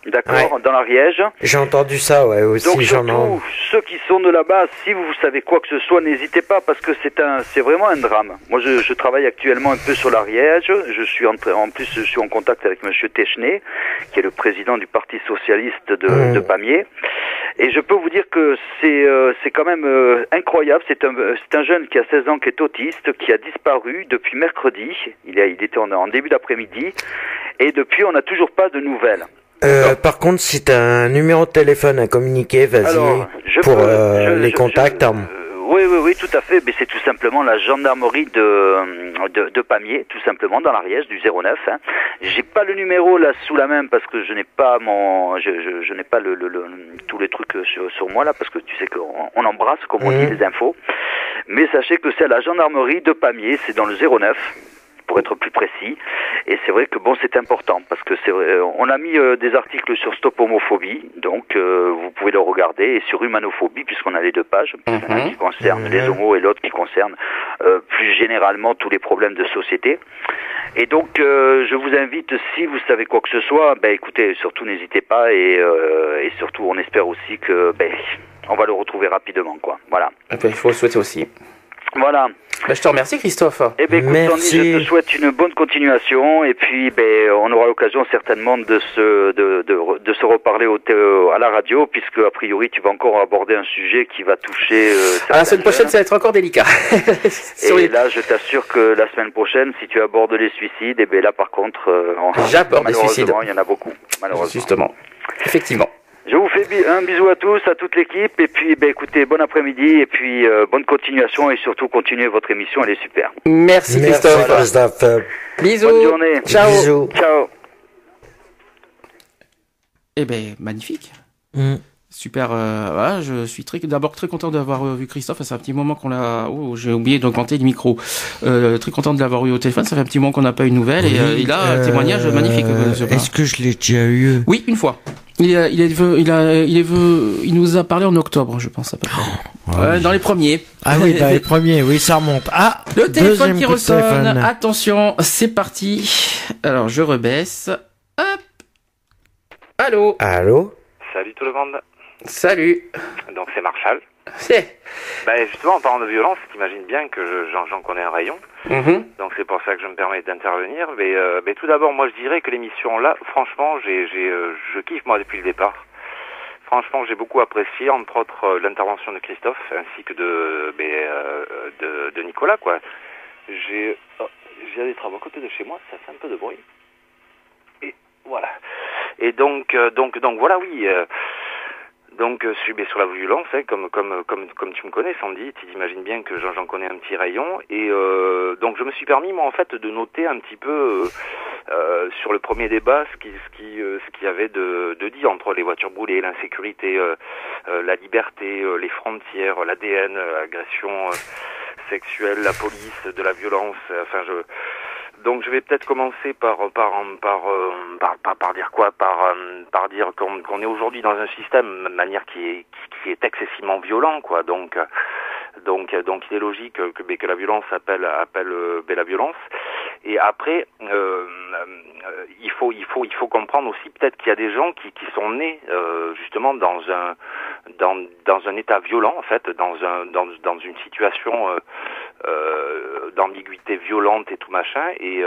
d'accord, Ouais. dans l'Ariège. J'ai entendu ça, ouais, aussi, Donc j'en ai. surtout, ceux qui sont de là-bas, si vous savez quoi que ce soit, n'hésitez pas parce que c'est vraiment un drame. Moi, je travaille actuellement un peu sur l'Ariège. Je suis en plus, je suis en contact avec Monsieur Téchenet, qui est le président du Parti socialiste de Pamiers. Et je peux vous dire que c'est quand même incroyable. C'est un jeune qui a 16 ans, qui est autiste, qui a disparu depuis mercredi. Il était en début d'après-midi. Et depuis, on n'a toujours pas de nouvelles. Par contre, si t'as un numéro de téléphone à communiquer, vas-y, Alors, les contacts. Oui, tout à fait. Mais c'est tout simplement la gendarmerie de Pamiers, tout simplement, dans l'Ariège, du 09. Hein. J'ai pas le numéro là sous la main parce que je n'ai pas je n'ai pas tous les trucs sur moi là, parce que tu sais qu'on embrasse, comme on dit, les infos. Mais sachez que c'est à la gendarmerie de Pamiers, c'est dans le 09. Pour être plus précis, et c'est vrai que bon, c'est important parce que c'est vrai, on a mis des articles sur Stop Homophobie, donc vous pouvez le regarder, et sur Humanophobie, puisqu'on a les deux pages, un qui concerne les homos et l'autre qui concerne plus généralement tous les problèmes de société. Et donc je vous invite, si vous savez quoi que ce soit, ben écoutez, surtout n'hésitez pas, et surtout on espère aussi que on va le retrouver rapidement, quoi. Voilà. Il faut le souhaiter aussi. Voilà. Je te remercie, Christophe. Eh bien, écoute, Merci. Tony, je te souhaite une bonne continuation, et puis on aura l'occasion certainement de se reparler à la radio, puisque a priori tu vas encore aborder un sujet qui va toucher. La semaine prochaine, ça va être encore délicat. Et là, je t'assure que la semaine prochaine, si tu abordes les suicides, et là par contre, j'aborde les suicides. Malheureusement, il y en a beaucoup. Malheureusement. Justement. Effectivement. Je vous fais un bisou à tous, à toute l'équipe, et puis écoutez, bon après-midi, et puis bonne continuation, et surtout continuez votre émission, elle est super. Merci Christophe. Bisous. Bonne journée. Ciao. Bisous. Ciao. Eh ben, magnifique. Super. Je suis d'abord très content d'avoir vu Christophe. Ça fait un petit moment qu'on l'a. Oh, j'ai oublié d'augmenter le micro. Très content de l'avoir eu au téléphone. Ça fait un petit moment qu'on n'a pas eu de nouvelles, et il a un témoignage magnifique. Est-ce que je l'ai déjà eu? Oui, une fois. Il nous a parlé en octobre, je pense à peu près. Dans les premiers. Ah oui, les premiers, oui, ça remonte. Ah, le téléphone qui coup de ressonne. téléphone. Attention, c'est parti. Alors, je rebaisse. Hop. Allô. Allô? Salut tout le monde. Salut. Donc c'est Marshall. C'est. Justement, en parlant de violence, t'imagines bien que j'en connais un rayon. Donc c'est pour ça que je me permets d'intervenir. Mais tout d'abord, moi je dirais que l'émission là, franchement, je kiffe moi depuis le départ. Franchement, j'ai beaucoup apprécié, entre autres, l'intervention de Christophe ainsi que de Nicolas, quoi. J'ai des travaux à côté de chez moi, ça fait un peu de bruit. Et voilà. Et donc voilà, oui. Donc je suis sur la violence, hein, comme tu me connais, Sandy, tu t'imagines bien que j'en connais un petit rayon, et donc je me suis permis moi en fait de noter un petit peu sur le premier débat ce qu'il y avait de dit entre les voitures brûlées, l'insécurité, la liberté, les frontières, l'ADN, l'agression sexuelle, la police, de la violence, donc je vais peut-être commencer par dire quoi, par dire qu'on est aujourd'hui dans un système de manière qui est excessivement violent, quoi. Donc il est logique que la violence appelle la violence. Et après il faut comprendre aussi peut-être qu'il y a des gens qui sont nés justement dans un état violent, en fait, dans une situation d'ambiguïté violente et tout machin, et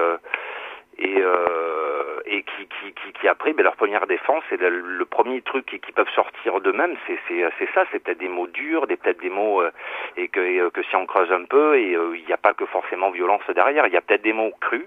qui après, leur première défense, et le premier truc qui peuvent sortir d'eux-mêmes, c'est ça, c'est peut-être des mots durs, peut-être des mots et que si on creuse un peu, et il n'y a pas que forcément violence derrière, il y a peut-être des mots crus,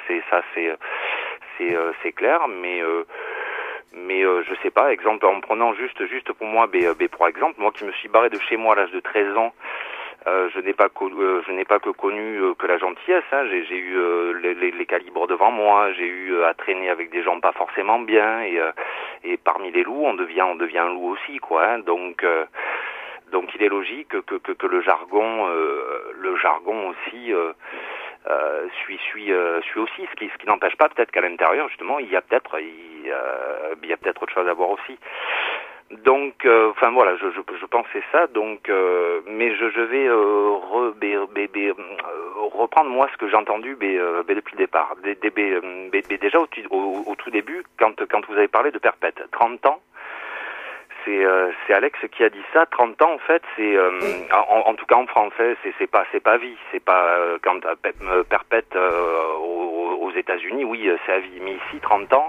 c'est clair, mais je sais pas, exemple, en prenant juste pour moi, pour exemple, moi qui me suis barré de chez moi à l'âge de 13 ans, je n'ai pas que connu que la gentillesse, hein. J'ai eu les calibres devant moi, j'ai eu à traîner avec des gens pas forcément bien, et parmi les loups on devient un loup aussi, quoi, hein. Donc il est logique que le jargon aussi suit aussi, ce qui n'empêche pas peut-être qu'à l'intérieur justement il y a peut-être autre chose à voir aussi. Donc, voilà, je pensais ça. Donc, mais je vais reprendre moi ce que j'ai entendu depuis le départ. Déjà au tout début, quand vous avez parlé de perpète, 30 ans, c'est Alex qui a dit ça. 30 ans en fait, c'est en tout cas en français, c'est pas vie, c'est pas quand perpète aux États-Unis, oui, c'est à vie. Mais ici, 30 ans,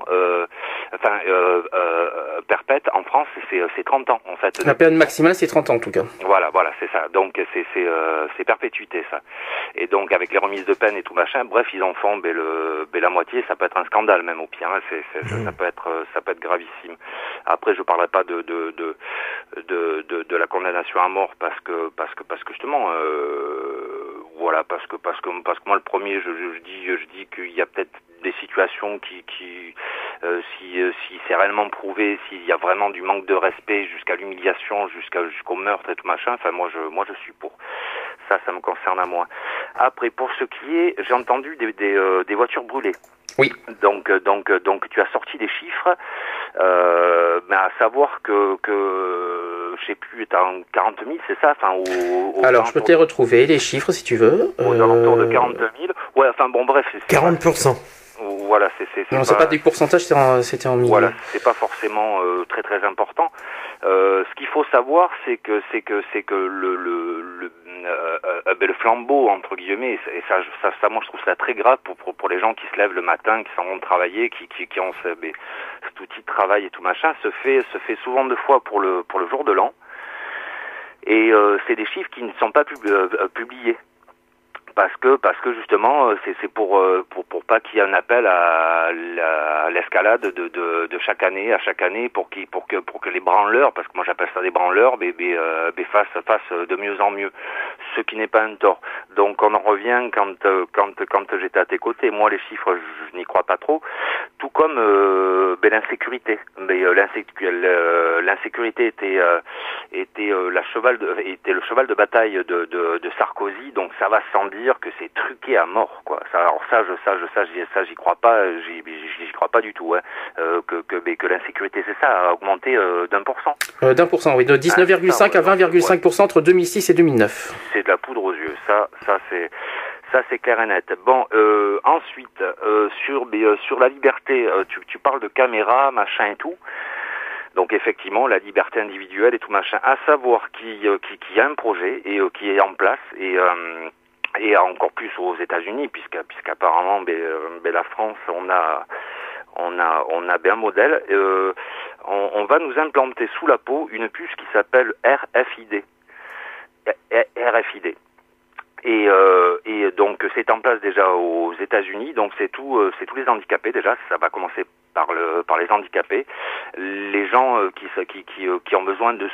perpète en France, c'est 30 ans en fait. La période maximale, c'est 30 ans en tout cas. Voilà, c'est ça. Donc c'est perpétuité ça. Et donc avec les remises de peine et tout machin, bref, ils en font la moitié. Ça peut être un scandale même au pire. Hein. Ça peut être gravissime. Après, je parlerai pas de la condamnation à mort parce que justement voilà, parce que moi le premier je dis qu'il y a peut-être des situations qui si c'est réellement prouvé, s'il y a vraiment du manque de respect jusqu'à l'humiliation, jusqu'au meurtre et tout machin, enfin moi je suis pour. Ça me concerne à moi. Après, pour ce qui est, j'ai entendu des voitures brûlées. Oui. Donc tu as sorti des chiffres, mais à savoir que je sais plus, t'as 40 000, c'est ça, enfin alors je peux te les retrouver les chiffres si tu veux. Aux alentours de 42 000. Ouais, enfin bon bref. C'est 40%. Voilà, non, c'est pas du pourcentage, c'était en milliers. Voilà, c'est pas forcément très très important. Ce qu'il faut savoir, c'est que le flambeau entre guillemets, et ça moi je trouve ça très grave pour les gens qui se lèvent le matin, qui s'en vont travailler, qui ont cet outil de travail et tout machin, se fait souvent 2 fois pour le jour de l'an. Et c'est des chiffres qui ne sont pas publiés. Parce que justement c'est pour pas qu'il y ait un appel à l'escalade de chaque année à chaque année pour que les branleurs, parce que moi j'appelle ça des branleurs, fassent de mieux en mieux, ce qui n'est pas un tort. Donc on en revient quand j'étais à tes côtés. Moi les chiffres je n'y crois pas trop, tout comme l'insécurité. L'insécurité était le cheval de bataille de Sarkozy, donc ça va sans dire que c'est truqué à mort, quoi. J'y crois pas, j'y crois pas du tout, hein. Que l'insécurité, c'est ça, a augmenté d'1%. D'1%, oui, de 19,5 à 20,5% entre 2006 et 2009. C'est de la poudre aux yeux, ça c'est clair et net. Bon, ensuite, sur la liberté, tu parles de caméra, machin et tout. Donc effectivement, la liberté individuelle et tout machin, à savoir qu'il y a un projet et qui est en place et encore plus aux États-Unis, puisqu'apparemment, la France, on a bien un modèle. On va nous implanter sous la peau une puce qui s'appelle RFID. Et donc c'est en place déjà aux États-Unis. Donc c'est tous les handicapés déjà. Ça va commencer par les handicapés, les gens qui ont besoin de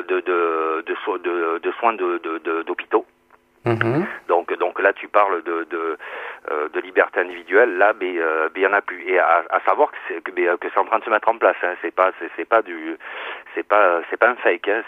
soins d'hôpitaux. Mmh. Donc là tu parles de liberté individuelle, là il y en a plus, et à savoir que c'est en train de se mettre en place, hein. C'est pas un fake, hein.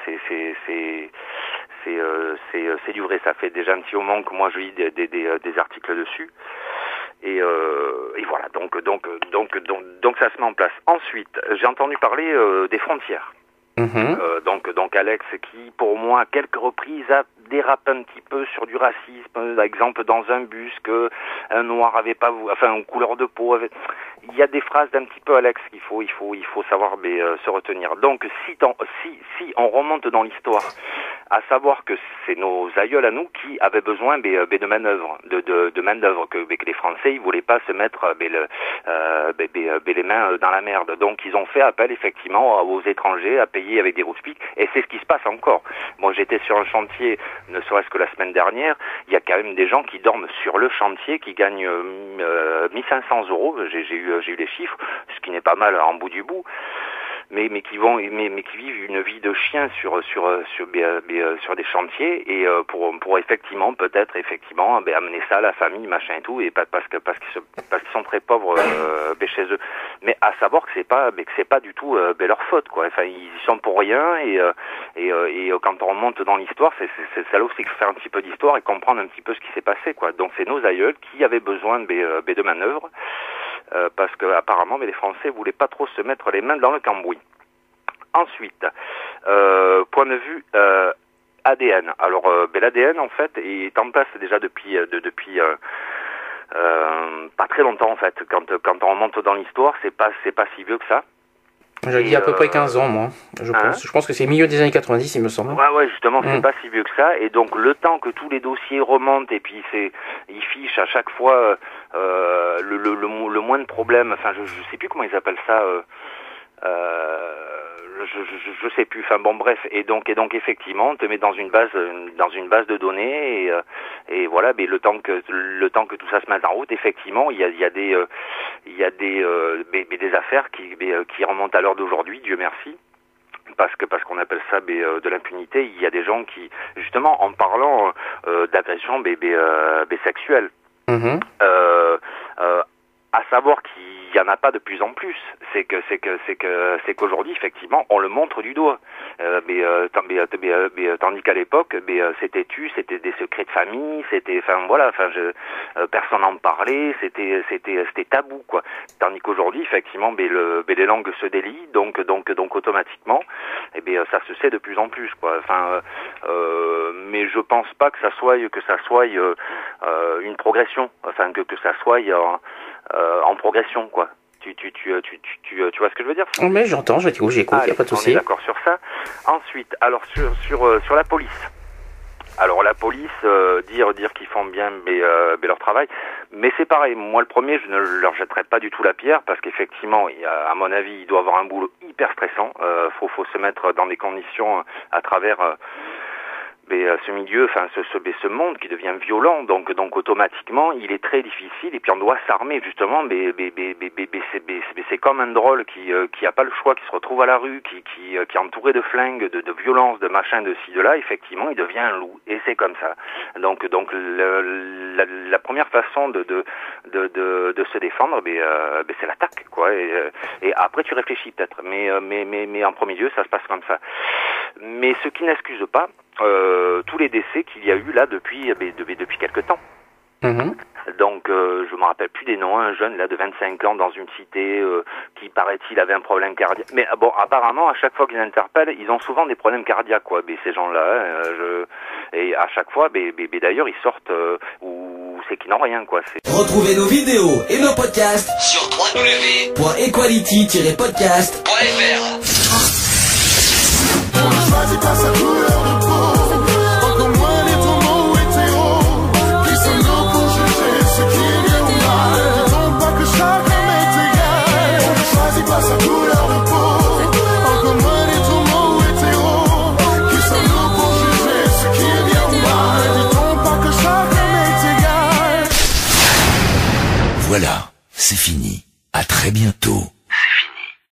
C'est du vrai. Ça fait déjà un petit moment que moi je lis des articles dessus, et voilà, donc ça se met en place. Ensuite j'ai entendu parler des frontières. Mmh. Donc Alex, qui pour moi à quelques reprises a dérapé un petit peu sur du racisme, par exemple dans un bus que un noir avait pas, une couleur de peau avait... Il y a des phrases d'un petit peu, Alex, qu'il faut savoir se retenir. Donc si on remonte dans l'histoire, à savoir que c'est nos aïeuls à nous qui avaient besoin de manœuvres, de manœuvres, que les Français ils voulaient pas se mettre les mains dans la merde. Donc ils ont fait appel effectivement aux étrangers à payer avec des rouspicks, et c'est ce qui se passe encore. Moi j'étais sur un chantier, ne serait-ce que la semaine dernière, il y a quand même des gens qui dorment sur le chantier, qui gagnent 1500 €. J'ai eu les chiffres, ce qui n'est pas mal en bout du bout. Mais qui vivent une vie de chien sur des chantiers, et pour effectivement peut-être amener ça à la famille, machin et tout, et parce qu'ils sont très pauvres chez eux. Mais à savoir que c'est pas du tout leur faute, quoi. Enfin ils y sont pour rien, et quand on remonte dans l'histoire, c'est ça là aussi qu'il faut faire un petit peu d'histoire et comprendre un petit peu ce qui s'est passé, quoi. Donc c'est nos aïeuls qui avaient besoin de manœuvres. Parce que apparemment, les Français voulaient pas trop se mettre les mains dans le cambouis. Ensuite, point de vue ADN. Alors, l'ADN, en fait, est en place déjà depuis pas très longtemps, en fait. Quand on remonte dans l'histoire, c'est pas si vieux que ça. Je dis à peu près 15 ans, moi, je pense. Je pense que c'est milieu des années 90, il me semble. Ouais, justement, c'est pas si vieux que ça. Et donc, le temps que tous les dossiers remontent, et puis ils fichent à chaque fois le moins de problèmes. Enfin, je sais plus comment ils appellent ça. Je sais plus. Enfin bon, bref. Et donc effectivement, on te met dans une base de données et voilà. Mais le temps que tout ça se mette en route, effectivement, il y a des affaires qui remontent à l'heure d'aujourd'hui. Dieu merci. Parce qu'on appelle ça de l'impunité. Il y a des gens qui, justement, en parlant d'agression sexuelle, à savoir qu'il y en a pas de plus en plus, c'est qu'aujourd'hui effectivement on le montre du doigt, tandis qu'à l'époque c'était des secrets de famille, personne n'en parlait, c'était tabou quoi, tandis qu'aujourd'hui effectivement les langues se délient, donc automatiquement ça se sait de plus en plus quoi, mais je pense pas que ça soit une progression, que ça soit en progression quoi. Tu vois ce que je veux dire? Mais j'entends, j'écoute, il n'y a pas de souci. On est d'accord sur ça. Ensuite, alors sur la police. Alors la police, dire qu'ils font bien leur travail, mais c'est pareil. Moi le premier, je ne leur jetterai pas du tout la pierre parce qu'effectivement, à mon avis, il doit avoir un boulot hyper stressant. Faut se mettre dans des conditions à travers ce milieu, ce monde qui devient violent, donc automatiquement il est très difficile et puis on doit s'armer justement. C'est comme un drôle qui a pas le choix, qui se retrouve à la rue, qui est entouré de flingues, de violences, de machin, de ci, de là. Effectivement, il devient un loup et c'est comme ça. Donc la première façon de se défendre, c'est l'attaque quoi. Et après tu réfléchis peut-être, mais en premier lieu ça se passe comme ça. Mais ce qui n'excuse pas tous les décès qu'il y a eu là depuis quelque temps. Donc je me rappelle plus des noms, un jeune là de 25 ans dans une cité qui paraît-il avait un problème cardiaque. Mais bon, apparemment à chaque fois qu'ils interpellent, ils ont souvent des problèmes cardiaques quoi. Ces gens-là, et à chaque fois, d'ailleurs ils sortent ou c'est qu'ils n'ont rien quoi. Retrouvez nos vidéos et nos podcasts sur www.equality-podcast.fr. On ne choisit pas sa couleur de peau, encore moins les tourments ou hétéros. Qui sommes-nous pour juger ce qui est bien ou mal? Disons pas que chacun est égal. On ne choisit pas sa couleur de peau, encore moins les tourments ou hétéros. Qui sommes-nous pour juger ce qui est bien ou mal? Disons pas que chacun est égal. Voilà, c'est fini. À très bientôt.